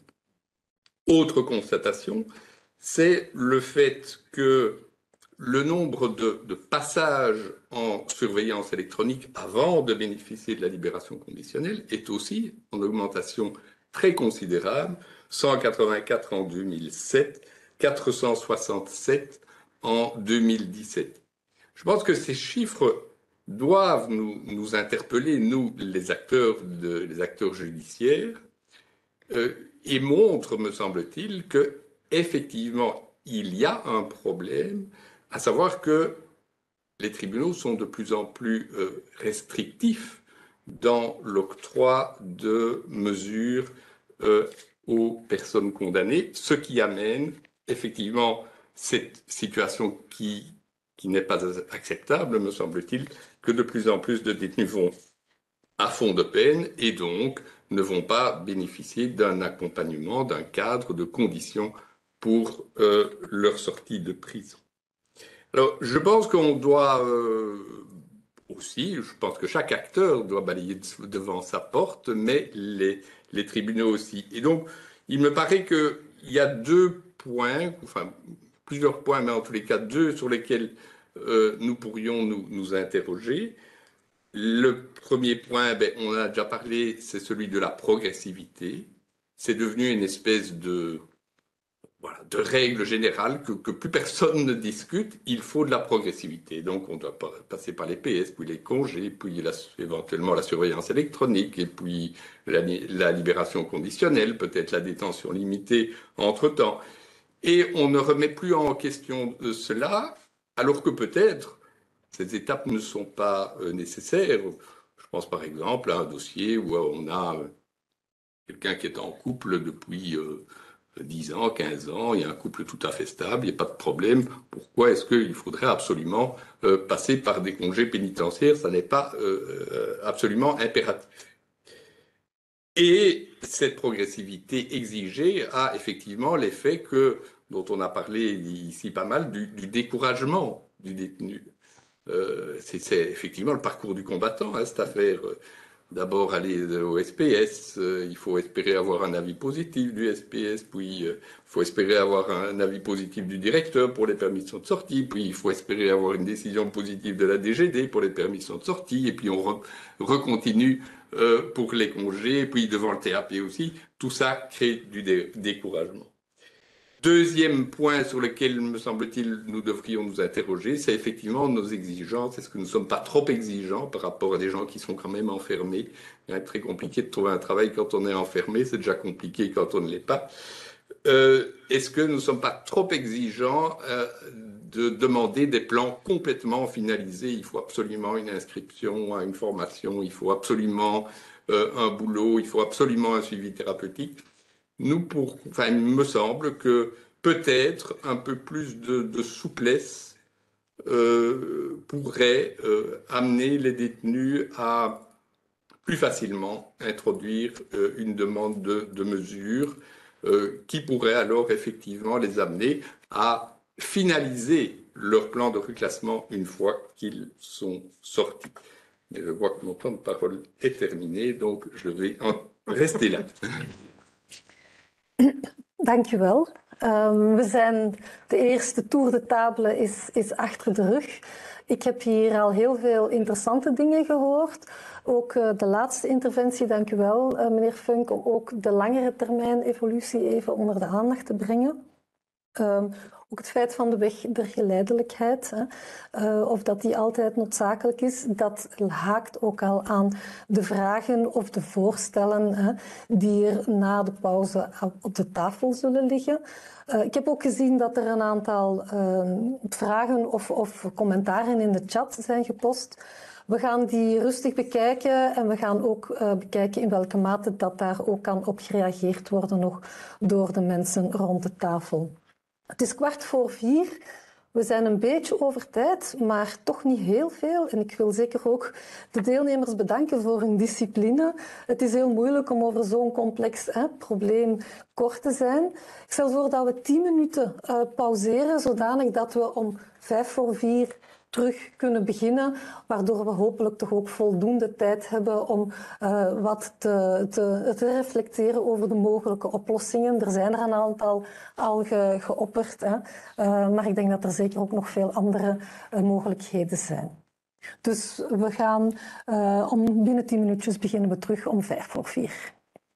Autre constatation, c'est le fait que le nombre de, de passages en surveillance électronique avant de bénéficier de la libération conditionnelle est aussi en augmentation très considérable, cent quatre-vingt-quatre en deux mille sept, quatre cent soixante-sept en deux mille dix-sept. Je pense que ces chiffres doivent nous, nous interpeller, nous, les acteurs, de, les acteurs judiciaires, euh, et montrent, me semble-t-il, que effectivement, il y a un problème, à savoir que les tribunaux sont de plus en plus euh, restrictifs dans l'octroi de mesures euh, aux personnes condamnées, ce qui amène effectivement cette situation qui, qui n'est pas acceptable, me semble-t-il, que de plus en plus de détenus vont à fond de peine et donc ne vont pas bénéficier d'un accompagnement, d'un cadre, de conditions pour euh, leur sortie de prison. Alors, je pense qu'on doit euh, aussi, je pense que chaque acteur doit balayer devant sa porte, mais les, les tribunaux aussi. Et donc, il me paraît qu'il y a deux points, enfin plusieurs points, mais en tous les cas deux sur lesquels euh, nous pourrions nous, nous interroger. Le premier point, ben, on en a déjà parlé, c'est celui de la progressivité. C'est devenu une espèce de, voilà, de règle générale que, que plus personne ne discute. Il faut de la progressivité. Donc, on doit passer par les P S, puis les congés, puis la, éventuellement la surveillance électronique, et puis la, la libération conditionnelle, peut-être la détention limitée entre-temps. Et on ne remet plus en question cela, alors que peut-être ces étapes ne sont pas euh, nécessaires. Je pense par exemple à un dossier où on a euh, quelqu'un qui est en couple depuis euh, dix ans, quinze ans, il y a un couple tout à fait stable, il n'y a pas de problème. Pourquoi est-ce qu'il faudrait absolument euh, passer par des congés pénitentiaires? Ça n'est pas euh, euh, absolument impératif. Et cette progressivité exigée a effectivement l'effet que, dont on a parlé ici pas mal, du, du découragement du détenu. Euh, c'est effectivement le parcours du combattant, hein, cette affaire. D'abord aller au S P S, euh, il faut espérer avoir un avis positif du S P S, puis il euh, faut espérer avoir un avis positif du directeur pour les permissions de sortie, puis il faut espérer avoir une décision positive de la D G D pour les permissions de sortie, et puis on re recontinue euh, pour les congés, puis devant le T A P aussi. Tout ça crée du dé découragement. Deuxième point sur lequel, me semble-t-il, nous devrions nous interroger, c'est effectivement nos exigences. Est-ce que nous ne sommes pas trop exigeants par rapport à des gens qui sont quand même enfermés? C'est très compliqué de trouver un travail quand on est enfermé, c'est déjà compliqué quand on ne l'est pas. Euh, Est-ce que nous ne sommes pas trop exigeants euh, de demander des plans complètement finalisés? Il faut absolument une inscription à une formation, il faut absolument euh, un boulot, il faut absolument un suivi thérapeutique. Nous, pour, enfin, il me semble que peut-être un peu plus de, de souplesse euh, pourrait euh, amener les détenus à plus facilement introduire euh, une demande de, de mesure euh, qui pourrait alors effectivement les amener à finaliser leur plan de reclassement une fois qu'ils sont sortis. Et je vois que mon temps de parole est terminé, donc je vais en rester là. Dank u wel. Um, we zijn, de eerste tour de table is, is achter de rug. Ik heb hier al heel veel interessante dingen gehoord. Ook uh, de laatste interventie, dank u wel, uh, meneer Funk, om ook de langere termijn evolutie even onder de aandacht te brengen. Um, ook het feit van de weg der geleidelijkheid, hè, uh, of dat die altijd noodzakelijk is, dat haakt ook al aan de vragen of de voorstellen hè, die er na de pauze op de tafel zullen liggen. Uh, ik heb ook gezien dat er een aantal uh, vragen of, of commentaren in de chat zijn gepost. We gaan die rustig bekijken en we gaan ook uh, bekijken in welke mate dat daar ook kan op gereageerd worden nog door de mensen rond de tafel. Het is kwart voor vier. We zijn een beetje over tijd, maar toch niet heel veel. En ik wil zeker ook de deelnemers bedanken voor hun discipline. Het is heel moeilijk om over zo'n complex hè, probleem kort te zijn. Ik stel voor dat we tien minuten uh, pauzeren, zodanig dat we om vijf voor vier terug kunnen beginnen, waardoor we hopelijk toch ook voldoende tijd hebben om uh, wat te, te, te reflecteren over de mogelijke oplossingen. Er zijn er een aantal al ge, geopperd, hè. Uh, maar ik denk dat er zeker ook nog veel andere uh, mogelijkheden zijn. Dus we gaan uh, om binnen tien minuutjes beginnen we terug om vijf voor vier.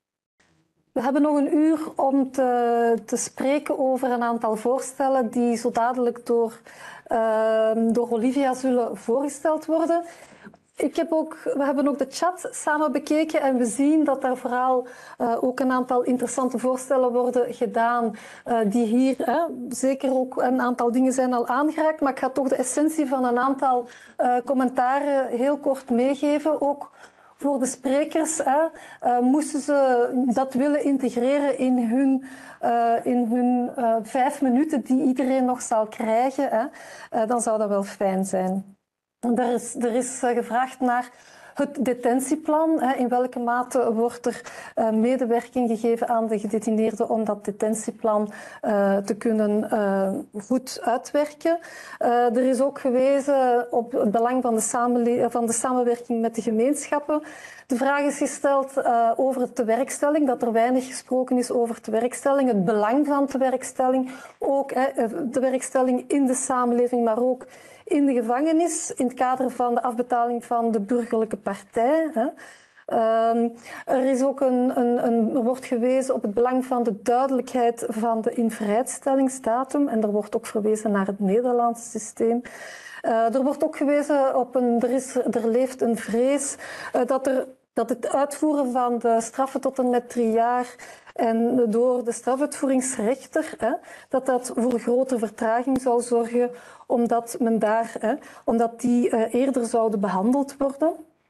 We hebben nog een uur om te, te spreken over een aantal voorstellen die zo dadelijk door, uh, door Olivia zullen voorgesteld worden. Ik heb ook, we hebben ook de chat samen bekeken en we zien dat er vooral uh, ook een aantal interessante voorstellen worden gedaan uh, die hier, hè, zeker ook een aantal dingen zijn al aangeraakt, maar ik ga toch de essentie van een aantal uh, commentaren heel kort meegeven. Ook voor de sprekers, hè, uh, moesten ze dat willen integreren in hun, uh, in hun uh, vijf minuten die iedereen nog zal krijgen, hè, uh, dan zou dat wel fijn zijn. Er is, er is uh, gevraagd naar het detentieplan. Hè, in welke mate wordt er uh, medewerking gegeven aan de gedetineerden om dat detentieplan uh, te kunnen uh, goed uitwerken. Uh, er is ook gewezen op het belang van de, samenle- van de samenwerking met de gemeenschappen. De vraag is gesteld uh, over de tewerkstelling, dat er weinig gesproken is over tewerkstelling, het belang van tewerkstelling, ook hè, de werkstelling in de samenleving, maar ook in de gevangenis, in het kader van de afbetaling van de burgerlijke partij. Hè. Um, er, is ook een, een, een, er wordt gewezen op het belang van de duidelijkheid van de invrijstellingsdatum en er wordt ook verwezen naar het Nederlandse systeem. Uh, er wordt ook gewezen op een, er, is, er leeft een vrees uh, dat, er, dat het uitvoeren van de straffen tot en met drie jaar en door de strafuitvoeringsrechter, hè, dat dat voor grote vertraging zou zorgen, omdat, men daar, hè, omdat die uh, eerder zouden behandeld worden.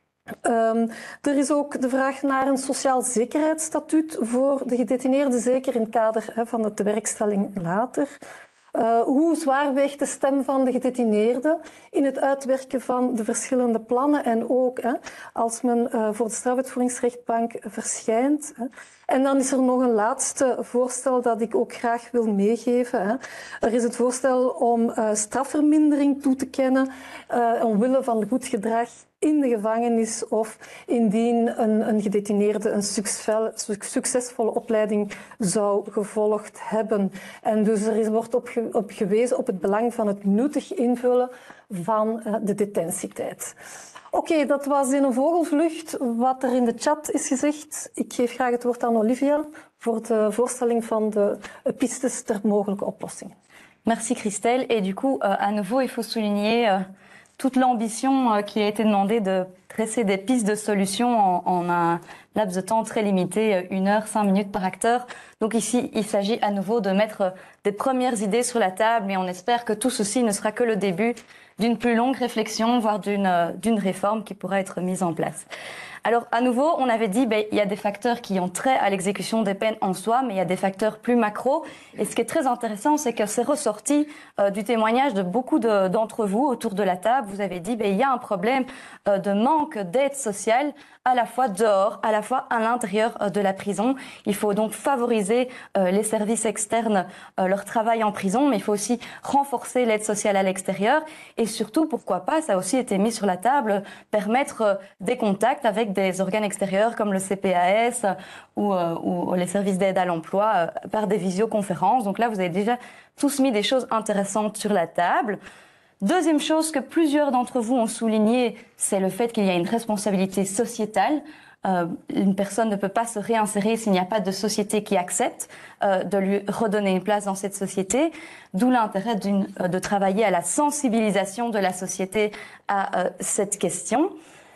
Um, er is ook de vraag naar een sociaal zekerheidsstatuut voor de gedetineerden, zeker in het kader hè, van de tewerkstelling later. Uh, hoe zwaar weegt de stem van de gedetineerden in het uitwerken van de verschillende plannen en ook hè, als men uh, voor de strafuitvoeringsrechtbank verschijnt. Hè. En dan is er nog een laatste voorstel dat ik ook graag wil meegeven. Hè. Er is het voorstel om uh, strafvermindering toe te kennen uh, omwille van goed gedrag in de gevangenis of indien een, een gedetineerde een succesvolle opleiding zou gevolgd hebben. En dus er is, wordt op, ge, op gewezen op het belang van het nuttig invullen van uh, de detentietijd. Oké, okay, dat was in een vogelvlucht wat er in de chat is gezegd. Ik geef graag het woord aan Olivia voor de voorstelling van de pistes ter mogelijke oplossingen. Merci Christelle. Et du coup, euh, à nouveau, il faut souligner euh, toute l'ambition euh, qui a été demandée de dresser des pistes de solutions en, en un laps de temps très limité, une heure, cinq minutes par acteur. Donc ici, il s'agit à nouveau de mettre des premières idées sur la table, mais on espère que tout ceci ne sera que le début d'une plus longue réflexion, voire d'une d'une réforme qui pourra être mise en place. Alors, à nouveau, on avait dit, ben, il y a des facteurs qui ont trait à l'exécution des peines en soi, mais il y a des facteurs plus macro. Et ce qui est très intéressant, c'est que c'est ressorti euh, du témoignage de beaucoup de, d'entre vous autour de la table. Vous avez dit, ben, il y a un problème euh, de manque d'aide sociale, à la fois dehors, à la fois à l'intérieur euh, de la prison. Il faut donc favoriser euh, les services externes, euh, leur travail en prison, mais il faut aussi renforcer l'aide sociale à l'extérieur. Et surtout, pourquoi pas, ça a aussi été mis sur la table, permettre euh, des contacts avec des organes extérieurs comme le C P A S ou, euh, ou les services d'aide à l'emploi euh, par des visioconférences. Donc là, vous avez déjà tous mis des choses intéressantes sur la table. Deuxième chose que plusieurs d'entre vous ont souligné, c'est le fait qu'il y a une responsabilité sociétale. Euh, une personne ne peut pas se réinsérer s'il n'y a pas de société qui accepte euh, de lui redonner une place dans cette société, d'où l'intérêt d'une, euh, de travailler à la sensibilisation de la société à euh, cette question.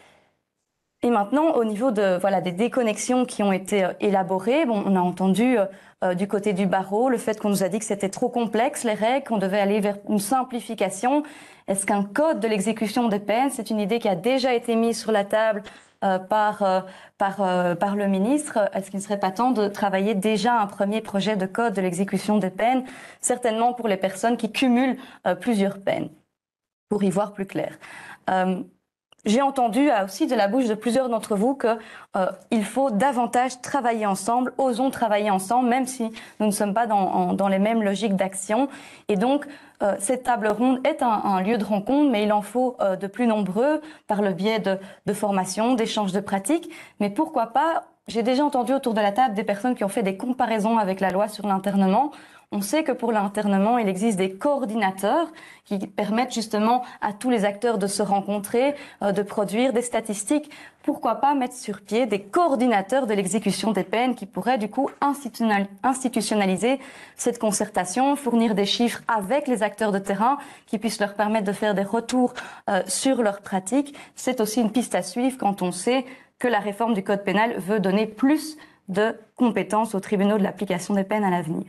Et maintenant, au niveau de, voilà, des déconnexions qui ont été euh, élaborées, bon, on a entendu euh, euh, du côté du barreau le fait qu'on nous a dit que c'était trop complexe, les règles, qu'on devait aller vers une simplification. Est-ce qu'un code de l'exécution des peines, c'est une idée qui a déjà été mise sur la table euh, par, euh, par, euh, par le ministre? Est-ce qu'il ne serait pas temps de travailler déjà un premier projet de code de l'exécution des peines, certainement pour les personnes qui cumulent euh, plusieurs peines, pour y voir plus clair? euh, J'ai entendu aussi de la bouche de plusieurs d'entre vous qu'il euh, faut davantage travailler ensemble, osons travailler ensemble, même si nous ne sommes pas dans, en, dans les mêmes logiques d'action. Et donc, euh, cette table ronde est un, un lieu de rencontre, mais il en faut euh, de plus nombreux par le biais de, de formation, d'échanges de pratiques. Mais pourquoi pas, j'ai déjà entendu autour de la table des personnes qui ont fait des comparaisons avec la loi sur l'internement. On sait que pour l'internement, il existe des coordinateurs qui permettent justement à tous les acteurs de se rencontrer, euh, de produire des statistiques. Pourquoi pas mettre sur pied des coordinateurs de l'exécution des peines qui pourraient du coup institutionnaliser cette concertation, fournir des chiffres avec les acteurs de terrain qui puissent leur permettre de faire des retours euh, sur leurs pratiques. C'est aussi une piste à suivre quand on sait que la réforme du code pénal veut donner plus de compétences aux tribunaux de l'application des peines à l'avenir.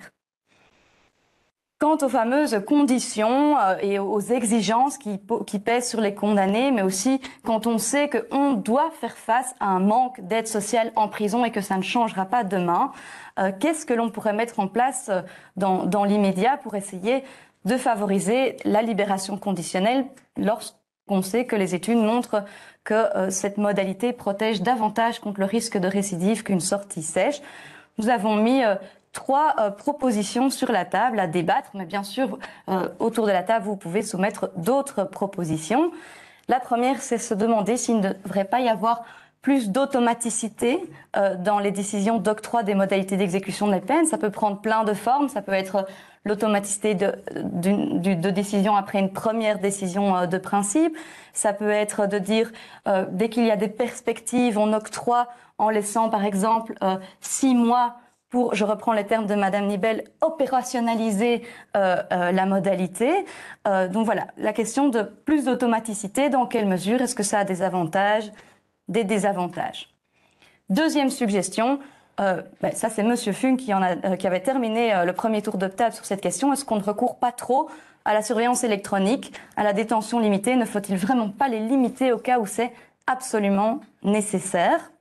Quant aux fameuses conditions euh, et aux exigences qui, qui pèsent sur les condamnés, mais aussi quand on sait qu'on doit faire face à un manque d'aide sociale en prison et que ça ne changera pas demain, euh, qu'est-ce que l'on pourrait mettre en place dans, dans l'immédiat pour essayer de favoriser la libération conditionnelle lorsqu'on sait que les études montrent que euh, cette modalité protège davantage contre le risque de récidive qu'une sortie sèche? Nous avons mis euh, trois euh, propositions sur la table à débattre, mais bien sûr, euh, autour de la table, vous pouvez soumettre d'autres propositions. La première, c'est se demander s'il ne devrait pas y avoir plus d'automaticité euh, dans les décisions d'octroi des modalités d'exécution des peines. Ça peut prendre plein de formes, ça peut être l'automaticité de, de, de décision après une première décision euh, de principe, ça peut être de dire, euh, dès qu'il y a des perspectives, on octroie en laissant par exemple euh, six mois pour, je reprends les termes de Madame Nibel, opérationnaliser euh, euh, la modalité. Euh, donc voilà, la question de plus d'automaticité, dans quelle mesure est-ce que ça a des avantages, des désavantages? Deuxième suggestion, euh, ben ça c'est Monsieur Fung qui, en a, euh, qui avait terminé euh, le premier tour de table sur cette question, est-ce qu'on ne recourt pas trop à la surveillance électronique, à la détention limitée? Ne faut-il vraiment pas les limiter au cas où c'est absolument nécessaire?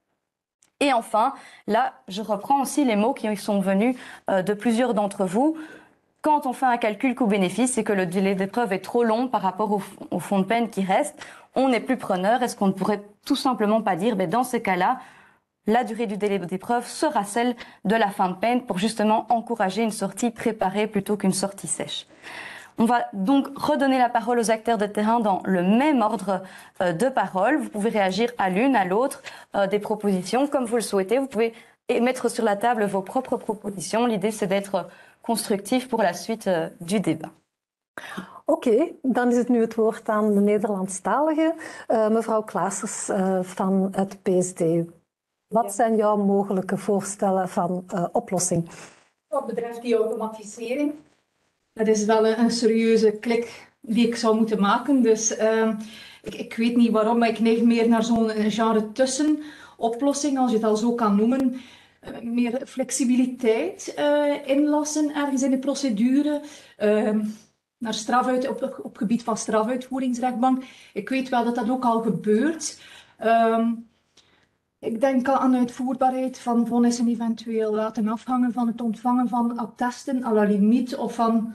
Et enfin, là, je reprends aussi les mots qui sont venus euh, de plusieurs d'entre vous. Quand on fait un calcul coût-bénéfice et que le délai d'épreuve est trop long par rapport au, au fond de peine qui reste, on n'est plus preneur. Est-ce qu'on ne pourrait tout simplement pas dire, ben, dans ces cas-là, la durée du délai d'épreuve sera celle de la fin de peine pour justement encourager une sortie préparée plutôt qu'une sortie sèche? On va donc redonner la parole aux acteurs de terrain dans le même ordre euh, de parole. Vous pouvez réagir à l'une, à l'autre euh, des propositions comme vous le souhaitez. Vous pouvez mettre sur la table vos propres propositions. L'idée, c'est d'être constructif pour la suite uh, du débat. Oké, okay, dan is het nu het woord aan de Nederlandstalige, uh, mevrouw Claessens uh, van het P S D. Wat zijn jouw mogelijke voorstellen van uh, oplossing? Wat betreft die automatisering, dat is wel een, een serieuze klik die ik zou moeten maken. Dus uh, ik, ik weet niet waarom, maar ik neig meer naar zo'n genre tussenoplossing, als je het al zo kan noemen. Uh, meer flexibiliteit uh, inlassen ergens in de procedure. Uh, naar strafuit, op, op, op gebied van strafuitvoeringsrechtbank. Ik weet wel dat dat ook al gebeurt. Um, ik denk al aan uitvoerbaarheid van vonnissen eventueel laten afhangen van het ontvangen van attesten à la limiet of van,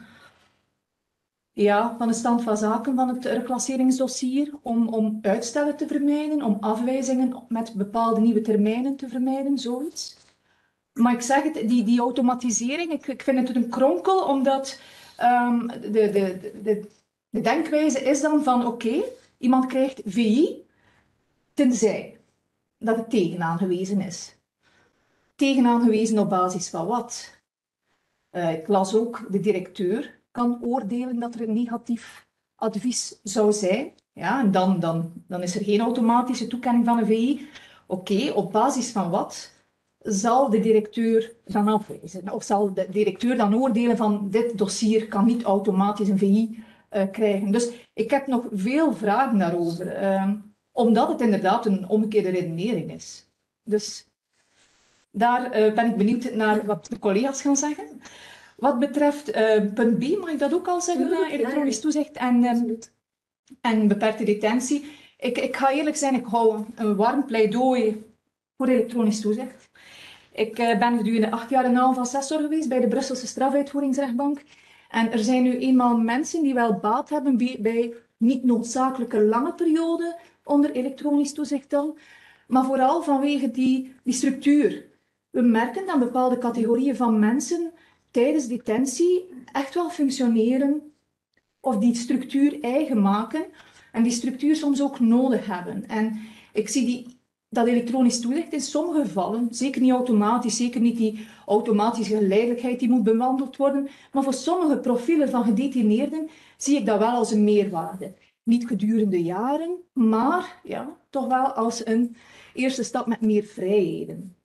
ja, van de stand van zaken van het reclasseringsdossier om, om uitstellen te vermijden, om afwijzingen met bepaalde nieuwe termijnen te vermijden, zoiets. Maar ik zeg het, die, die automatisering, ik, ik vind het een kronkel, omdat um, de, de, de, de denkwijze is dan van oké, okay, iemand krijgt V I, tenzij dat het tegenaangewezen is. Tegenaangewezen op basis van wat? Uh, ik las ook, de directeur kan oordelen dat er een negatief advies zou zijn. Ja, en dan, dan, dan is er geen automatische toekenning van een V I. Oké, okay, op basis van wat zal de directeur dan afwijzen? Of zal de directeur dan oordelen van dit dossier kan niet automatisch een V I uh, krijgen? Dus ik heb nog veel vragen daarover. Uh, Omdat het inderdaad een omgekeerde redenering is. Dus daar uh, ben ik benieuwd naar wat de collega's gaan zeggen. Wat betreft uh, punt B, mag ik dat ook al zeggen, uh, elektronisch toezicht en, um, en beperkte detentie. Ik, ik ga eerlijk zijn, ik hou een warm pleidooi voor elektronisch toezicht. Ik uh, ben gedurende acht jaar en een half assessor geweest bij de Brusselse strafuitvoeringsrechtbank. En er zijn nu eenmaal mensen die wel baat hebben bij, bij niet noodzakelijke lange perioden onder elektronisch toezicht dan, maar vooral vanwege die, die structuur. We merken dat bepaalde categorieën van mensen tijdens detentie echt wel functioneren of die structuur eigen maken en die structuur soms ook nodig hebben. En ik zie die, dat elektronisch toezicht in sommige gevallen, zeker niet automatisch, zeker niet die automatische geleidelijkheid die moet bewandeld worden, maar voor sommige profielen van gedetineerden zie ik dat wel als een meerwaarde. Niet gedurende jaren, maar ja, toch wel als een eerste stap met meer vrijheden.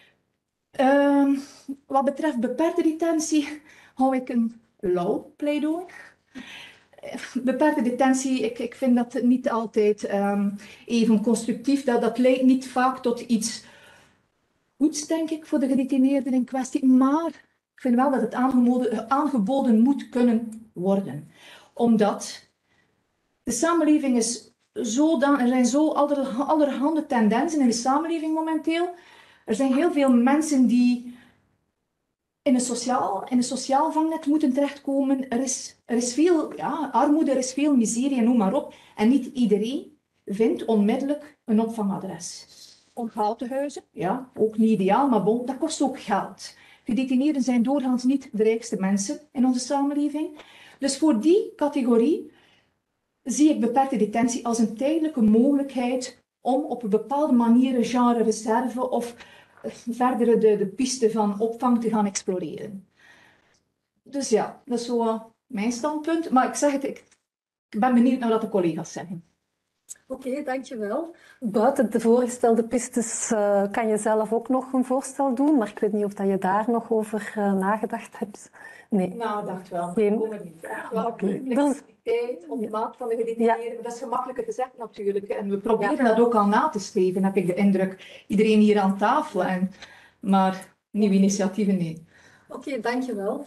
Uh, wat betreft beperkte detentie hou ik een lauw pleidooi. Beperkte detentie, ik, ik vind dat niet altijd um, even constructief. Dat, dat leidt niet vaak tot iets goeds, denk ik, voor de gedetineerden in kwestie. Maar ik vind wel dat het aangeboden, aangeboden moet kunnen worden. Omdat de samenleving is zo dan, er zijn zo aller, allerhande tendensen in de samenleving momenteel. Er zijn heel veel mensen die in een sociaal, in een sociaal vangnet moeten terechtkomen. Er is, er is veel ja, armoede, er is veel miserie en noem maar op. En niet iedereen vindt onmiddellijk een opvangadres. Onthoudtehuizen, ja, ook niet ideaal, maar bon, dat kost ook geld. Gedetineerden zijn doorgaans niet de rijkste mensen in onze samenleving. Dus voor die categorie zie ik beperkte detentie als een tijdelijke mogelijkheid om op een bepaalde manier een genre reserve of verder de, de piste van opvang te gaan exploreren. Dus ja, dat is zo uh, mijn standpunt. Maar ik zeg het, ik, ik ben benieuwd naar wat de collega's zeggen. Oké, okay, dankjewel. Buiten de voorgestelde pistes uh, kan je zelf ook nog een voorstel doen, maar ik weet niet of dat je daar nog over uh, nagedacht hebt. Nee. Nou, dacht wel. Geen... Oké. Okay. Flexibiliteit op maat van de gedetineerden. Ja. Dat is gemakkelijker gezegd natuurlijk. En we proberen ja. dat ook al na te streven, heb ik de indruk. Iedereen hier aan tafel. En... Maar nieuwe initiatieven, nee. Oké, okay, dankjewel.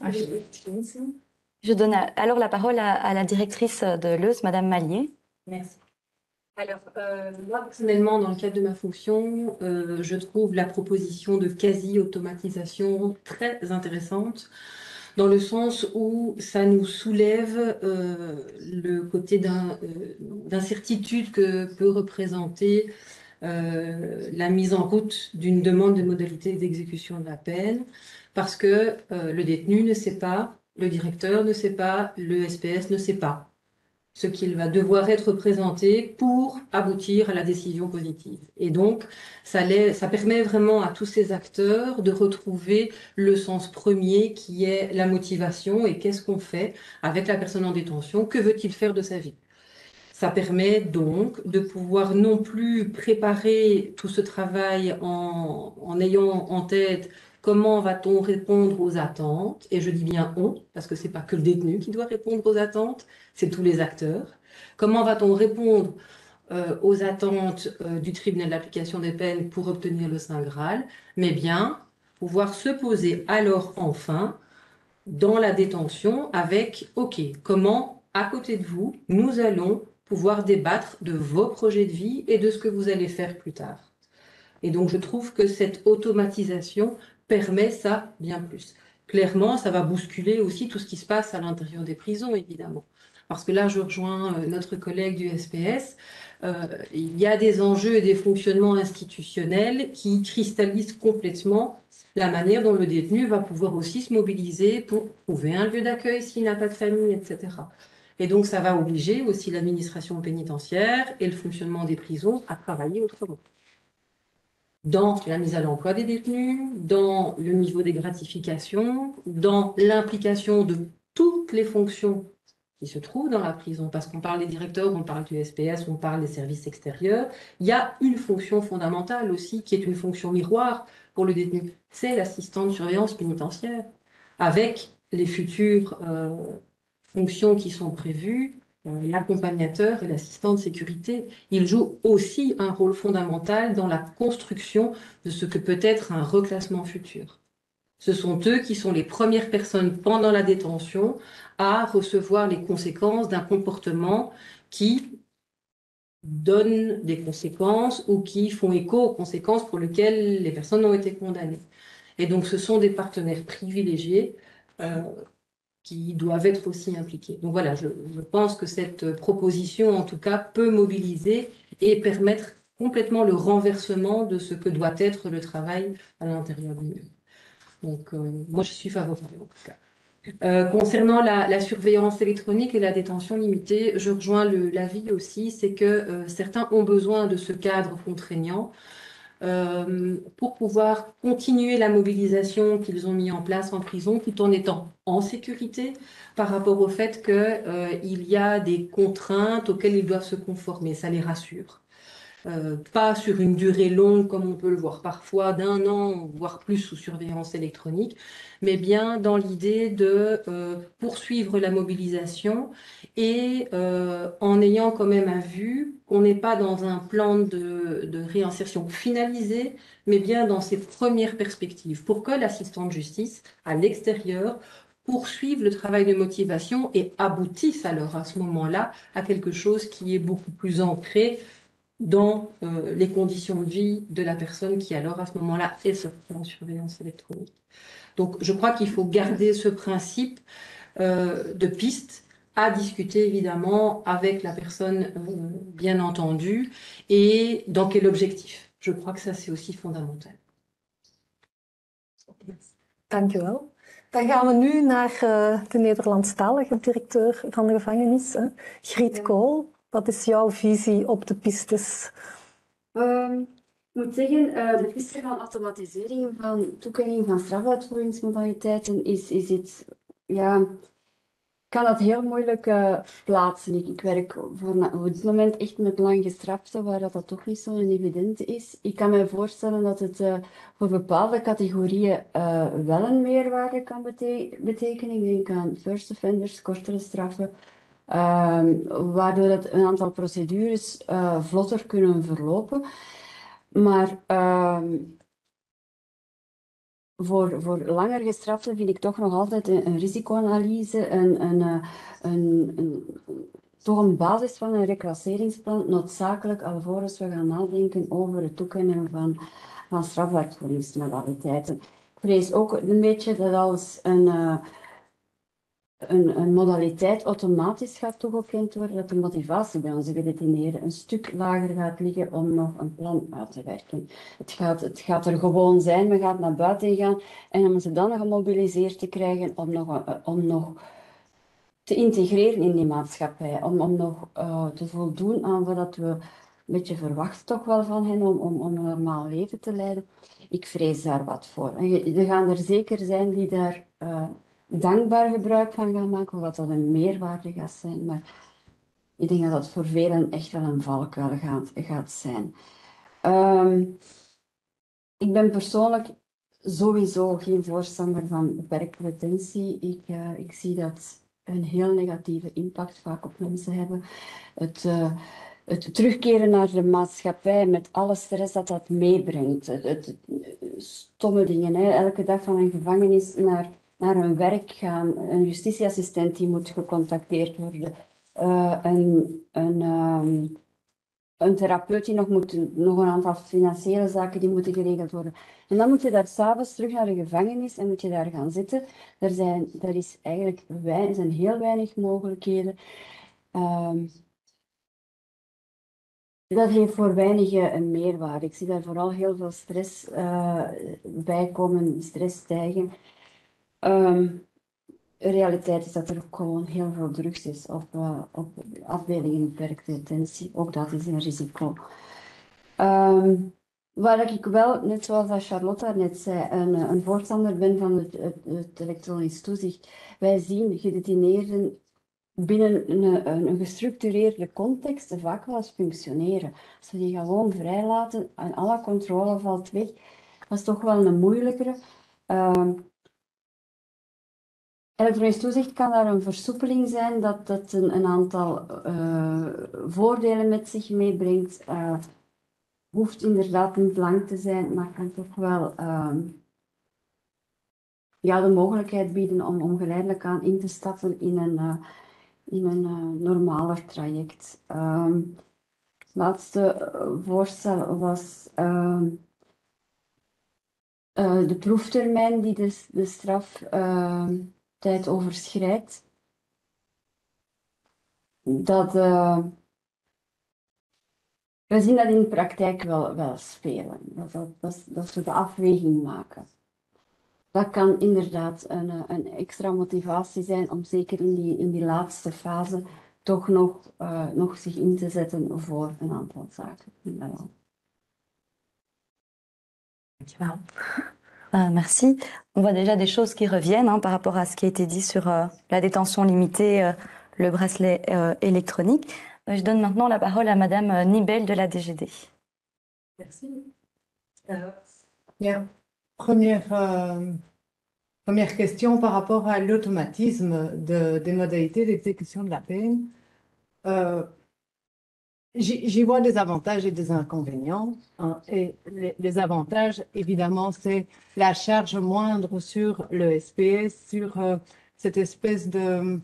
Je donne alors la parole à, à la directrice de Leuze, Madame Mallier. Merci. Alors, euh, moi, personnellement, dans le cadre de ma fonction, euh, je trouve la proposition de quasi-automatisation très intéressante, dans le sens où ça nous soulève euh, le côté d'incertitude euh, que peut représenter euh, la mise en route d'une demande de modalité d'exécution de la peine, parce que euh, le détenu ne sait pas, le directeur ne sait pas, le S P S ne sait pas ce qu'il va devoir être présenté pour aboutir à la décision positive. Et donc, ça, ça permet vraiment à tous ces acteurs de retrouver le sens premier qui est la motivation et qu'est-ce qu'on fait avec la personne en détention, que veut-il faire de sa vie. Ça permet donc de pouvoir non plus préparer tout ce travail en, en ayant en tête comment va-t-on répondre aux attentes, et je dis bien on, parce que c'est pas que le détenu qui doit répondre aux attentes, c'est tous les acteurs. Comment va-t-on répondre euh, aux attentes euh, du tribunal d'application des peines pour obtenir le Saint Graal, mais bien pouvoir se poser alors enfin dans la détention avec, OK, comment, à côté de vous, nous allons pouvoir débattre de vos projets de vie et de ce que vous allez faire plus tard. Et donc, je trouve que cette automatisation permet ça bien plus. Clairement, ça va bousculer aussi tout ce qui se passe à l'intérieur des prisons, évidemment. Parce que là, je rejoins euh, notre collègue du S P S. Euh, il y a des enjeux et des fonctionnements institutionnels qui cristallisent complètement la manière dont le détenu va pouvoir aussi se mobiliser pour trouver un lieu d'accueil s'il n'a pas de famille, et cetera. Et donc, ça va obliger aussi l'administration pénitentiaire et le fonctionnement des prisons à travailler autrement. Dans la mise à l'emploi des détenus, dans le niveau des gratifications, dans l'implication de toutes les fonctions qui se trouvent dans la prison, parce qu'on parle des directeurs, on parle du S P S, on parle des services extérieurs. Il y a une fonction fondamentale aussi, qui est une fonction miroir pour le détenu, c'est l'assistant de surveillance pénitentiaire, avec les futures euh, fonctions qui sont prévues, euh, l'accompagnateur et l'assistant de sécurité. Ils jouent aussi un rôle fondamental dans la construction de ce que peut être un reclassement futur. Ce sont eux qui sont les premières personnes pendant la détention à recevoir les conséquences d'un comportement qui donne des conséquences ou qui font écho aux conséquences pour lesquelles les personnes ont été condamnées. Et donc, ce sont des partenaires privilégiés euh, qui doivent être aussi impliqués. Donc voilà, je, je pense que cette proposition, en tout cas, peut mobiliser et permettre complètement le renversement de ce que doit être le travail à l'intérieur du mur. Donc, euh, moi, je suis favorable en tout cas. Euh, concernant la, la surveillance électronique et la détention limitée, je rejoins l'avis aussi, c'est que euh, certains ont besoin de ce cadre contraignant euh, pour pouvoir continuer la mobilisation qu'ils ont mis en place en prison tout en étant en sécurité par rapport au fait qu'il euh, y a des contraintes auxquelles ils doivent se conformer. Ça les rassure. Euh, pas sur une durée longue comme on peut le voir parfois, d'un an, voire plus sous surveillance électronique, mais bien dans l'idée de euh, poursuivre la mobilisation et euh, en ayant quand même à vue qu'on n'est pas dans un plan de, de réinsertion finalisé, mais bien dans ses premières perspectives, pour que l'assistant de justice, à l'extérieur, poursuive le travail de motivation et aboutisse alors à ce moment-là à quelque chose qui est beaucoup plus ancré dans euh, les conditions de vie de la personne qui alors à ce moment-là est sortie en surveillance électronique. Donc je crois qu'il faut garder ce principe euh, de piste à discuter évidemment avec la personne euh, bien entendue et dans quel objectif. Je crois que ça c'est aussi fondamental. Dank u wel. Dan gaan we nu naar uh, de Nederlandstalige directeur van de gevangenis, hè. Griet Kool. Wat is jouw visie op de pistes? Um, ik moet zeggen, uh, de piste van automatisering van toekenning van strafuitvoeringsmodaliteiten is, is iets, ja, ik kan dat heel moeilijk uh, plaatsen. Ik, ik werk voor, op dit moment echt met lang gestraften, waar dat, dat toch niet zo evident is. Ik kan me voorstellen dat het uh, voor bepaalde categorieën uh, wel een meerwaarde kan bete betekenen. Ik denk aan first offenders, kortere straffen. Uh, waardoor dat een aantal procedures uh, vlotter kunnen verlopen. Maar uh, voor, voor langer gestraften vind ik toch nog altijd een, een risicoanalyse, een, een, een, een, een, toch een basis van een reclasseringsplan noodzakelijk alvorens we gaan nadenken over het toekennen van, van strafuitvoeringsmodaliteiten. Ik vrees ook een beetje dat als een... Uh, Een, een modaliteit automatisch gaat toegekend worden, dat de motivatie bij onze gedetineerden een stuk lager gaat liggen om nog een plan uit te werken. Het gaat, het gaat er gewoon zijn, men gaat naar buiten gaan en om ze dan gemobiliseerd te krijgen om nog, om nog te integreren in die maatschappij, om, om nog uh, te voldoen aan wat we een beetje verwachten toch wel van hen om, om, om een normaal leven te leiden. Ik vrees daar wat voor. En er gaan er zeker zijn die daar... Uh, dankbaar gebruik van gaan maken, wat dat een meerwaarde gaat zijn. Maar Ik denk dat dat voor velen echt wel een valkuil gaat, gaat zijn. Um, ik ben persoonlijk sowieso geen voorstander van beperkte detentie. Ik, uh, ik zie dat een heel negatieve impact vaak op mensen hebben. Het, uh, het terugkeren naar de maatschappij met alle stress dat dat meebrengt. Het, het, stomme dingen, hè. Elke dag van een gevangenis naar, naar hun werk gaan. Een justitieassistent die moet gecontacteerd worden. Uh, een, een, um, een therapeut die nog moet, nog een aantal financiële zaken die moeten geregeld worden. En dan moet je daar s'avonds terug naar de gevangenis en moet je daar gaan zitten. Er zijn, er is eigenlijk wij, er zijn heel weinig mogelijkheden. Um, dat heeft voor weinigen een meerwaarde. Ik zie daar vooral heel veel stress uh, bij komen, stress stijgen. Um, De realiteit is dat er ook gewoon heel veel drugs is op, uh, op afdelingen beperkte detentie. Ook dat is een risico. Um, waar ik wel, net zoals Charlotte net zei, een, een voorstander ben van het, het, het elektronisch toezicht. Wij zien gedetineerden binnen een, een, een gestructureerde context vaak wel eens functioneren. Als we die gewoon vrijlaten en alle controle valt weg, dat is toch wel een moeilijkere. Um, Elektronisch toezicht kan daar een versoepeling zijn dat dat een, een aantal uh, voordelen met zich meebrengt. Uh, hoeft inderdaad niet lang te zijn, maar kan toch wel uh, ja, de mogelijkheid bieden om, om geleidelijk aan in te stappen in een, uh, in een uh, normaler traject. Um, het laatste voorstel was uh, uh, de proeftermijn die de, de straf uh, tijd overschrijdt. Dat, uh, we zien dat in de praktijk wel, wel spelen. Dat, dat, dat, dat we de afweging maken. Dat kan inderdaad een, een extra motivatie zijn om zeker in die, in die laatste fase toch nog, uh, nog zich in te zetten voor een aantal zaken. Dankjewel. Euh, merci. On voit déjà des choses qui reviennent hein, par rapport à ce qui a été dit sur euh, la détention limitée, euh, le bracelet euh, électronique. Euh, je donne maintenant la parole à Madame euh, Nibel de la D G D. Merci. Euh, bien. Première, euh, première question par rapport à l'automatisme de, des modalités d'exécution de la peine. Euh, J'y vois des avantages et des inconvénients. Hein, et les, les avantages, évidemment, c'est la charge moindre sur le S P S, sur euh, cette espèce de,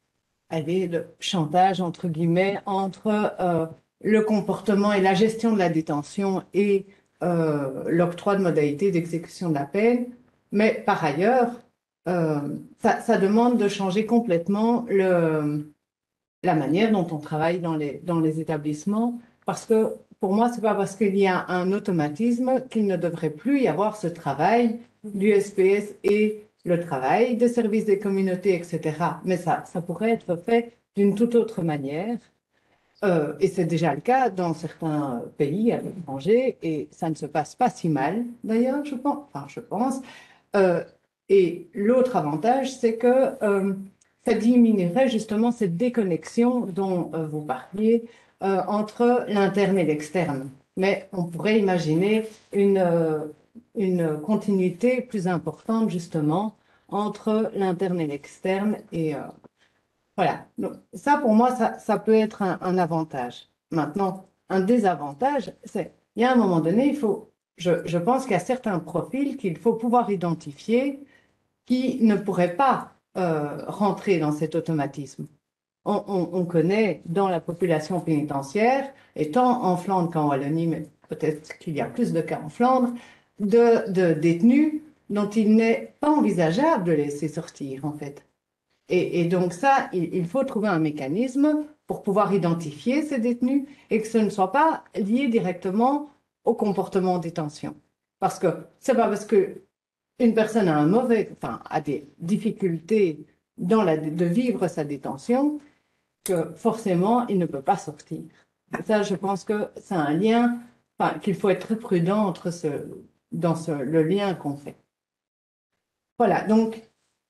allez, de chantage, entre guillemets, entre euh, le comportement et la gestion de la détention et euh, l'octroi de modalités d'exécution de la peine. Mais par ailleurs, euh, ça, ça demande de changer complètement le... la manière dont on travaille dans les, dans les établissements, parce que pour moi, ce n'est pas parce qu'il y a un automatisme qu'il ne devrait plus y avoir ce travail du S P S et le travail des services des communautés, et cetera. Mais ça, ça pourrait être fait d'une toute autre manière. Euh, et c'est déjà le cas dans certains pays à l'étranger, et ça ne se passe pas si mal, d'ailleurs, je pense. Enfin, je pense. Euh, et l'autre avantage, c'est que euh, ça diminuerait justement cette déconnexion dont euh, vous parliez euh, entre l'interne et l'externe. Mais on pourrait imaginer une, euh, une continuité plus importante justement entre l'interne et l'externe. Et euh, voilà. Donc, ça, pour moi, ça, ça peut être un, un avantage. Maintenant, un désavantage, c'est il y a un moment donné, il faut, je, je pense qu'il y a certains profils qu'il faut pouvoir identifier qui ne pourraient pas Euh, rentrer dans cet automatisme. On, on, on connaît dans la population pénitentiaire, et tant en Flandre qu'en Wallonie, mais peut-être qu'il y a plus de cas en Flandre, de, de détenus dont il n'est pas envisageable de laisser sortir, en fait. Et, et donc ça, il, il faut trouver un mécanisme pour pouvoir identifier ces détenus et que ce ne soit pas lié directement au comportement en détention. Parce que c'est pas parce que une personne a un mauvais, enfin, a des difficultés dans la, de vivre sa détention, que forcément, il ne peut pas sortir. Ça, je pense que c'est un lien, enfin, qu'il faut être très prudent entre ce, dans ce, le lien qu'on fait. Voilà, donc,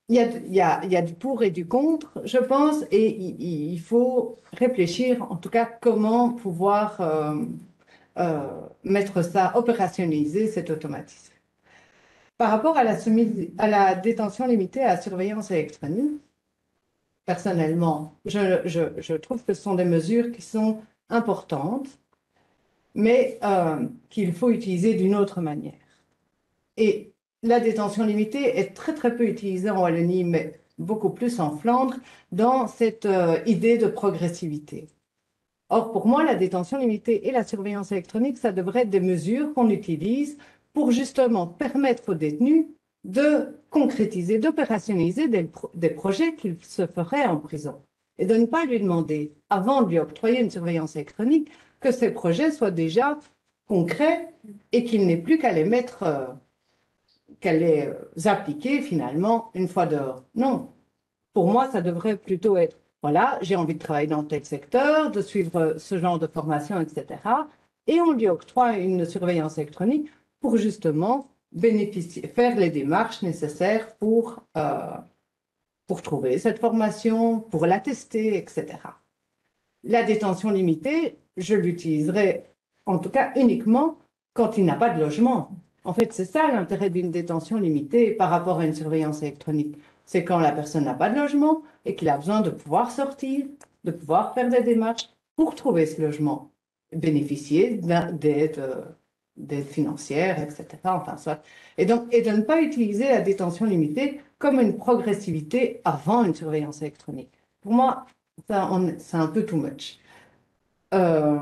il y a, il y a, il y a du pour et du contre, je pense, et il, il faut réfléchir, en tout cas, comment pouvoir euh, euh, mettre ça, opérationnaliser cet automatisme. Par rapport à la, soumise, à la détention limitée à la surveillance électronique, personnellement, je, je, je trouve que ce sont des mesures qui sont importantes, mais euh, qu'il faut utiliser d'une autre manière. Et la détention limitée est très très peu utilisée en Wallonie, mais beaucoup plus en Flandre, dans cette euh, idée de progressivité. Or, pour moi, la détention limitée et la surveillance électronique, ça devrait être des mesures qu'on utilise pour justement permettre aux détenus de concrétiser, d'opérationnaliser des, pro des projets qu'ils se feraient en prison. Et de ne pas lui demander, avant de lui octroyer une surveillance électronique, que ces projets soient déjà concrets et qu'il n'ait plus qu'à les mettre... Euh, qu'elle les appliquer finalement une fois dehors. Non. Pour moi, ça devrait plutôt être, voilà, j'ai envie de travailler dans tel secteur, de suivre ce genre de formation, et cetera. Et on lui octroie une surveillance électronique pour justement bénéficier, faire les démarches nécessaires pour, euh, pour trouver cette formation, pour l'attester, et cetera. La détention limitée, je l'utiliserai en tout cas uniquement quand il n'a pas de logement. En fait, c'est ça l'intérêt d'une détention limitée par rapport à une surveillance électronique. C'est quand la personne n'a pas de logement et qu'il a besoin de pouvoir sortir, de pouvoir faire des démarches pour trouver ce logement, bénéficier d'aide d'aide financière, et cetera. Enfin, soit. Et, donc, et de ne pas utiliser la détention limitée comme une progressivité avant une surveillance électronique. Pour moi, c'est un peu too much. Euh,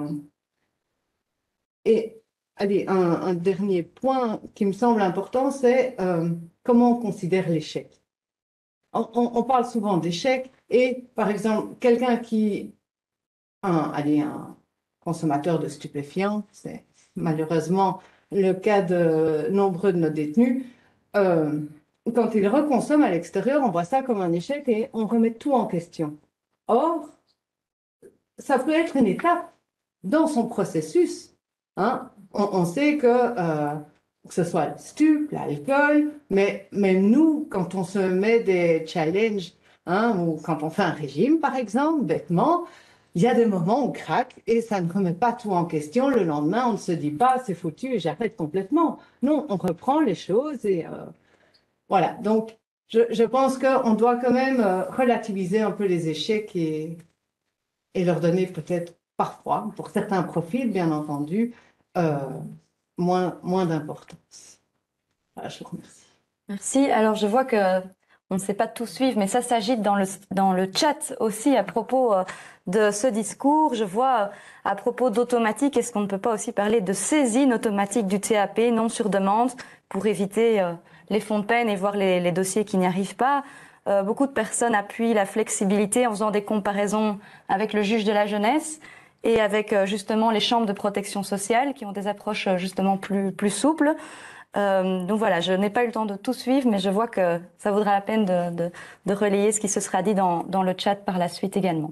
et Allez, un, un dernier point qui me semble important, c'est euh, comment on considère l'échec. On, on, on parle souvent d'échec et, par exemple, quelqu'un qui, un, allez, un consommateur de stupéfiants, c'est malheureusement le cas de nombreux de nos détenus, euh, quand il reconsomme à l'extérieur, on voit ça comme un échec et on remet tout en question. Or, ça peut être une étape dans son processus. Hein? On, on sait que, euh, que ce soit le stup, l'alcool, mais même nous, quand on se met des challenges, hein, ou quand on fait un régime, par exemple, bêtement, il y a des moments où on craque et ça ne remet pas tout en question. Le lendemain, on ne se dit pas c'est foutu et j'arrête complètement. Non, on reprend les choses et euh, voilà. Donc, je, je pense qu'on doit quand même euh, relativiser un peu les échecs et, et leur donner peut-être parfois, pour certains profils, bien entendu, euh, moins, moins d'importance. Voilà, je vous remercie. Merci. Alors, je vois que on ne sait pas tout suivre, mais ça s'agite dans le, dans le chat aussi à propos euh, de ce discours. Je vois euh, à propos d'automatique, est-ce qu'on ne peut pas aussi parler de saisine automatique du T A P, non sur demande, pour éviter euh, les fonds de peine et voir les, les dossiers qui n'y arrivent pas. Euh, beaucoup de personnes appuient la flexibilité en faisant des comparaisons avec le juge de la jeunesse et avec euh, justement les chambres de protection sociale qui ont des approches euh, justement plus, plus souples. Euh, donc voilà, je n'ai pas eu le temps de tout suivre, mais je vois que ça vaudra la peine de, de, de relayer ce qui se sera dit dans, dans le chat par la suite également.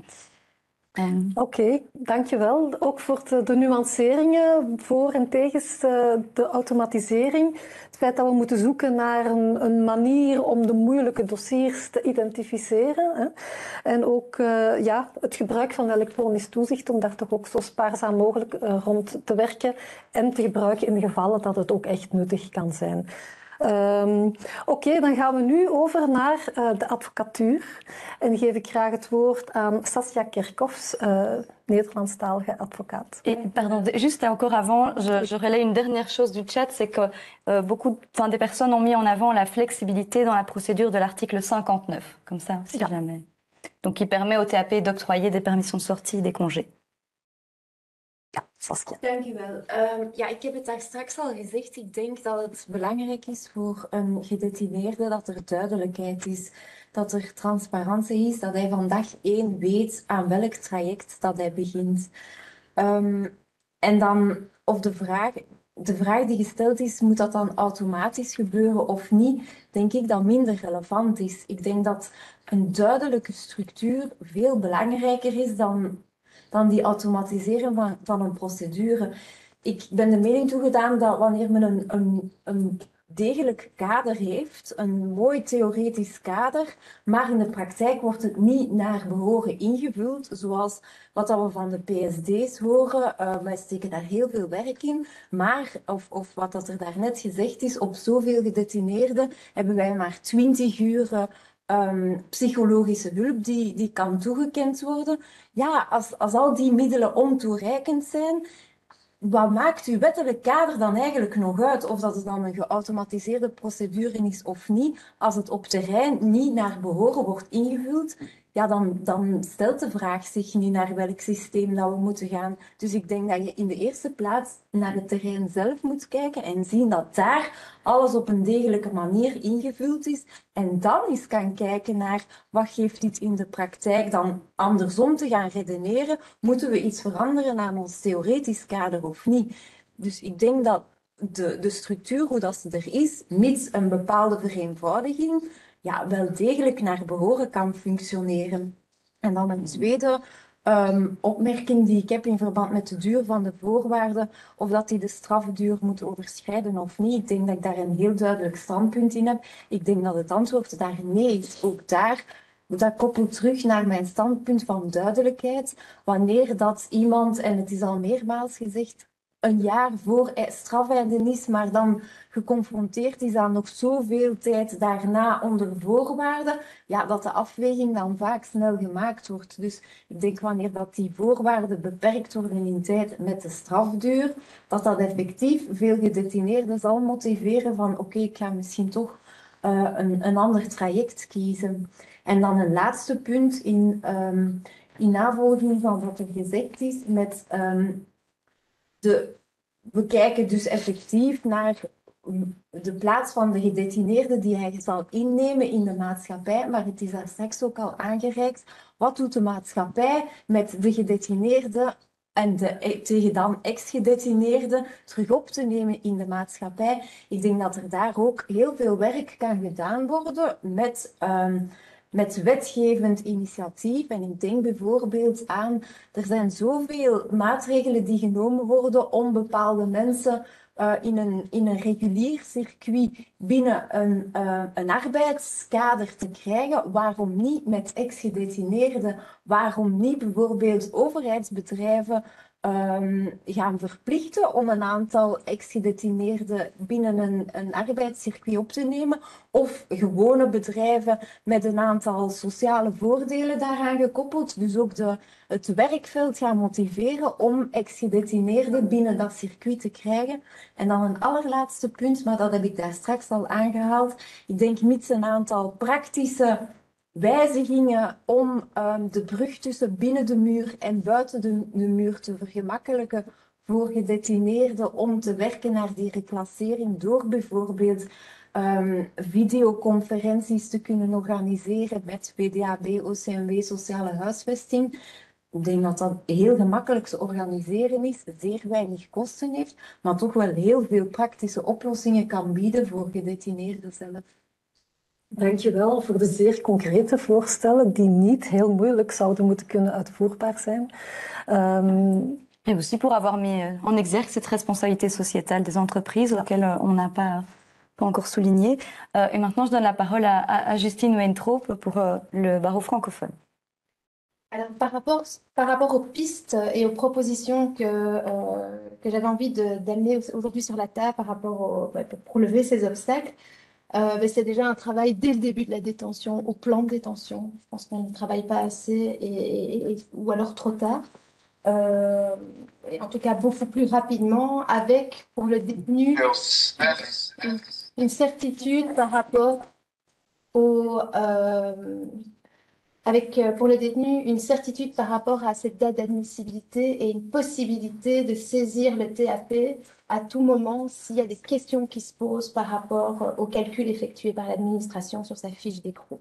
Um. Oké, okay, dankjewel. Ook voor de, de nuanceringen voor en tegen de automatisering. Het feit dat we moeten zoeken naar een, een manier om de moeilijke dossiers te identificeren. Hè. En ook uh, ja, het gebruik van elektronisch toezicht om daar toch ook zo spaarzaam mogelijk uh, rond te werken en te gebruiken in de gevallen dat het ook echt nuttig kan zijn. Um, Oké, okay, dan gaan we nu over naar uh, de advocatuur. En geef ik graag het woord aan Saskia Kerkhoffs, uh, Nederlandstalige advocaat. Et, pardon, juste encore avant, je, je relaie une dernière chose du chat, c'est que euh, beaucoup, enfin, des personnes ont mis en avant la flexibilité dans la procédure de l'article cinquante-neuf, comme ça, si ja. jamais. Donc, qui permet au T A P d'octroyer des permissions de sortie, des congés. Ja, Saskia. Dank u wel. Um, ja, ik heb het daar straks al gezegd. Ik denk dat het belangrijk is voor een gedetineerde dat er duidelijkheid is, dat er transparantie is, dat hij van dag één weet aan welk traject dat hij begint. Um, en dan, of de vraag, de vraag die gesteld is, moet dat dan automatisch gebeuren of niet, denk ik dat minder relevant is. Ik denk dat een duidelijke structuur veel belangrijker is dan dan die automatiseren van, van een procedure. Ik ben de mening toegedaan dat wanneer men een, een, een degelijk kader heeft, een mooi theoretisch kader, maar in de praktijk wordt het niet naar behoren ingevuld, zoals wat dat we van de P S D's horen. Uh, wij steken daar heel veel werk in, maar, of, of wat dat er daarnet gezegd is, op zoveel gedetineerden hebben wij maar twintig uur um, psychologische hulp die, die kan toegekend worden. Ja, als, als al die middelen ontoereikend zijn, wat maakt uw wettelijk kader dan eigenlijk nog uit? Of dat het dan een geautomatiseerde procedure is of niet, als het op terrein niet naar behoren wordt ingevuld, ja, dan, dan stelt de vraag zich niet naar welk systeem dat we moeten gaan. Dus ik denk dat je in de eerste plaats naar het terrein zelf moet kijken en zien dat daar alles op een degelijke manier ingevuld is. En dan eens kan kijken naar wat geeft dit in de praktijk. Dan andersom te gaan redeneren, moeten we iets veranderen aan ons theoretisch kader of niet? Dus ik denk dat de, de structuur, hoe dat ze er is, mits een bepaalde vereenvoudiging, ja, wel degelijk naar behoren kan functioneren. En dan een tweede um, opmerking die ik heb in verband met de duur van de voorwaarden, of dat die de strafduur moet overschrijden of niet. Ik denk dat ik daar een heel duidelijk standpunt in heb. Ik denk dat het antwoord daar nee is. Ook daar, dat koppelt terug naar mijn standpunt van duidelijkheid. Wanneer dat iemand, en het is al meermaals gezegd, een jaar voor strafeisen, maar dan geconfronteerd is aan nog zoveel tijd daarna onder voorwaarden, ja, dat de afweging dan vaak snel gemaakt wordt. Dus ik denk wanneer dat die voorwaarden beperkt worden in tijd met de strafduur, dat dat effectief veel gedetineerden zal motiveren van oké, okay, ik ga misschien toch uh, een, een ander traject kiezen. En dan een laatste punt in, um, in navolging van wat er gezegd is met um, de, we kijken dus effectief naar de plaats van de gedetineerde die hij zal innemen in de maatschappij, maar het is daar straks ook al aangereikt. Wat doet de maatschappij met de gedetineerde en de tegen dan ex-gedetineerden terug op te nemen in de maatschappij? Ik denk dat er daar ook heel veel werk kan gedaan worden met... Um, met wetgevend initiatief. En ik denk bijvoorbeeld aan, er zijn zoveel maatregelen die genomen worden om bepaalde mensen uh, in, een, in een regulier circuit binnen een, uh, een arbeidskader te krijgen. Waarom niet met ex-gedetineerden? Waarom niet bijvoorbeeld overheidsbedrijven Um, gaan verplichten om een aantal ex-gedetineerden binnen een, een arbeidscircuit op te nemen, of gewone bedrijven met een aantal sociale voordelen daaraan gekoppeld, dus ook de, het werkveld gaan motiveren om ex-gedetineerden binnen dat circuit te krijgen. En dan een allerlaatste punt, maar dat heb ik daar straks al aangehaald. Ik denk mits een aantal praktische wijzigingen om um, de brug tussen binnen de muur en buiten de, de muur te vergemakkelijken voor gedetineerden om te werken naar die reclassering door bijvoorbeeld um, videoconferenties te kunnen organiseren met V D A B, O C M W, sociale huisvesting. Ik denk dat dat heel gemakkelijk te organiseren is, zeer weinig kosten heeft, maar toch wel heel veel praktische oplossingen kan bieden voor gedetineerden zelf. Dankjewel voor de zeer concrete voorstellen die niet heel moeilijk zouden moeten kunnen uitvoerbaar zijn. Um... Et aussi pour avoir mis en exergue cette responsabilité sociétale des entreprises, auxquelles on n'a pas, pas encore souligné. Euh, et maintenant, je donne la parole à, à, à Justine Weintraub pour euh, le barreau francophone. Alors, par rapport, par rapport aux pistes et aux propositions que, euh, que j'avais envie d'amener aujourd'hui sur la table par rapport au, ouais, pour lever ces obstacles, Euh, c'est déjà un travail dès le début de la détention, au plan de détention. Je pense qu'on ne travaille pas assez et, et, ou alors trop tard. Euh, et en tout cas, beaucoup plus rapidement, avec pour le détenu une, une certitude par rapport au, euh, avec pour le détenu une certitude par rapport à cette date d'admissibilité et une possibilité de saisir le T A P à tout moment s'il y a des questions qui se posent par rapport au calcul effectué par l'administration sur sa fiche d'écrou.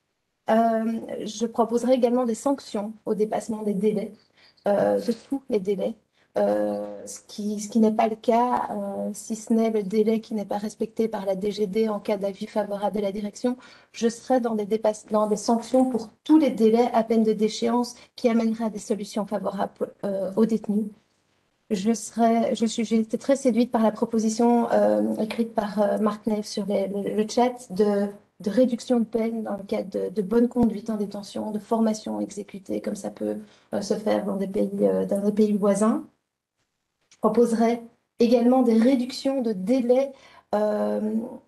Euh, je proposerai également des sanctions au dépassement des délais, euh, de tous les délais, euh, ce qui, ce qui n'est pas le cas, euh, si ce n'est le délai qui n'est pas respecté par la D G D en cas d'avis favorable de la direction. Je serai dans des, dépasse dans des sanctions pour tous les délais à peine de déchéance qui amènera des solutions favorables euh, aux détenus. je serais, je suis, j'ai été très séduite par la proposition euh, écrite par euh, Marc Neve sur les- le, le chat de, de réduction de peine dans le cadre de, de bonne conduite en détention, de formation exécutée, comme ça peut euh, se faire dans des pays, euh, dans des pays voisins. Je proposerais également des réductions de délais euh,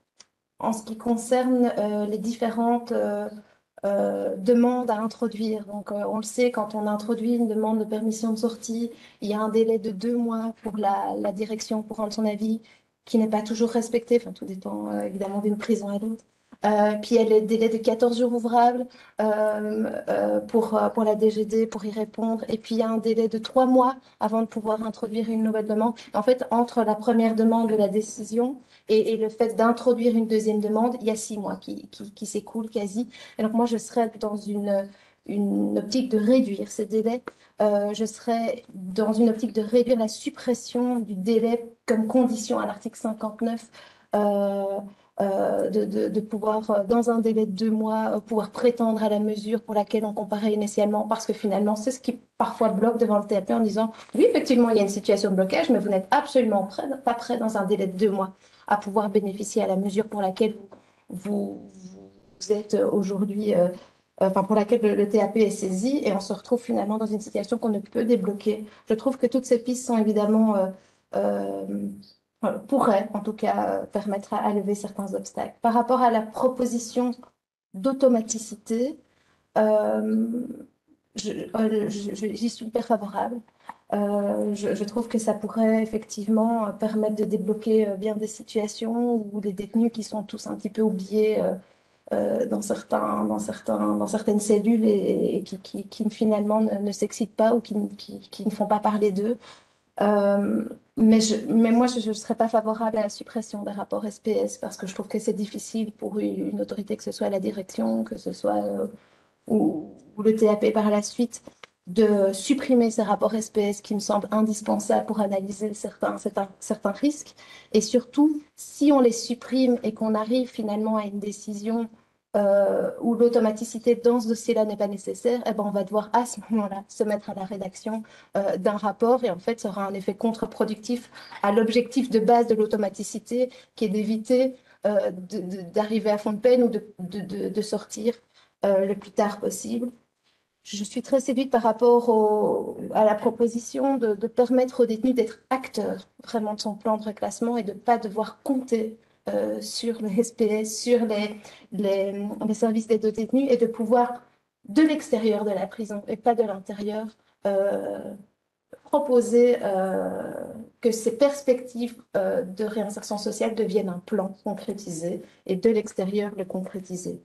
en ce qui concerne euh, les différentes euh, euh, demandes à introduire. Donc, euh, on le sait, quand on introduit une demande de permission de sortie, il y a un délai de deux mois pour la, la direction pour rendre son avis, qui n'est pas toujours respecté, enfin, tout dépend euh, évidemment d'une prison à l'autre. Euh, puis il y a le délai de quatorze jours ouvrables euh, euh, pour, euh, pour la D G D pour y répondre. Et puis il y a un délai de trois mois avant de pouvoir introduire une nouvelle demande. En fait, entre la première demande de la décision et, et le fait d'introduire une deuxième demande, il y a six mois qui, qui, qui s'écoulent quasi. Et donc moi, je serais dans une, une optique de réduire ces délais. Euh, je serais dans une optique de réduire la suppression du délai comme condition à l'article cinquante-neuf. Euh, euh, de, de, de pouvoir, euh, dans un délai de deux mois, euh, pouvoir prétendre à la mesure pour laquelle on comparait initialement, parce que finalement, c'est ce qui parfois bloque devant le T A P en disant, oui, effectivement, il y a une situation de blocage, mais vous n'êtes absolument prêt, pas prêt dans un délai de deux mois à pouvoir bénéficier à la mesure pour laquelle vous, vous, vous êtes aujourd'hui, euh, enfin, pour laquelle le, le T A P est saisi, et on se retrouve finalement dans une situation qu'on ne peut débloquer. Je trouve que toutes ces pistes sont évidemment... Euh, euh, pourrait en tout cas permettre à, à lever certains obstacles. Par rapport à la proposition d'automaticité, euh, je, euh, je- je- j'y suis hyper favorable. Euh, je, je trouve que ça pourrait effectivement permettre de débloquer euh, bien des situations où les détenus qui sont tous un petit peu oubliés euh, euh, dans certains, dans certains, dans certaines cellules et, et qui, qui, qui finalement ne, ne s'excitent pas ou qui, qui, qui ne font pas parler d'eux. Euh, mais, je, mais moi, je ne serais pas favorable à la suppression des rapports S P S parce que je trouve que c'est difficile pour une, une autorité, que ce soit la direction, que ce soit euh, ou, ou le T A P par la suite, de supprimer ces rapports S P S qui me semblent indispensables pour analyser certains, certains, certains risques. Et surtout, si on les supprime et qu'on arrive finalement à une décision euh, où l'automaticité dans ce dossier-là n'est pas nécessaire, eh ben on va devoir à ce moment-là se mettre à la rédaction euh, d'un rapport et en fait, ça aura un effet contre-productif à l'objectif de base de l'automaticité qui est d'éviter euh, de- de- d'arriver à fond de peine ou de, de, de, de sortir euh, le plus tard possible. Je suis très séduite par rapport au- à la proposition de, de permettre aux détenus d'être acteurs vraiment de son plan de reclassement et de ne pas devoir compter euh, sur les S P S, sur les, les, les services d'aide aux détenus et de pouvoir, de l'extérieur de la prison et pas de l'intérieur, euh, proposer euh, que ces perspectives euh, de réinsertion sociale deviennent un plan concrétisé et de l'extérieur le concrétiser.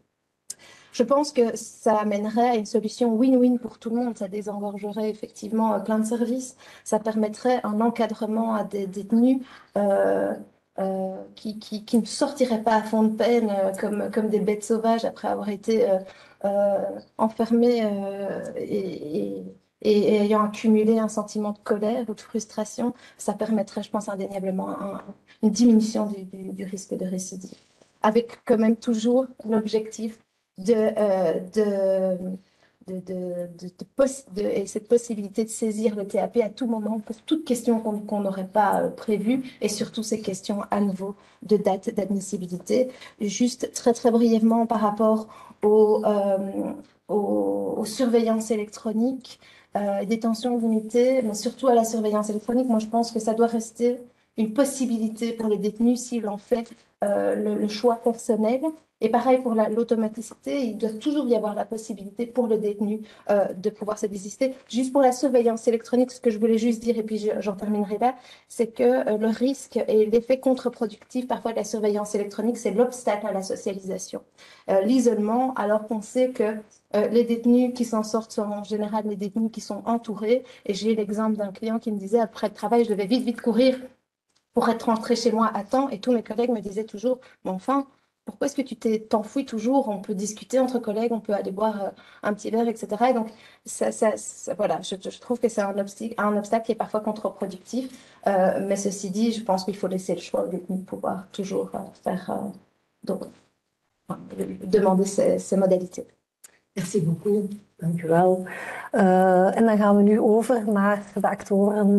Je pense que ça amènerait à une solution win-win pour tout le monde. Ça désengorgerait effectivement euh, plein de services. Ça permettrait un encadrement à des détenus euh, euh, qui, qui, qui ne sortiraient pas à fond de peine euh, comme, comme des bêtes sauvages après avoir été euh, euh, enfermés euh, et, et, et ayant accumulé un sentiment de colère ou de frustration. Ça permettrait, je pense, indéniablement un- une diminution du, du, du risque de récidive. Avec quand même toujours l'objectif de, euh, de, de, de, de, de poss- de- et cette possibilité de saisir le T A P à tout moment pour toute question qu'on qu'on n'aurait pas euh, prévue et surtout ces questions à nouveau de date d'admissibilité. Juste très très brièvement par rapport aux, euh, aux, aux surveillances électroniques, euh, détention limitée, mais surtout à la surveillance électronique, moi je pense que ça doit rester une possibilité pour les détenus s'ils en fait euh, le, le choix personnel. Et pareil pour la- l'automaticité, il doit toujours y avoir la possibilité pour le détenu euh, de pouvoir se désister. Juste pour la surveillance électronique, ce que je voulais juste dire, et puis je- j'en terminerai là, c'est que euh, le risque et l'effet contre-productif parfois de la surveillance électronique, c'est l'obstacle à la socialisation. Euh, l'isolement, alors qu'on sait que euh, les détenus qui s'en sortent sont en général les détenus qui sont entourés. Et j'ai l'exemple d'un client qui me disait, après le travail, je devais vite, vite courir pour être rentré chez moi à temps. Et tous mes collègues me disaient toujours, mais enfin, pourquoi est-ce que tu t'es- t'enfouis toujours? On peut discuter entre collègues, on peut aller boire euh, un petit verre, et cetera. Et donc, ça, ça, ça- voilà, je, je trouve que c'est un obstacle, un obstacle qui est parfois contre-productif. Euh, mais ceci dit, je pense qu'il faut laisser le choix aux détenus de pouvoir toujours euh, faire, euh, donc, enfin, demander ces, ces modalités. Merci beaucoup. Dank u wel. Uh, en dan gaan we nu over naar de actoren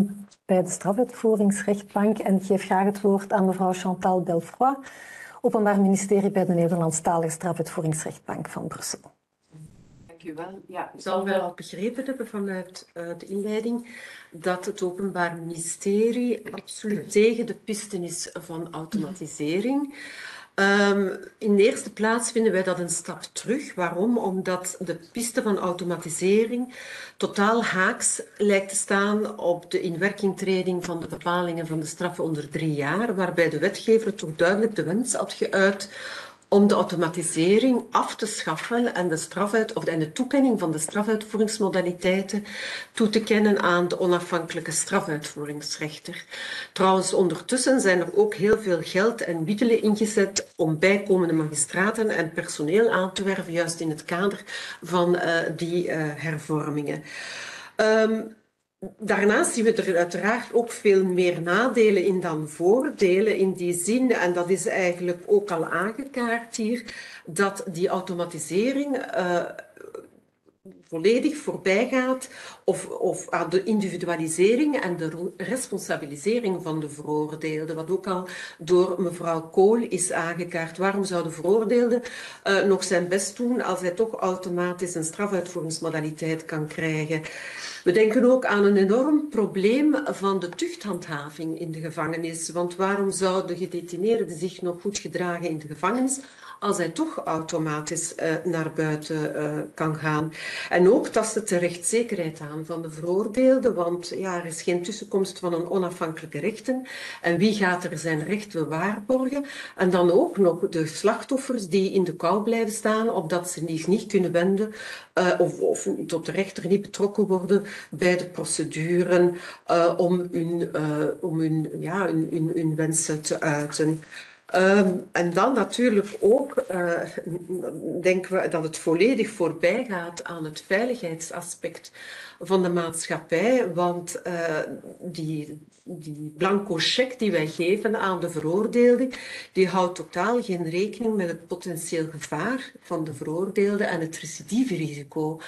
bij de strafuitvoeringsrechtbank en ik geef graag het woord aan mevrouw Chantal Belfroy, Openbaar Ministerie bij de Nederlandstalige Strafuitvoeringsrechtbank van Brussel. Dank u wel. Ja, u zal wel begrepen hebben vanuit uh, de inleiding dat het Openbaar Ministerie absoluut tegen de pisten is van automatisering. Um, in de eerste plaats vinden wij dat een stap terug. Waarom? Omdat de piste van automatisering totaal haaks lijkt te staan op de inwerkingtreding van de bepalingen van de straffen onder drie jaar, waarbij de wetgever toch duidelijk de wens had geuit om de automatisering af te schaffen en de, strafuit, of en de toekenning van de strafuitvoeringsmodaliteiten toe te kennen aan de onafhankelijke strafuitvoeringsrechter. Trouwens, ondertussen zijn er ook heel veel geld en middelen ingezet om bijkomende magistraten en personeel aan te werven, juist in het kader van uh, die uh, hervormingen. Um, Daarnaast zien we er uiteraard ook veel meer nadelen in dan voordelen in die zin, en dat is eigenlijk ook al aangekaart hier, dat die automatisering uh, volledig voorbij gaat of, of aan de individualisering en de responsabilisering van de veroordeelde, wat ook al door mevrouw Kool is aangekaart. Waarom zou de veroordeelde uh, nog zijn best doen als hij toch automatisch een strafuitvoeringsmodaliteit kan krijgen? We denken ook aan een enorm probleem van de tuchthandhaving in de gevangenis. Want waarom zou de gedetineerde zich nog goed gedragen in de gevangenis als hij toch automatisch uh, naar buiten uh, kan gaan? En ook tast het de rechtszekerheid aan van de veroordeelde, want ja, er is geen tussenkomst van een onafhankelijke rechter. En wie gaat er zijn rechten waarborgen? En dan ook nog de slachtoffers die in de kou blijven staan, opdat ze zich niet kunnen wenden uh, of, of tot de rechter niet betrokken worden bij de procedure uh, om hun, uh, om hun, ja, hun, hun, hun wensen te uiten. Um, en dan natuurlijk ook uh, denken we dat het volledig voorbij gaat aan het veiligheidsaspect van de maatschappij, want uh, die, die blanco cheque die wij geven aan de veroordeelde, die houdt totaal geen rekening met het potentieel gevaar van de veroordeelde en het recidiverisico.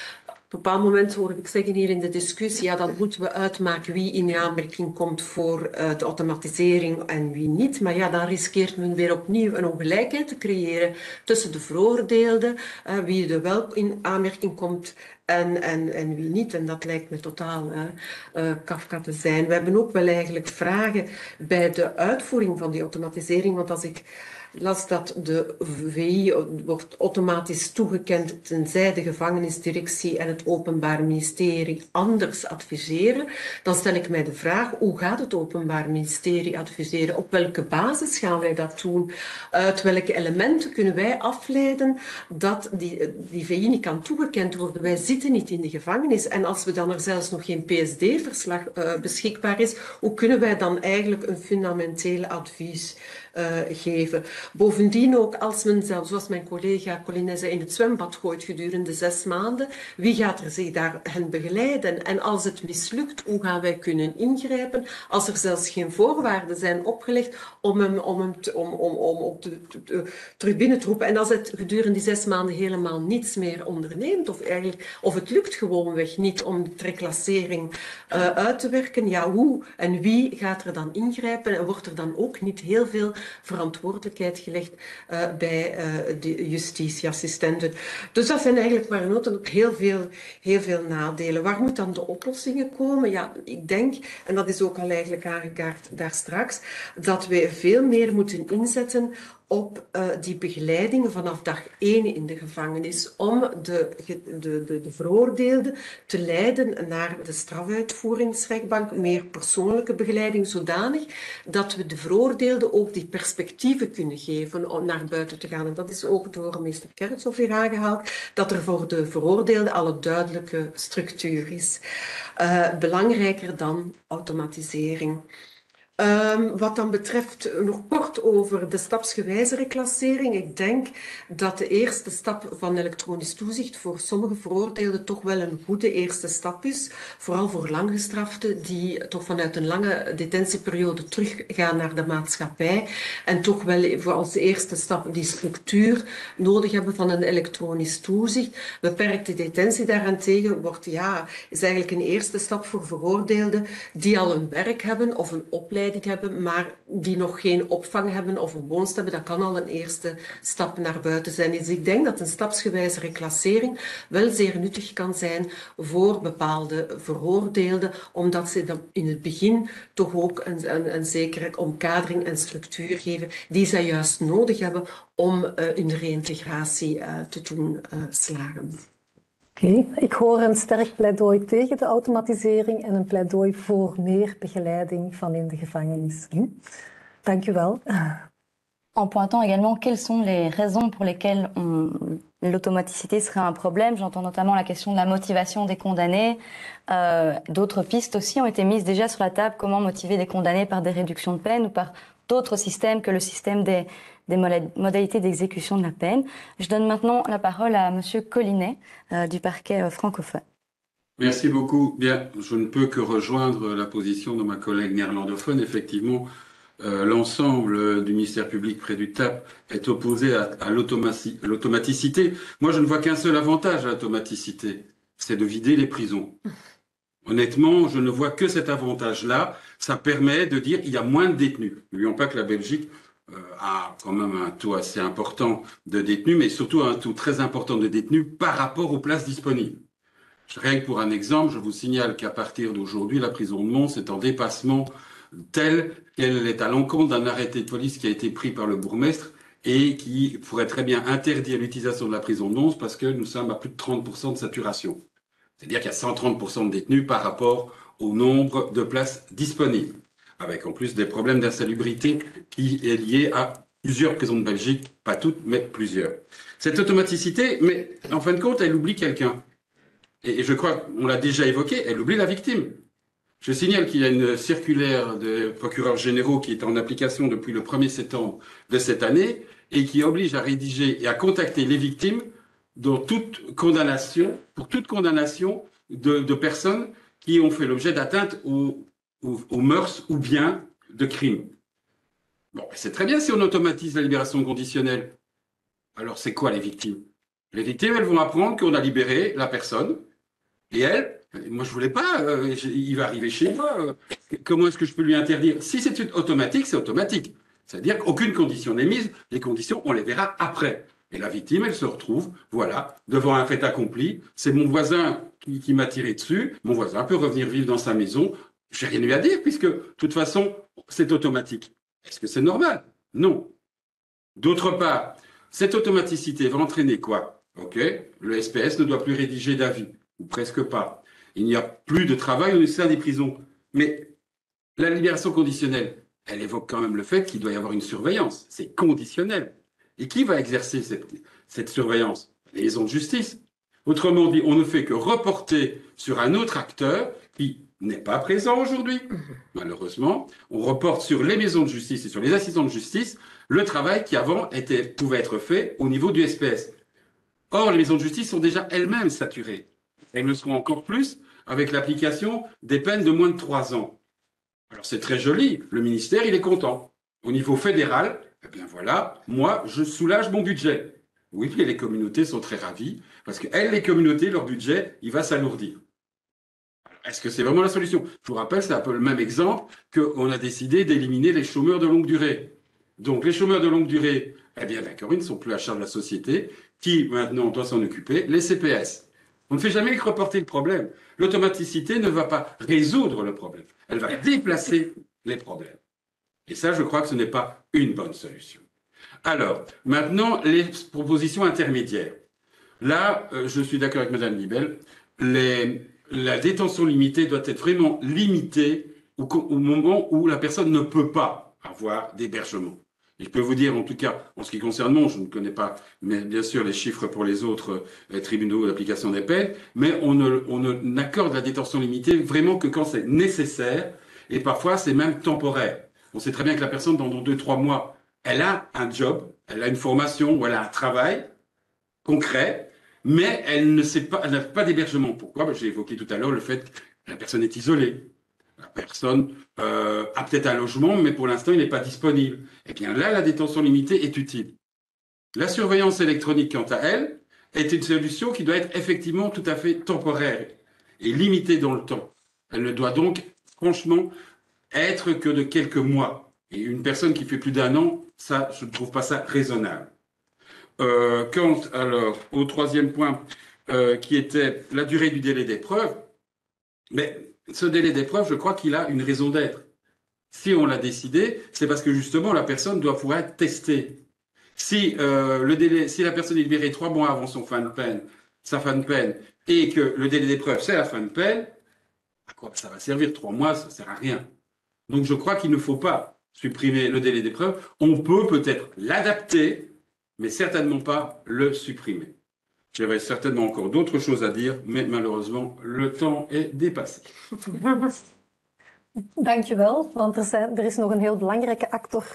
Op een bepaald moment hoorde ik zeggen hier in de discussie, ja, dan moeten we uitmaken wie in aanmerking komt voor uh, de automatisering en wie niet. Maar ja, dan riskeert men weer opnieuw een ongelijkheid te creëren tussen de veroordeelden, uh, wie er wel in aanmerking komt en, en, en wie niet. En dat lijkt me totaal uh, uh, Kafka te zijn. We hebben ook wel eigenlijk vragen bij de uitvoering van die automatisering, want als ik las dat de V I wordt automatisch toegekend tenzij de gevangenisdirectie en het Openbaar Ministerie anders adviseren, dan stel ik mij de vraag, hoe gaat het Openbaar Ministerie adviseren? Op welke basis gaan wij dat doen? Uit welke elementen kunnen wij afleiden dat die, die V I niet kan toegekend worden? Wij zitten niet in de gevangenis en als we dan er zelfs nog geen P S D-verslag uh, beschikbaar is, hoe kunnen wij dan eigenlijk een fundamenteel advies uh, geven? Bovendien ook, als men zelf, zoals mijn collega Coline zei, in het zwembad gooit gedurende zes maanden, wie gaat er zich daar hen begeleiden? En als het mislukt, hoe gaan wij kunnen ingrijpen? Als er zelfs geen voorwaarden zijn opgelegd om hem, om hem te, om, om, om, om te, te, te, terug binnen te roepen. En als het gedurende die zes maanden helemaal niets meer onderneemt, of, eigenlijk, of het lukt gewoonweg niet om de reclassering uh, uit te werken, ja, hoe en wie gaat er dan ingrijpen? En wordt er dan ook niet heel veel verantwoordelijkheid gelegd uh, bij uh, de justitieassistenten. Dus dat zijn eigenlijk maar noten ook heel veel, heel veel nadelen. Waar moet dan de oplossingen komen? Ja, ik denk, en dat is ook al eigenlijk aangekaart daar straks, dat we veel meer moeten inzetten op uh, die begeleiding vanaf dag één in de gevangenis, om de, de, de, de veroordeelde te leiden naar de strafuitvoeringsrechtbank, meer persoonlijke begeleiding, zodanig dat we de veroordeelde ook die perspectieven kunnen geven om naar buiten te gaan. En dat is ook door meester Kerkhoff hier aangehaald, dat er voor de veroordeelde al een duidelijke structuur is. Uh, belangrijker dan automatisering. Um, wat dan betreft nog kort over de stapsgewijze reclassering. Ik denk dat de eerste stap van elektronisch toezicht voor sommige veroordeelden toch wel een goede eerste stap is. Vooral voor langgestraften die toch vanuit een lange detentieperiode teruggaan naar de maatschappij. En toch wel als eerste stap die structuur nodig hebben van een elektronisch toezicht. Beperkte detentie daarentegen wordt, ja, is eigenlijk een eerste stap voor veroordeelden die al een werk hebben of een opleiding hebben, maar die nog geen opvang hebben of een woonst hebben. Dat kan al een eerste stap naar buiten zijn. Dus ik denk dat een stapsgewijze reclassering wel zeer nuttig kan zijn voor bepaalde veroordeelden, omdat ze dan in het begin toch ook een, een, een zekere omkadering en structuur geven die zij juist nodig hebben om uh, hun reïntegratie uh, te doen uh, slagen. Oké, okay. Ik hoor een sterk pleidooi tegen de automatisering en een pleidooi voor meer begeleiding van in de gevangenis. Dank u wel. En pointant également quelles sont les raisons pour lesquelles l'automaticité serait un problème. J'entends notamment la question de la motivation des condamnés. Euh, D'autres pistes aussi ont été mises déjà sur la table. Comment motiver des condamnés par des réductions de peine ou par d'autres systèmes que le système des, des modalités d'exécution de la peine. Je donne maintenant la parole à Monsieur Collinet euh, du parquet euh, francophone. Merci beaucoup. Bien, je ne peux que rejoindre la position de ma collègue néerlandophone. Effectivement, euh, l'ensemble du ministère public près du T A P est opposé à, à l'automaticité. Moi, je ne vois qu'un seul avantage à l'automaticité, c'est de vider les prisons. Honnêtement, je ne vois que cet avantage-là. Ça permet de dire qu'il y a moins de détenus. N'oublions pas que la Belgique euh, a quand même un taux assez important de détenus, mais surtout un taux très important de détenus par rapport aux places disponibles. Rien que pour un exemple, je vous signale qu'à partir d'aujourd'hui, la prison de Mons est en dépassement tel qu'elle est à l'encontre d'un arrêté de police qui a été pris par le bourgmestre et qui pourrait très bien interdire l'utilisation de la prison de Mons parce que nous sommes à plus de trente pour cent de saturation. C'est-à-dire qu'il y a cent trente pour cent de détenus par rapport au nombre de places disponibles, avec en plus des problèmes d'insalubrité qui est lié à plusieurs prisons de Belgique, pas toutes, mais plusieurs. Cette automaticité, mais en fin de compte, elle oublie quelqu'un. Et je crois qu'on l'a déjà évoqué, elle oublie la victime. Je signale qu'il y a une circulaire des procureurs généraux qui est en application depuis le premier septembre de cette année et qui oblige à rédiger et à contacter les victimes dans toute condamnation, pour toute condamnation de, de personnes qui ont fait l'objet d'atteinte aux, aux, aux mœurs ou bien de crimes. Bon, c'est très bien si on automatise la libération conditionnelle. Alors c'est quoi les victimes? Les victimes, elles vont apprendre qu'on a libéré la personne et elle, moi je voulais pas, euh, il va arriver chez moi, euh, comment est-ce que je peux lui interdire? Si c'est automatique, c'est automatique. C'est-à-dire qu'aucune condition n'est mise, les conditions, on les verra après. Et la victime, elle se retrouve, voilà, devant un fait accompli. C'est mon voisin qui, qui m'a tiré dessus. Mon voisin peut revenir vivre dans sa maison. J'ai rien eu à dire puisque, de toute façon, c'est automatique. Est-ce que c'est normal? Non. D'autre part, cette automaticité va entraîner quoi? Ok, le S P S ne doit plus rédiger d'avis, ou presque pas. Il n'y a plus de travail au sein des prisons. Mais la libération conditionnelle, elle évoque quand même le fait qu'il doit y avoir une surveillance. C'est conditionnel. Et qui va exercer cette, cette surveillance? Les maisons de justice. Autrement dit, on ne fait que reporter sur un autre acteur qui n'est pas présent aujourd'hui, malheureusement. On reporte sur les maisons de justice et sur les assistants de justice le travail qui avant était, pouvait être fait au niveau du S P S. Or, les maisons de justice sont déjà elles-mêmes saturées. Elles le seront encore plus avec l'application des peines de moins de trois ans. Alors c'est très joli, le ministère il est content. Au niveau fédéral, eh bien voilà, moi, je soulage mon budget. Oui, mais les communautés sont très ravies, parce que elles, les communautés, leur budget, il va s'alourdir. Est-ce que c'est vraiment la solution? Je vous rappelle, c'est un peu le même exemple qu'on a décidé d'éliminer les chômeurs de longue durée. Donc, les chômeurs de longue durée, eh bien, d'accord, ils ne sont plus à charge de la société, qui, maintenant, doit s'en occuper, les C P S. On ne fait jamais que reporter le problème. L'automaticité ne va pas résoudre le problème. Elle va déplacer les problèmes. Et ça, je crois que ce n'est pas une bonne solution. Alors, maintenant, les propositions intermédiaires. Là, euh, je suis d'accord avec Madame Libel, les, la détention limitée doit être vraiment limitée au, au moment où la personne ne peut pas avoir d'hébergement. Et je peux vous dire, en tout cas, en ce qui concerne Mons, je ne connais pas, mais bien sûr, les chiffres pour les autres euh, tribunaux d'application des peines, mais on ne, on ne n'accorde la détention limitée vraiment que quand c'est nécessaire et parfois c'est même temporaire. On sait très bien que la personne, dans deux, trois mois, elle a un job, elle a une formation ou elle a un travail concret, mais elle ne sait pas, elle n'a pas d'hébergement. Pourquoi? Ben, j'ai évoqué tout à l'heure le fait que la personne est isolée. La personne euh, a peut-être un logement, mais pour l'instant, il n'est pas disponible. Eh bien là, la détention limitée est utile. La surveillance électronique, quant à elle, est une solution qui doit être effectivement tout à fait temporaire et limitée dans le temps. Elle ne doit donc, franchement, être que de quelques mois. Et une personne qui fait plus d'un an, ça, je ne trouve pas ça raisonnable. Euh, quant alors au troisième point, euh, qui était la durée du délai d'épreuve, mais ce délai d'épreuve, je crois qu'il a une raison d'être. Si on l'a décidé, c'est parce que justement la personne doit pouvoir être testée. Si euh, le délai, si la personne est libérée trois mois avant son fin de peine, sa fin de peine, et que le délai d'épreuve c'est la fin de peine, à quoi ça va servir? Trois mois, ça ne sert à rien. Donc je crois qu'il ne faut pas supprimer le délai d'épreuve. On peut peut-être l'adapter, mais certainement pas le supprimer. J'aurais certainement encore d'autres choses à dire, mais malheureusement, le temps est dépassé. Dankjewel, want er, zijn, er is nog een heel belangrijke actor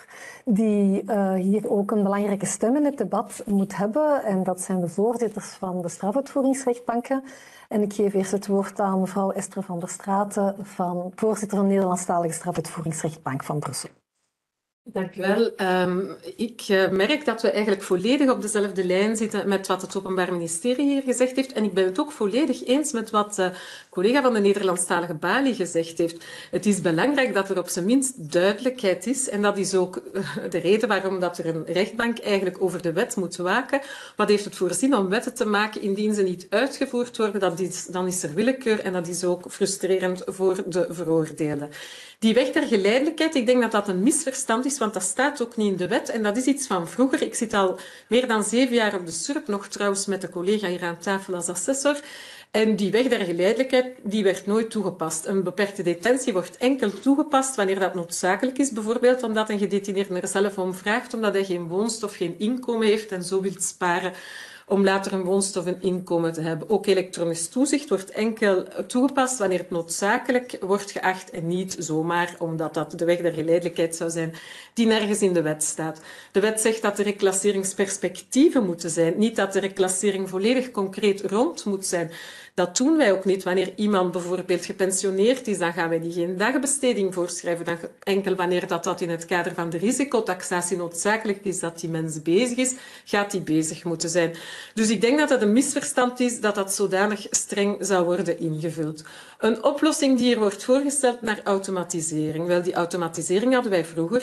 die uh, hier ook een belangrijke stem in het debat moet hebben. En dat zijn de voorzitters van de strafuitvoeringsrechtbanken. En ik geef eerst het woord aan mevrouw Esther van der Straten, van, voorzitter van de Nederlandstalige strafuitvoeringsrechtbank van Brussel. Dank u wel. Um, ik uh, merk dat we eigenlijk volledig op dezelfde lijn zitten met wat het Openbaar Ministerie hier gezegd heeft. En ik ben het ook volledig eens met wat de collega van de Nederlandstalige Bali gezegd heeft. Het is belangrijk dat er op zijn minst duidelijkheid is. En dat is ook uh, de reden waarom dat er een rechtbank eigenlijk over de wet moet waken. Wat heeft het voor zin om wetten te maken indien ze niet uitgevoerd worden? Dat is, dan is er willekeur en dat is ook frustrerend voor de veroordeelden. Die weg der geleidelijkheid, ik denk dat dat een misverstand is, want dat staat ook niet in de wet. En dat is iets van vroeger. Ik zit al meer dan zeven jaar op de S U R P, nog trouwens met de collega hier aan tafel als assessor. En die weg der geleidelijkheid, die werd nooit toegepast. Een beperkte detentie wordt enkel toegepast wanneer dat noodzakelijk is. Bijvoorbeeld omdat een gedetineerde er zelf om vraagt, omdat hij geen woonstof, geen inkomen heeft en zo wil sparen om later een woonstof en inkomen te hebben. Ook elektronisch toezicht wordt enkel toegepast wanneer het noodzakelijk wordt geacht en niet zomaar omdat dat de weg der geleidelijkheid zou zijn die nergens in de wet staat. De wet zegt dat er reclasseringsperspectieven moeten zijn, niet dat de reclassering volledig concreet rond moet zijn. Dat doen wij ook niet. Wanneer iemand bijvoorbeeld gepensioneerd is, dan gaan wij die geen dagbesteding voorschrijven. Dan enkel wanneer dat, dat in het kader van de risicotaxatie noodzakelijk is dat die mens bezig is, gaat die bezig moeten zijn. Dus ik denk dat het een misverstand is dat dat zodanig streng zou worden ingevuld. Een oplossing die hier wordt voorgesteld naar automatisering. Wel, die automatisering hadden wij vroeger.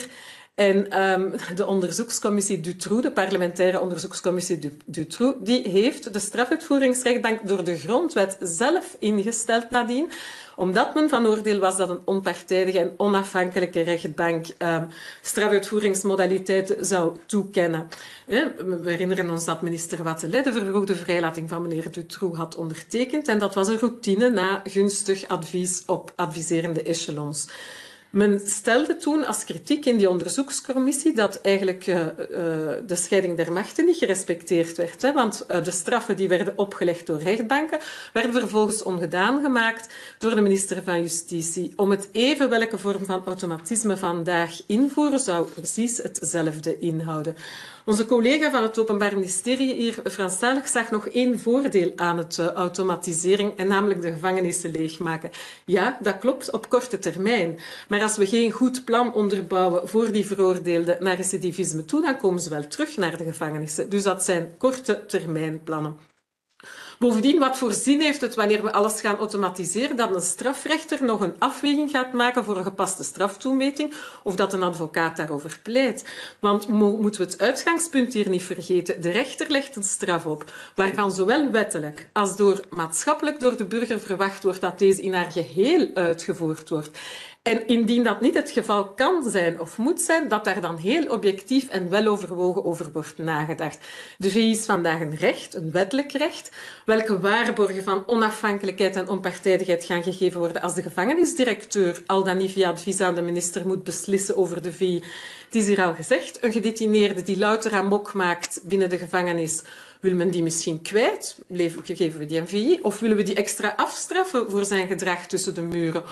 En um, de onderzoekscommissie Dutroux, de parlementaire onderzoekscommissie Dutroux, die heeft de strafuitvoeringsrechtbank door de grondwet zelf ingesteld nadien, omdat men van oordeel was dat een onpartijdige en onafhankelijke rechtbank um, strafuitvoeringsmodaliteiten zou toekennen. We herinneren ons dat minister Wathelet de verhoogde vrijlating van meneer Dutroux had ondertekend en dat was een routine na gunstig advies op adviserende echelons. Men stelde toen als kritiek in die onderzoekscommissie dat eigenlijk uh, uh, de scheiding der machten niet gerespecteerd werd. Hè, want uh, de straffen die werden opgelegd door rechtbanken werden vervolgens ongedaan gemaakt door de minister van Justitie. Om het even welke vorm van automatisme vandaag invoeren zou precies hetzelfde inhouden. Onze collega van het Openbaar Ministerie hier, Franstalig, zag nog één voordeel aan het uh, automatisering en namelijk de gevangenissen leegmaken. Ja, dat klopt op korte termijn. Maar als we geen goed plan onderbouwen voor die veroordeelden naar recidivisme toe, dan komen ze wel terug naar de gevangenissen. Dus dat zijn korte termijn plannen. Bovendien, wat voor zin heeft het wanneer we alles gaan automatiseren, dat een strafrechter nog een afweging gaat maken voor een gepaste straftoemeting of dat een advocaat daarover pleit. Want mo- moeten we het uitgangspunt hier niet vergeten. De rechter legt een straf op, waarvan zowel wettelijk als door maatschappelijk door de burger verwacht wordt dat deze in haar geheel uitgevoerd wordt. En indien dat niet het geval kan zijn of moet zijn, dat daar dan heel objectief en weloverwogen over wordt nagedacht. De V I is vandaag een recht, een wettelijk recht. Welke waarborgen van onafhankelijkheid en onpartijdigheid gaan gegeven worden als de gevangenisdirecteur al dan niet via advies aan de minister moet beslissen over de V I? Het is hier al gezegd, een gedetineerde die louter amok maakt binnen de gevangenis, wil men die misschien kwijt? Geven we die een V I? Of willen we die extra afstraffen voor zijn gedrag tussen de muren?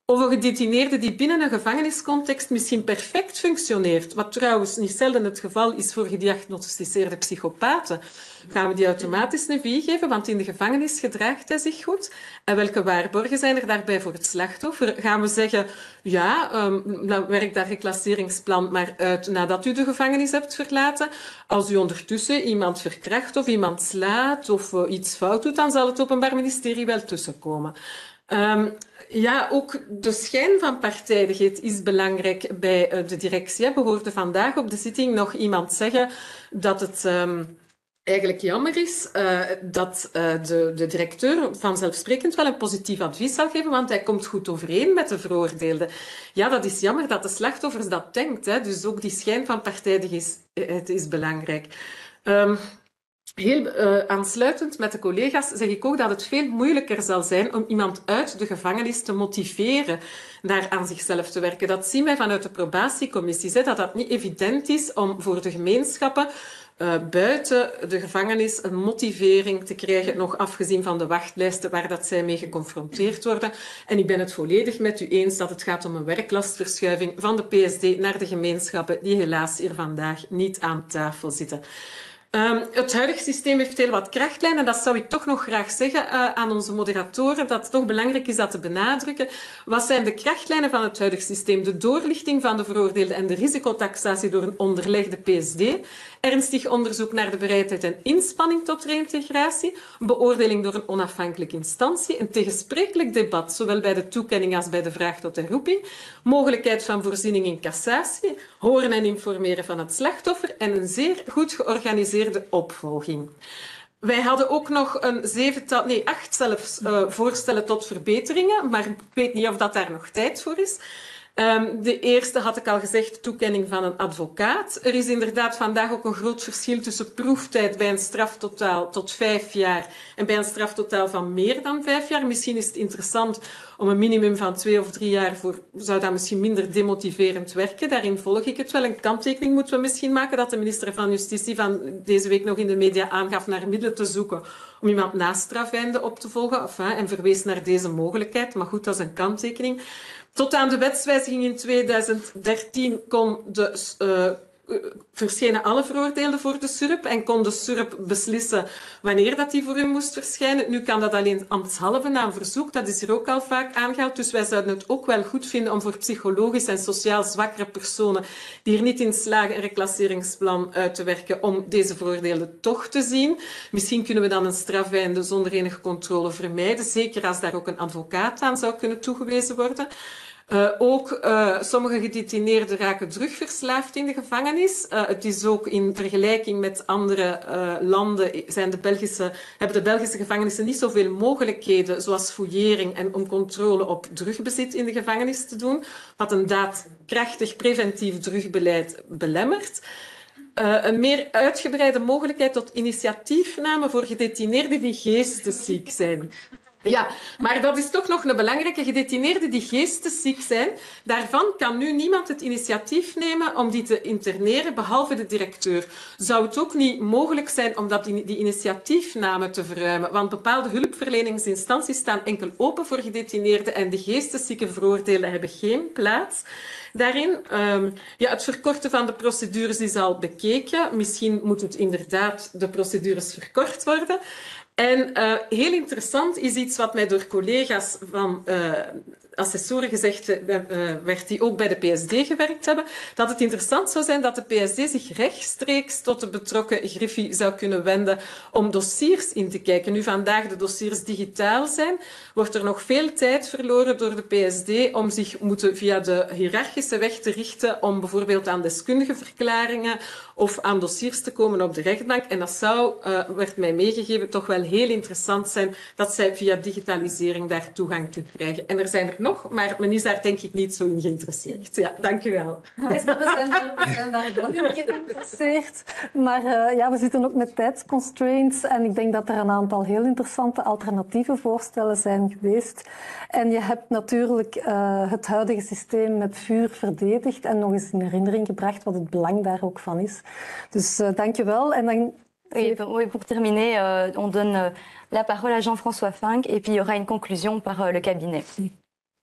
of een gedetineerde die binnen een gevangeniscontext misschien perfect functioneert, wat trouwens niet zelden het geval is voor gediagnosticeerde psychopaten, gaan we die automatisch een V I geven, want in de gevangenis gedraagt hij zich goed. En welke waarborgen zijn er daarbij voor het slachtoffer? Gaan we zeggen, ja, um, dan werkt dat reclasseringsplan maar uit nadat u de gevangenis hebt verlaten. Als u ondertussen iemand verkracht of iemand slaat of uh, iets fout doet, dan zal het Openbaar Ministerie wel tussenkomen. Um, ja, ook de schijn van partijdigheid is belangrijk bij uh, de directie. We hoorden vandaag op de zitting nog iemand zeggen dat het um, eigenlijk jammer is uh, dat uh, de, de directeur vanzelfsprekend wel een positief advies zal geven, want hij komt goed overeen met de veroordeelde. Ja, dat is jammer dat de slachtoffers dat denkt. Hè. Dus ook die schijn van partijdigheid is, is belangrijk. Um, Heel uh, aansluitend met de collega's zeg ik ook dat het veel moeilijker zal zijn om iemand uit de gevangenis te motiveren naar aan zichzelf te werken. Dat zien wij vanuit de probatiecommissies, hè, dat dat niet evident is om voor de gemeenschappen uh, buiten de gevangenis een motivering te krijgen, nog afgezien van de wachtlijsten waar dat zij mee geconfronteerd worden. En ik ben het volledig met u eens dat het gaat om een werklastverschuiving van de P S D naar de gemeenschappen die helaas hier vandaag niet aan tafel zitten. Um, het huidige systeem heeft heel wat krachtlijnen en dat zou ik toch nog graag zeggen uh, aan onze moderatoren, dat het toch belangrijk is dat te benadrukken. Wat zijn de krachtlijnen van het huidige systeem? De doorlichting van de veroordeelde en de risicotaxatie door een onderlegde P S D, ernstig onderzoek naar de bereidheid en inspanning tot reïntegratie, beoordeling door een onafhankelijke instantie, een tegensprekelijk debat, zowel bij de toekenning als bij de vraag tot herroeping, mogelijkheid van voorziening in cassatie, horen en informeren van het slachtoffer en een zeer goed georganiseerde de opvolging. Wij hadden ook nog een zevental, nee, acht zelfs uh, voorstellen tot verbeteringen, maar ik weet niet of dat daar nog tijd voor is. Um, de eerste had ik al gezegd, toekenning van een advocaat. Er is inderdaad vandaag ook een groot verschil tussen proeftijd bij een straftotaal tot vijf jaar en bij een straftotaal van meer dan vijf jaar. Misschien is het interessant om een minimum van twee of drie jaar voor, zou dat misschien minder demotiverend werken. Daarin volg ik het wel. Een kanttekening moeten we misschien maken dat de minister van Justitie van deze week nog in de media aangaf naar middelen te zoeken om iemand na strafeinde op te volgen enfin, en verwees naar deze mogelijkheid. Maar goed, dat is een kanttekening. Tot aan de wetswijziging in tweeduizend dertien kon de, uh, verschenen alle veroordeelden voor de S U R P en kon de S U R P beslissen wanneer dat die voor u moest verschijnen. Nu kan dat alleen ambtshalve na een verzoek, dat is hier ook al vaak aangehaald. Dus wij zouden het ook wel goed vinden om voor psychologisch en sociaal zwakkere personen die er niet in slagen een reclasseringsplan uit te werken, om deze veroordeelden toch te zien. Misschien kunnen we dan een strafeinde zonder enige controle vermijden, zeker als daar ook een advocaat aan zou kunnen toegewezen worden. Uh, ook uh, sommige gedetineerden raken drugverslaafd in de gevangenis. Uh, het is ook in vergelijking met andere uh, landen zijn de Belgische, hebben de Belgische gevangenissen niet zoveel mogelijkheden zoals fouillering en om controle op drugbezit in de gevangenis te doen, wat een daadkrachtig preventief drugbeleid belemmert. Uh, een meer uitgebreide mogelijkheid tot initiatiefname voor gedetineerden die geestesziek zijn. Ja, maar dat is toch nog een belangrijke. Gedetineerden die geestesziek zijn, daarvan kan nu niemand het initiatief nemen om die te interneren, behalve de directeur. Zou het ook niet mogelijk zijn om dat die, die initiatiefname te verruimen? Want bepaalde hulpverleningsinstanties staan enkel open voor gedetineerden en de geesteszieke veroordeelden hebben geen plaats daarin. Um, ja, het verkorten van de procedures is al bekeken. Misschien moet het inderdaad de procedures verkort worden. En uh, heel interessant is iets wat mij door collega's van uh, assessoren gezegd uh, werd die ook bij de P S D gewerkt hebben, dat het interessant zou zijn dat de P S D zich rechtstreeks tot de betrokken griffie zou kunnen wenden om dossiers in te kijken. Nu vandaag de dossiers digitaal zijn, wordt er nog veel tijd verloren door de P S D om zich moeten via de hiërarchische weg te richten om bijvoorbeeld aan deskundige verklaringen of aan dossiers te komen op de rechtbank. En dat zou, uh, werd mij meegegeven, toch wel heel interessant zijn dat zij via digitalisering daar toegang kunnen krijgen. En er zijn er nog, maar men is daar denk ik niet zo in geïnteresseerd. Ja, dank u wel. We zijn daar wel in geïnteresseerd. Maar uh, ja, we zitten ook met tijdsconstraints en ik denk dat er een aantal heel interessante alternatieve voorstellen zijn geweest. En je hebt natuurlijk uh, het huidige systeem met vuur verdedigd en nog eens in herinnering gebracht wat het belang daar ook van is. Dus uh, dank je wel. En dan... Oui, oui, pour terminer, euh, on donne euh, la parole à Jean-François Fink et puis il y aura une conclusion par euh, le cabinet.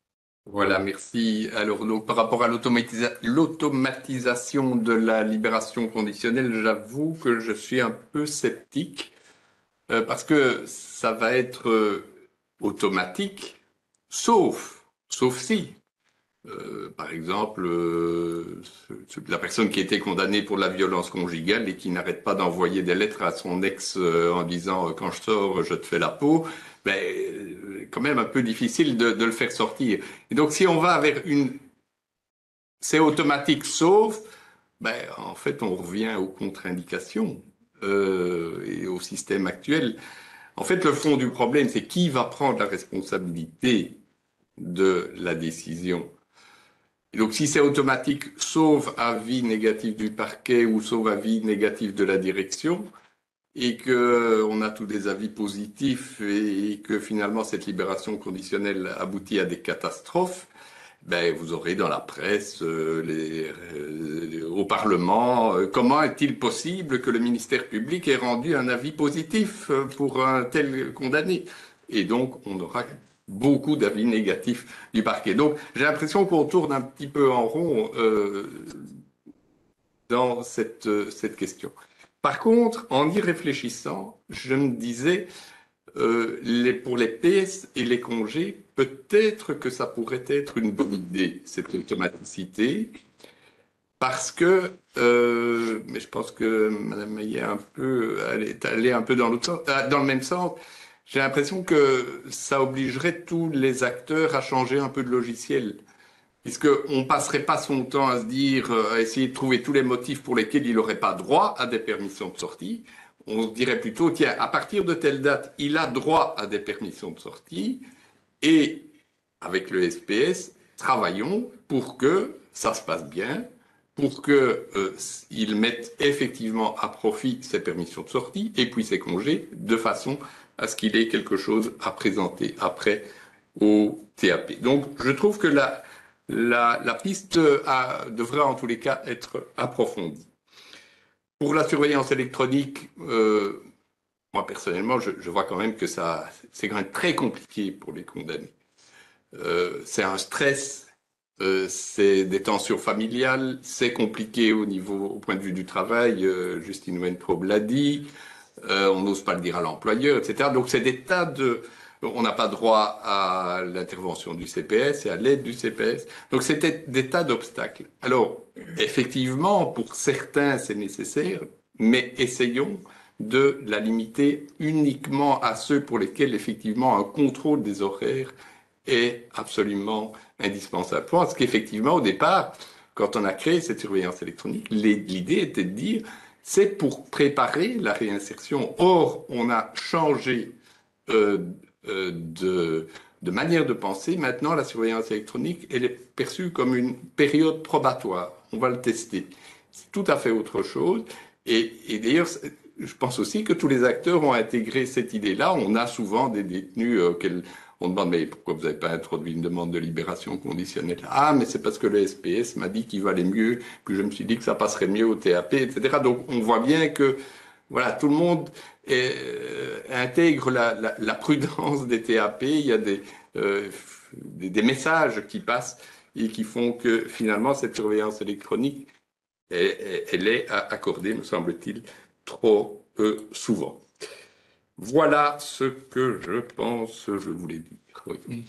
Voilà, merci. Alors, donc, par rapport à l'automatisa- l'automatisation de la libération conditionnelle, j'avoue que je suis un peu sceptique euh, parce que ça va être euh, automatique, sauf, sauf si, euh, par exemple, euh, ce- la personne qui a été condamnée pour la violence conjugale et qui n'arrête pas d'envoyer des lettres à son ex euh, en disant euh, quand je sors, je te fais la peau, ben, euh, quand même un peu difficile de, de le faire sortir. Et donc, si on va vers une, c'est automatique, sauf, ben, en fait, on revient aux contre-indications euh, et au système actuel. En fait, le fond du problème, c'est qui va prendre la responsabilité de la décision. Et donc, si c'est automatique, sauf avis négatif du parquet ou sauf avis négatif de la direction, et que on a tous des avis positifs et que finalement cette libération conditionnelle aboutit à des catastrophes, ben vous aurez dans la presse, euh, les, euh, au Parlement, euh, comment est-il possible que le ministère public ait rendu un avis positif euh, pour un tel condamné? Et donc, on aura beaucoup d'avis négatifs du parquet. Donc, j'ai l'impression qu'on tourne un petit peu en rond euh, dans cette, euh, cette question. Par contre, en y réfléchissant, je me disais, euh, les, pour les P S et les congés, peut-être que ça pourrait être une bonne idée, cette automaticité, parce que, euh, mais je pense que Mme Maillet un peu, elle est allée un peu dans l'autre sens, euh, dans le même sens. J'ai l'impression que ça obligerait tous les acteurs à changer un peu de logiciel. Puisqu'on ne passerait pas son temps à se dire, à essayer de trouver tous les motifs pour lesquels il n'aurait pas droit à des permissions de sortie. On se dirait plutôt, tiens, à partir de telle date, il a droit à des permissions de sortie. Et avec le S P S, travaillons pour que ça se passe bien, pour qu'il euh, mette effectivement à profit ses permissions de sortie et puis ses congés, de façon à ce qu'il ait quelque chose à présenter après au T A P. Donc, je trouve que la, la, la piste a, devrait en tous les cas être approfondie. Pour la surveillance électronique, euh, moi personnellement, je, je vois quand même que ça, c'est quand même très compliqué pour les condamnés. Euh, c'est un stress, euh, c'est des tensions familiales, c'est compliqué au niveau, au point de vue du travail. Euh, Justine Wenprobe l'a dit. Euh, on n'ose pas le dire à l'employeur, et cetera. Donc c'est des tas de, on n'a pas droit à l'intervention du C P S et à l'aide du C P S. Donc c'était des tas d'obstacles. Alors effectivement, pour certains c'est nécessaire, mais essayons de la limiter uniquement à ceux pour lesquels effectivement un contrôle des horaires est absolument indispensable. Je pense qu'effectivement, au départ, quand on a créé cette surveillance électronique, l'idée était de dire, c'est pour préparer la réinsertion. Or, on a changé euh, euh, de, de manière de penser. Maintenant, la surveillance électronique, elle est perçue comme une période probatoire. On va le tester. C'est tout à fait autre chose. Et, et d'ailleurs, je pense aussi que tous les acteurs ont intégré cette idée-là. On a souvent des détenus auxquels on demande, mais pourquoi vous n'avez pas introduit une demande de libération conditionnelle? Ah, mais c'est parce que le S P S m'a dit qu'il valait mieux, puis je me suis dit que ça passerait mieux au T A P, et cetera. Donc, on voit bien que, voilà, tout le monde est, euh, intègre la, la, la prudence des T A P. Il y a des, euh, des, des messages qui passent et qui font que, finalement, cette surveillance électronique, elle, elle est accordée, me semble-t-il, trop euh, souvent. Voilà ce que je pense, je voulais dire. Oui.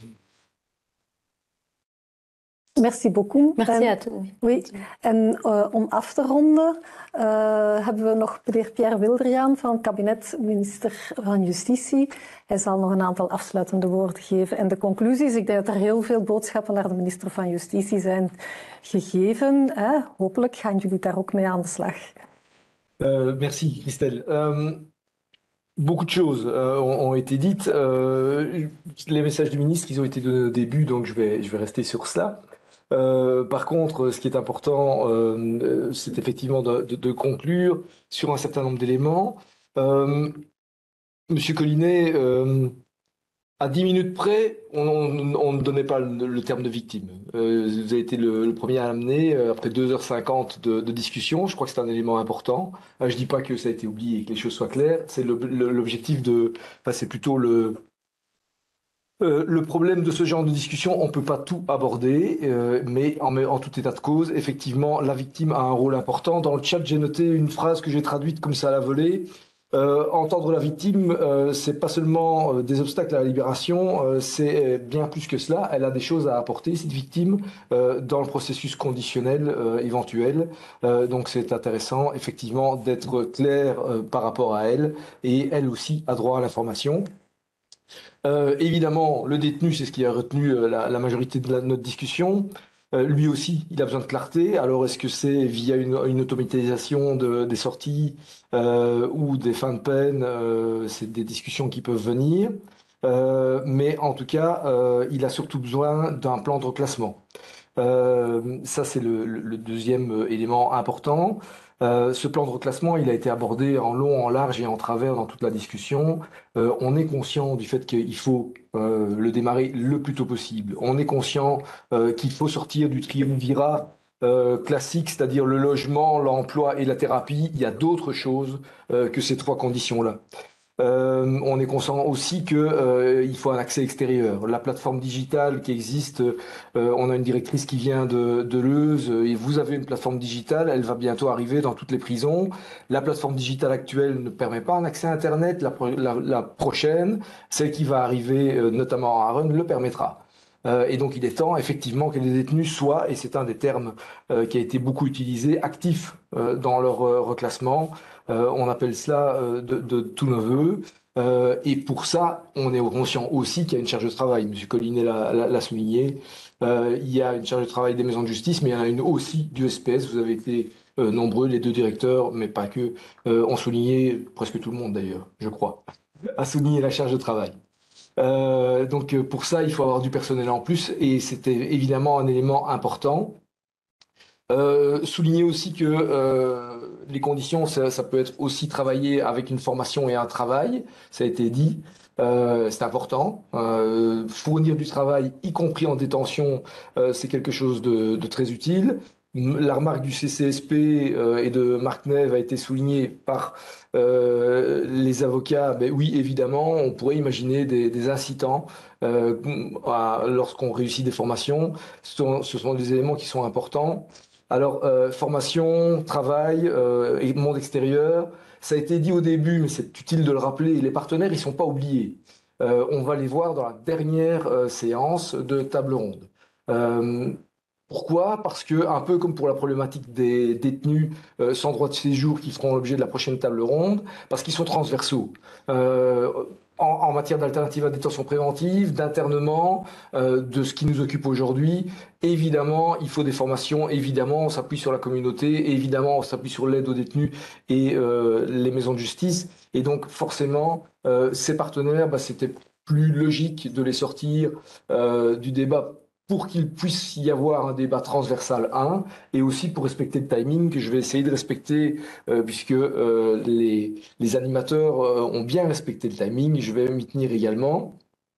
Merci beaucoup. Merci en, à tous. Oui. En uh, om af te ronden uh, hebben we nog meneer Pierre Wildriaan van het kabinet minister van Justitie. Hij zal nog een aantal afsluitende woorden geven. En de conclusies, ik denk dat er heel veel boodschappen naar de minister van Justitie zijn gegeven. Hè. Hopelijk gaan jullie daar ook mee aan de slag. Uh, merci Christelle. Um... Beaucoup de choses euh, ont, ont été dites. Euh, les messages du ministre, ils ont été donnés au début, donc je vais, je vais rester sur cela. Euh, par contre, ce qui est important, euh, c'est effectivement de, de, de conclure sur un certain nombre d'éléments. Euh, Monsieur Collinet, euh, à dix minutes près, on, on, on ne donnait pas le, le terme de victime. Euh, vous avez été le, le premier à l'amener, euh, après deux heures cinquante de, de discussion. Je crois que c'est un élément important. Euh, je dis pas que ça a été oublié et que les choses soient claires. C'est l'objectif de... Enfin, c'est plutôt le... Euh, le problème de ce genre de discussion, on ne peut pas tout aborder, euh, mais en, en tout état de cause, effectivement, la victime a un rôle important. Dans le chat, j'ai noté une phrase que j'ai traduite comme ça à la volée. Euh, entendre la victime, euh, c'est pas seulement euh, des obstacles à la libération, euh, c'est bien plus que cela. Elle a des choses à apporter, cette victime, euh, dans le processus conditionnel euh, éventuel. Euh, donc c'est intéressant, effectivement, d'être clair euh, par rapport à elle, et elle aussi a droit à l'information. Euh, évidemment, le détenu, c'est ce qui a retenu euh, la, la majorité de la, notre discussion. Euh, lui aussi, il a besoin de clarté. Alors, est-ce que c'est via une, une automatisation de, des sorties euh, ou des fins de peine? euh, C'est des discussions qui peuvent venir. Euh, mais en tout cas, euh, il a surtout besoin d'un plan de reclassement. Euh, ça, c'est le, le, le deuxième élément important. Euh, ce plan de reclassement, il a été abordé en long, en large et en travers dans toute la discussion. Euh, on est conscient du fait qu'il faut euh, le démarrer le plus tôt possible. On est conscient euh, qu'il faut sortir du triumvirat euh, classique, c'est-à-dire le logement, l'emploi et la thérapie. Il y a d'autres choses euh, que ces trois conditions-là. Euh, on est conscient aussi qu'il euh, faut un accès extérieur. La plateforme digitale qui existe, euh, on a une directrice qui vient de, de Leuze, et vous avez une plateforme digitale, elle va bientôt arriver dans toutes les prisons. La plateforme digitale actuelle ne permet pas un accès à Internet, la, la, la prochaine, celle qui va arriver euh, notamment à Aaron, le permettra. Euh, et donc il est temps effectivement que les détenus soient, et c'est un des termes euh, qui a été beaucoup utilisé, actifs euh, dans leur euh, reclassement. Euh, on appelle cela euh, de, de tous nos voeux. Euh, et pour ça, on est conscient aussi qu'il y a une charge de travail. M. Collinet l'a souligné. Euh, il y a une charge de travail des maisons de justice, mais il y en a une aussi du S P S. Vous avez été euh, nombreux, les deux directeurs, mais pas que, euh, ont souligné, presque tout le monde d'ailleurs, je crois, a souligné la charge de travail. Euh, donc pour ça, il faut avoir du personnel en plus, et c'était évidemment un élément important. Euh, souligner aussi que euh, les conditions, ça, ça peut être aussi travailler avec une formation et un travail, ça a été dit, euh, c'est important. Euh, fournir du travail, y compris en détention, euh, c'est quelque chose de, de très utile. La remarque du C C S P euh, et de Marc Neve a été soulignée par euh, les avocats. Ben oui, évidemment, on pourrait imaginer des, des incitants euh, lorsqu'on réussit des formations. Ce sont, ce sont des éléments qui sont importants. Alors, euh, formation, travail euh, et monde extérieur, ça a été dit au début, mais c'est utile de le rappeler, les partenaires, ils ne sont pas oubliés. Euh, on va les voir dans la dernière euh, séance de table ronde. Euh, Pourquoi? Parce que, un peu comme pour la problématique des détenus euh, sans droit de séjour qui feront l'objet de la prochaine table ronde, parce qu'ils sont transversaux. Euh, en, en matière d'alternative à détention préventive, d'internement, euh, de ce qui nous occupe aujourd'hui, évidemment, il faut des formations, évidemment, on s'appuie sur la communauté, évidemment, on s'appuie sur l'aide aux détenus et euh, les maisons de justice. Et donc, forcément, euh, ces partenaires, bah, c'était plus logique de les sortir euh, du débat pour qu'il puisse y avoir un débat transversal un, et aussi pour respecter le timing que je vais essayer de respecter, euh, puisque euh, les, les animateurs euh, ont bien respecté le timing, je vais m'y tenir également.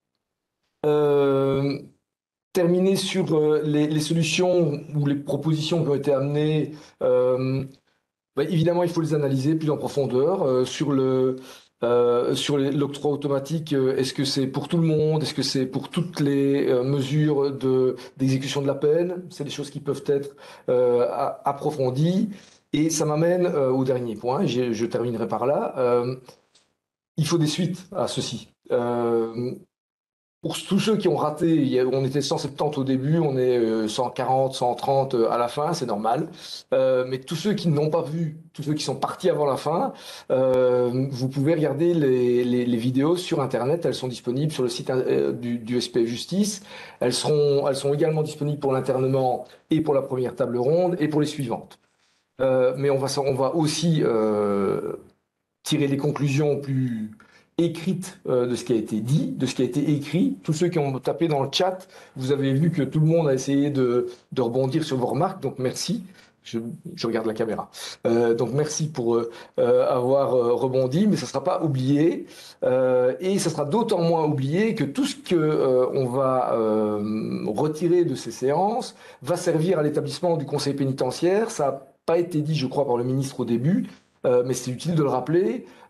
Euh, terminer sur euh, les, les solutions ou les propositions qui ont été amenées. Euh, bah, évidemment, il faut les analyser plus en profondeur. Euh, sur le... Euh, sur l'octroi automatique, euh, est-ce que c'est pour tout le monde? Est-ce que c'est pour toutes les euh, mesures de, d'exécution de la peine? C'est des choses qui peuvent être euh, approfondies. Et ça m'amène euh, au dernier point, et je, je terminerai par là. Euh, il faut des suites à ceci. Euh, Pour tous ceux qui ont raté, on était cent soixante-dix au début, on est cent quarante, cent trente à la fin, c'est normal. Euh, mais tous ceux qui n'ont pas vu, tous ceux qui sont partis avant la fin, euh, vous pouvez regarder les, les, les vidéos sur Internet. Elles sont disponibles sur le site euh, du, du S P F Justice. Elles seront, elles sont également disponibles pour l'internement et pour la première table ronde et pour les suivantes. Euh, mais on va, on va aussi euh, tirer les conclusions plus écrite euh, de ce qui a été dit, de ce qui a été écrit. Tous ceux qui ont tapé dans le chat, vous avez vu que tout le monde a essayé de, de rebondir sur vos remarques, donc merci. Je, je regarde la caméra. Euh, donc merci pour euh, avoir euh, rebondi, mais ça ne sera pas oublié. Euh, et ça sera d'autant moins oublié que tout ce qu'on euh, va euh, retirer de ces séances va servir à l'établissement du conseil pénitentiaire. Ça n'a pas été dit, je crois, par le ministre au début, euh, mais c'est utile de le rappeler.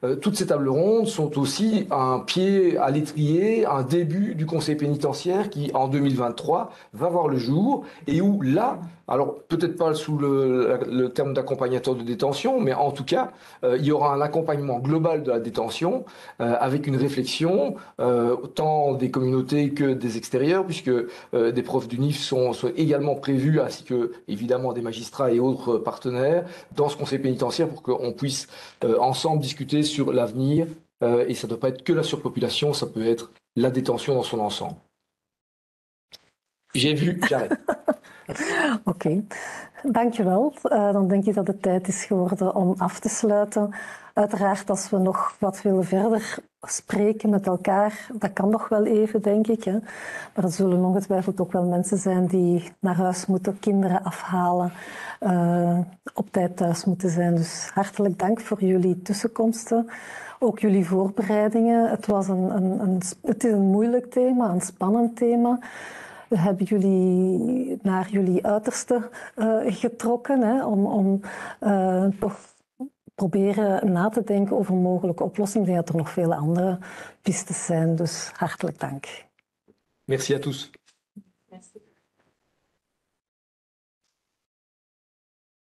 euh, toutes ces tables rondes sont aussi un pied à l'étrier, un début du Conseil pénitentiaire qui, en deux mille vingt-trois, va voir le jour et où là, alors peut-être pas sous le, le terme d'accompagnateur de détention, mais en tout cas, euh, il y aura un accompagnement global de la détention euh, avec une réflexion euh, tant des communautés que des extérieurs, puisque euh, des profs d'U N I F sont, sont également prévus, ainsi que évidemment des magistrats et autres partenaires dans ce conseil pénitentiaire pour qu'on puisse euh, ensemble discuter sur l'avenir. Euh, et ça ne doit pas être que la surpopulation, ça peut être la détention dans son ensemble. J'ai vu, j'arrête. Oké, okay. Dankjewel. Uh, dan denk ik dat het tijd is geworden om af te sluiten. Uiteraard, als we nog wat willen verder spreken met elkaar, dat kan nog wel even, denk ik. Hè. Maar er zullen ongetwijfeld ook wel mensen zijn die naar huis moeten, kinderen afhalen, uh, op tijd thuis moeten zijn. Dus hartelijk dank voor jullie tussenkomsten. Ook jullie voorbereidingen. Het, was een, een, een, het is een moeilijk thema, een spannend thema. We hebben jullie naar jullie uiterste uh, getrokken hè, om, om uh, toch proberen na te denken over mogelijke oplossingen. Ik denk dat er nog vele andere pistes zijn, dus hartelijk dank. Merci à tous.